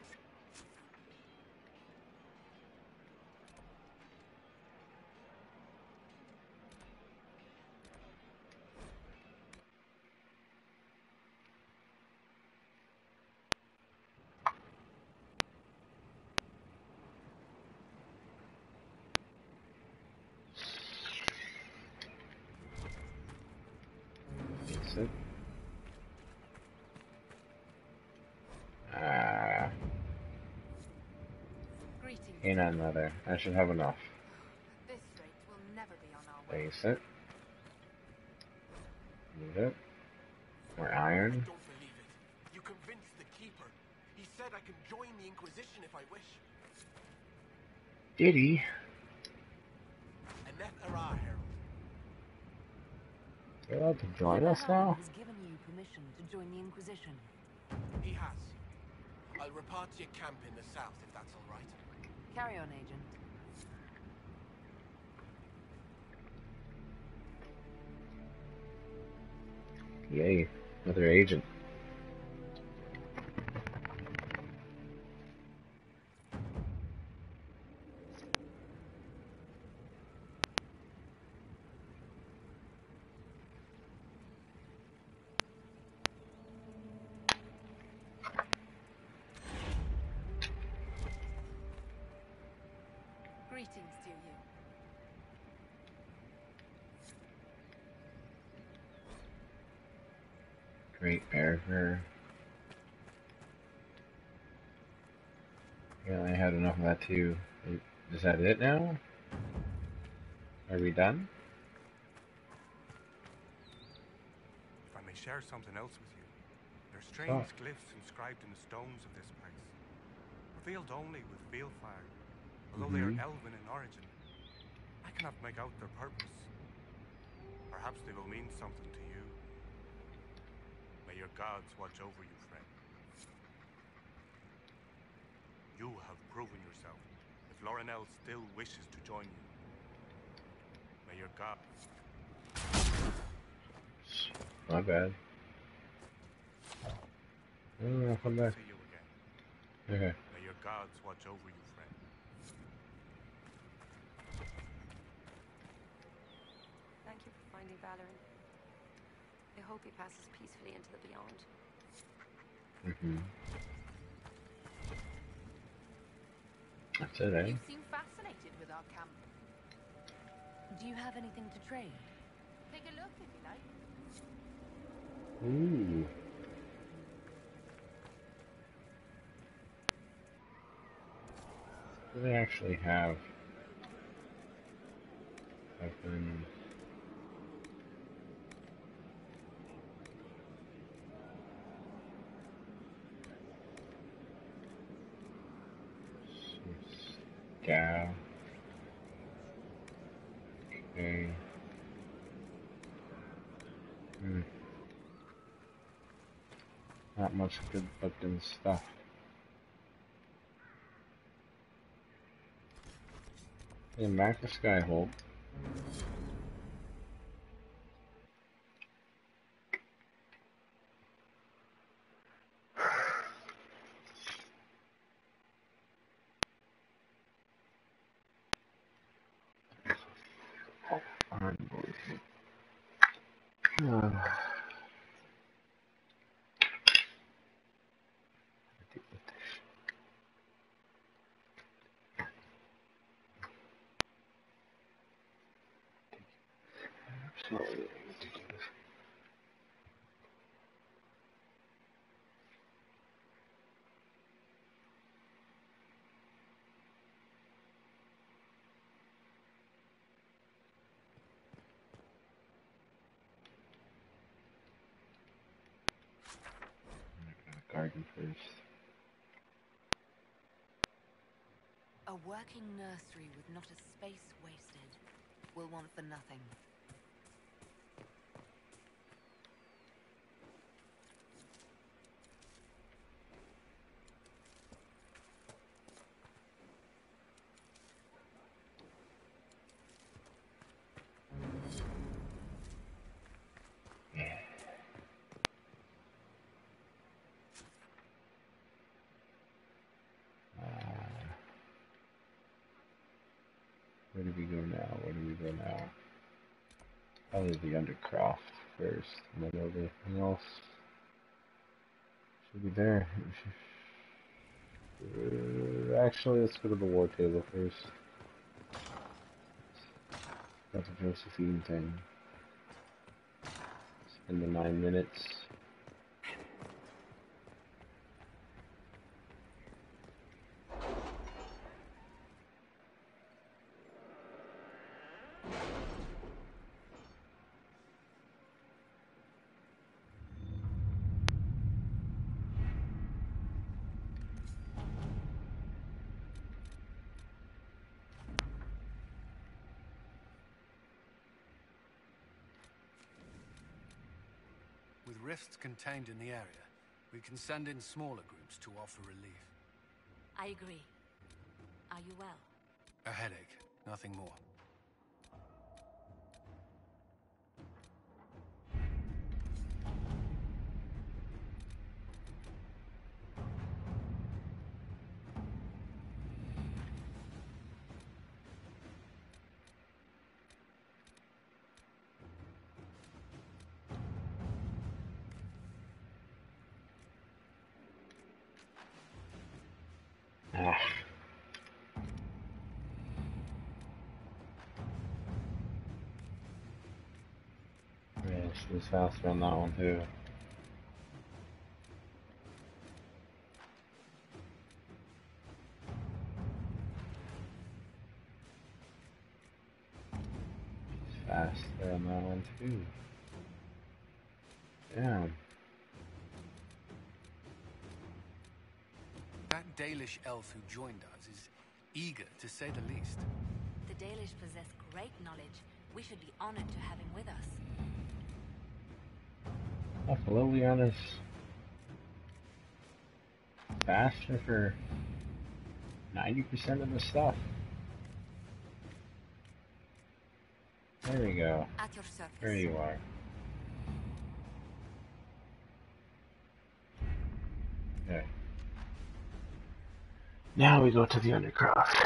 That's it. Ah. Greetings. Ain't another. I should have enough. At this rate, we'll never be on our way. Face it. Move it. More iron. I don't believe it. You convinced the Keeper. He said I can join the Inquisition if I wish. Did he? Annette Ara, Herald. You're allowed to join us now? has given you permission to join the Inquisition. He has. I'll report to your camp in the south, if that's all right. Carry on, Agent. Yay. Another agent. Greetings to you. Great Barrier. Yeah, I had enough of that too. Is that it now? Are we done? If I may share something else with you. There are strange Oh. glyphs inscribed in the stones of this place. Revealed only with Veilfire. Although Mm-hmm. they are elven in origin, I cannot make out their purpose. Perhaps they will mean something to you. May your gods watch over you, friend. You have proven yourself. If Lorinel still wishes to join you, may your god... My bad. Oh, I'll come back. See you again. Okay. May your gods watch over you, friend. Thank you for finding Valoran. I hope he passes peacefully into the beyond. Mm-hmm. That's it, eh? You seem fascinated with our camp. Do you have anything to trade? Take a look if you like. Ooh. Do they actually have? I've been. Yeah. Okay. Hmm. Not much good looking stuff. Hey, back to Skyhold. Uh, Absolutely ridiculous. Garden first. A working nursery with not a space wasted will want for nothing. Where do we go now? Where do we go now? Probably the Undercroft first, and then everything else should be there. Uh, actually, let's go to the war table first. Got the Josephine thing. Spend the nine minutes. With rifts contained in the area, we can send in smaller groups to offer relief. I agree. Are you well? A headache, nothing more. Ah. Yeah, she was faster on that one too. She's faster on that one too. Damn. That Dalish elf who joined us is eager, to say the least. The Dalish possess great knowledge. We should be honored to have him with us. Buffalo Leon is faster for ninety percent of the stuff. There we go. At your service. There you are. Okay. Now we go to the Undercroft.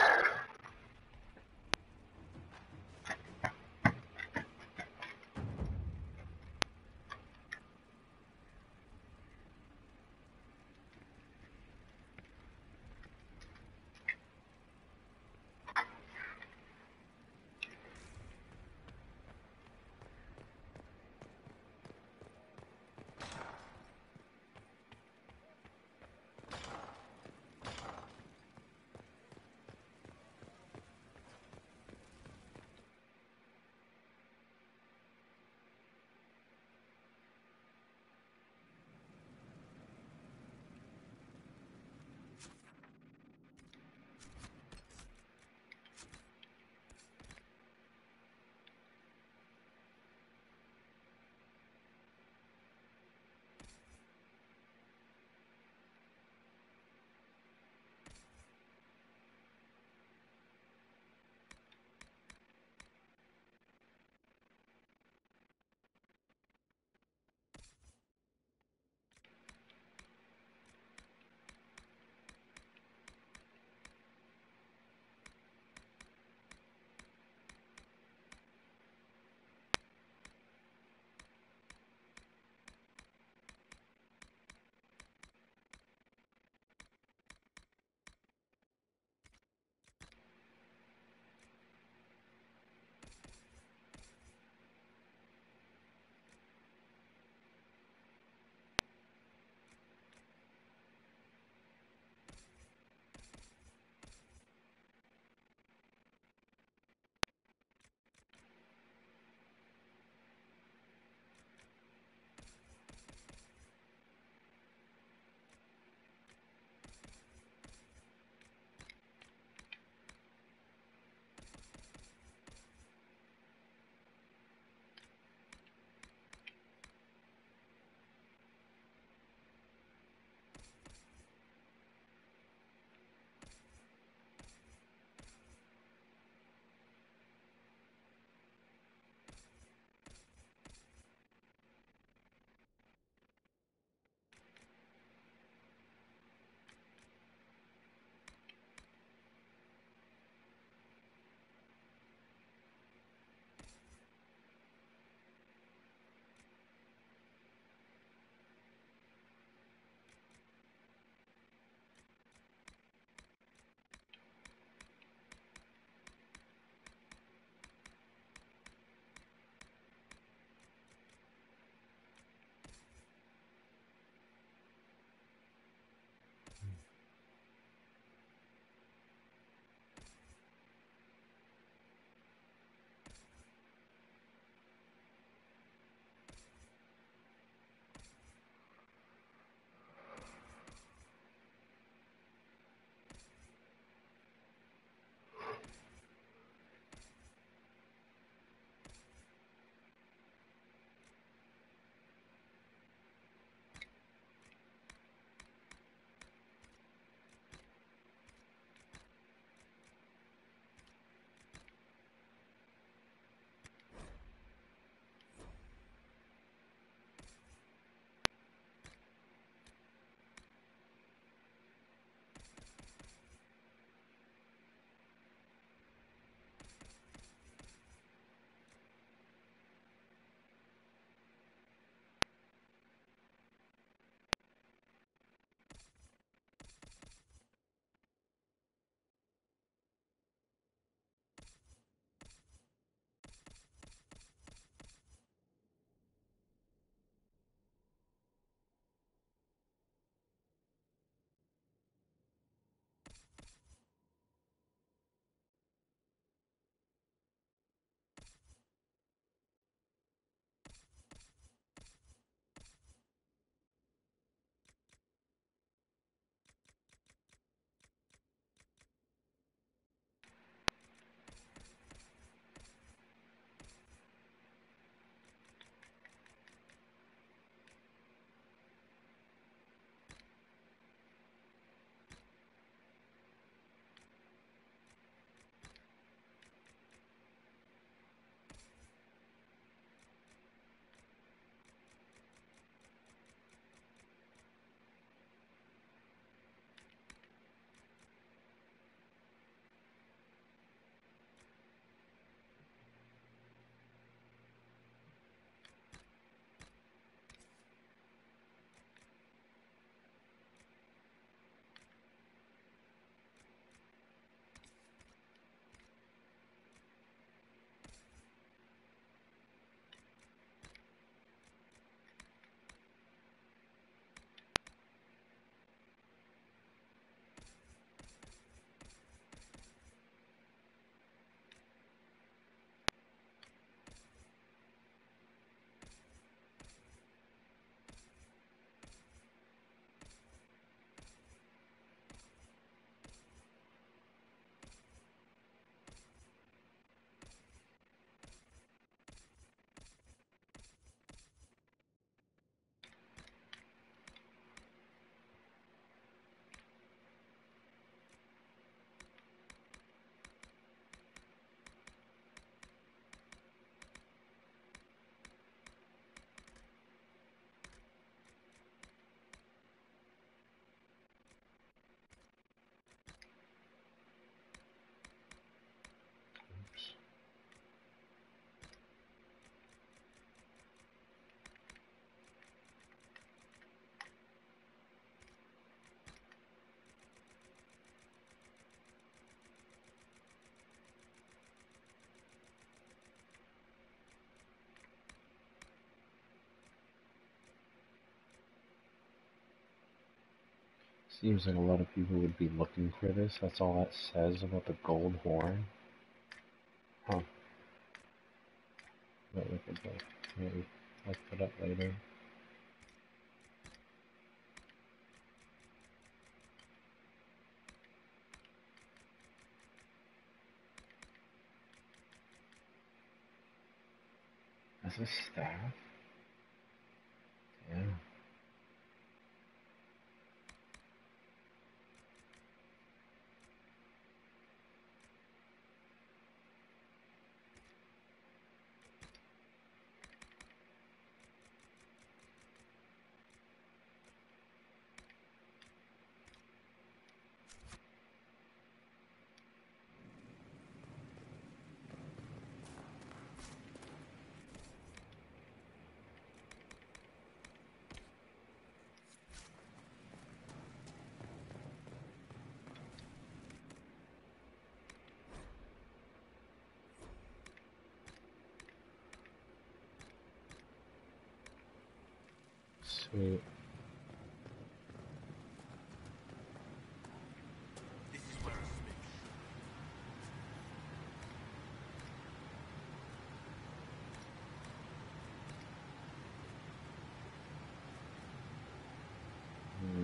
Seems like a lot of people would be looking for this. That's all that says about the gold horn. Huh. But we could like, maybe look it up later. That's a staff? Yeah. Sweet. This is where it's been. Hmm.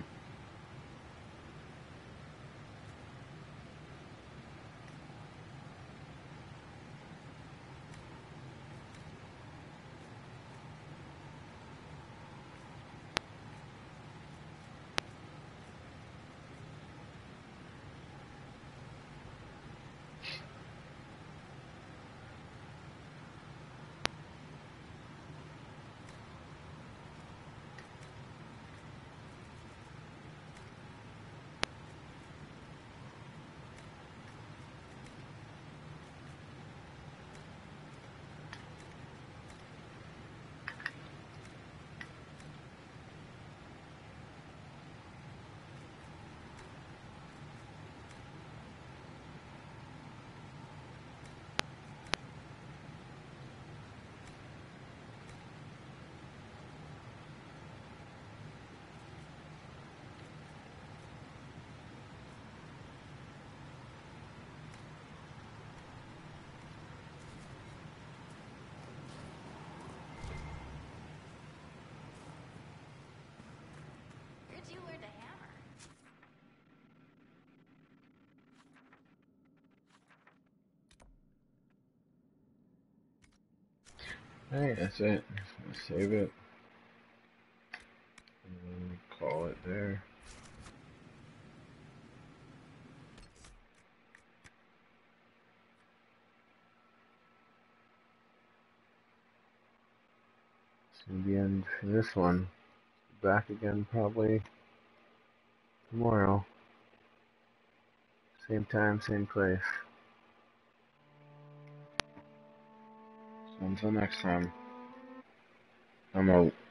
Where'd you learn to hammer? Alright, that's it. Let's save it. And call it there. It's gonna be the end for this one. Back again probably tomorrow. Same time, same place. So until next time, I'm out.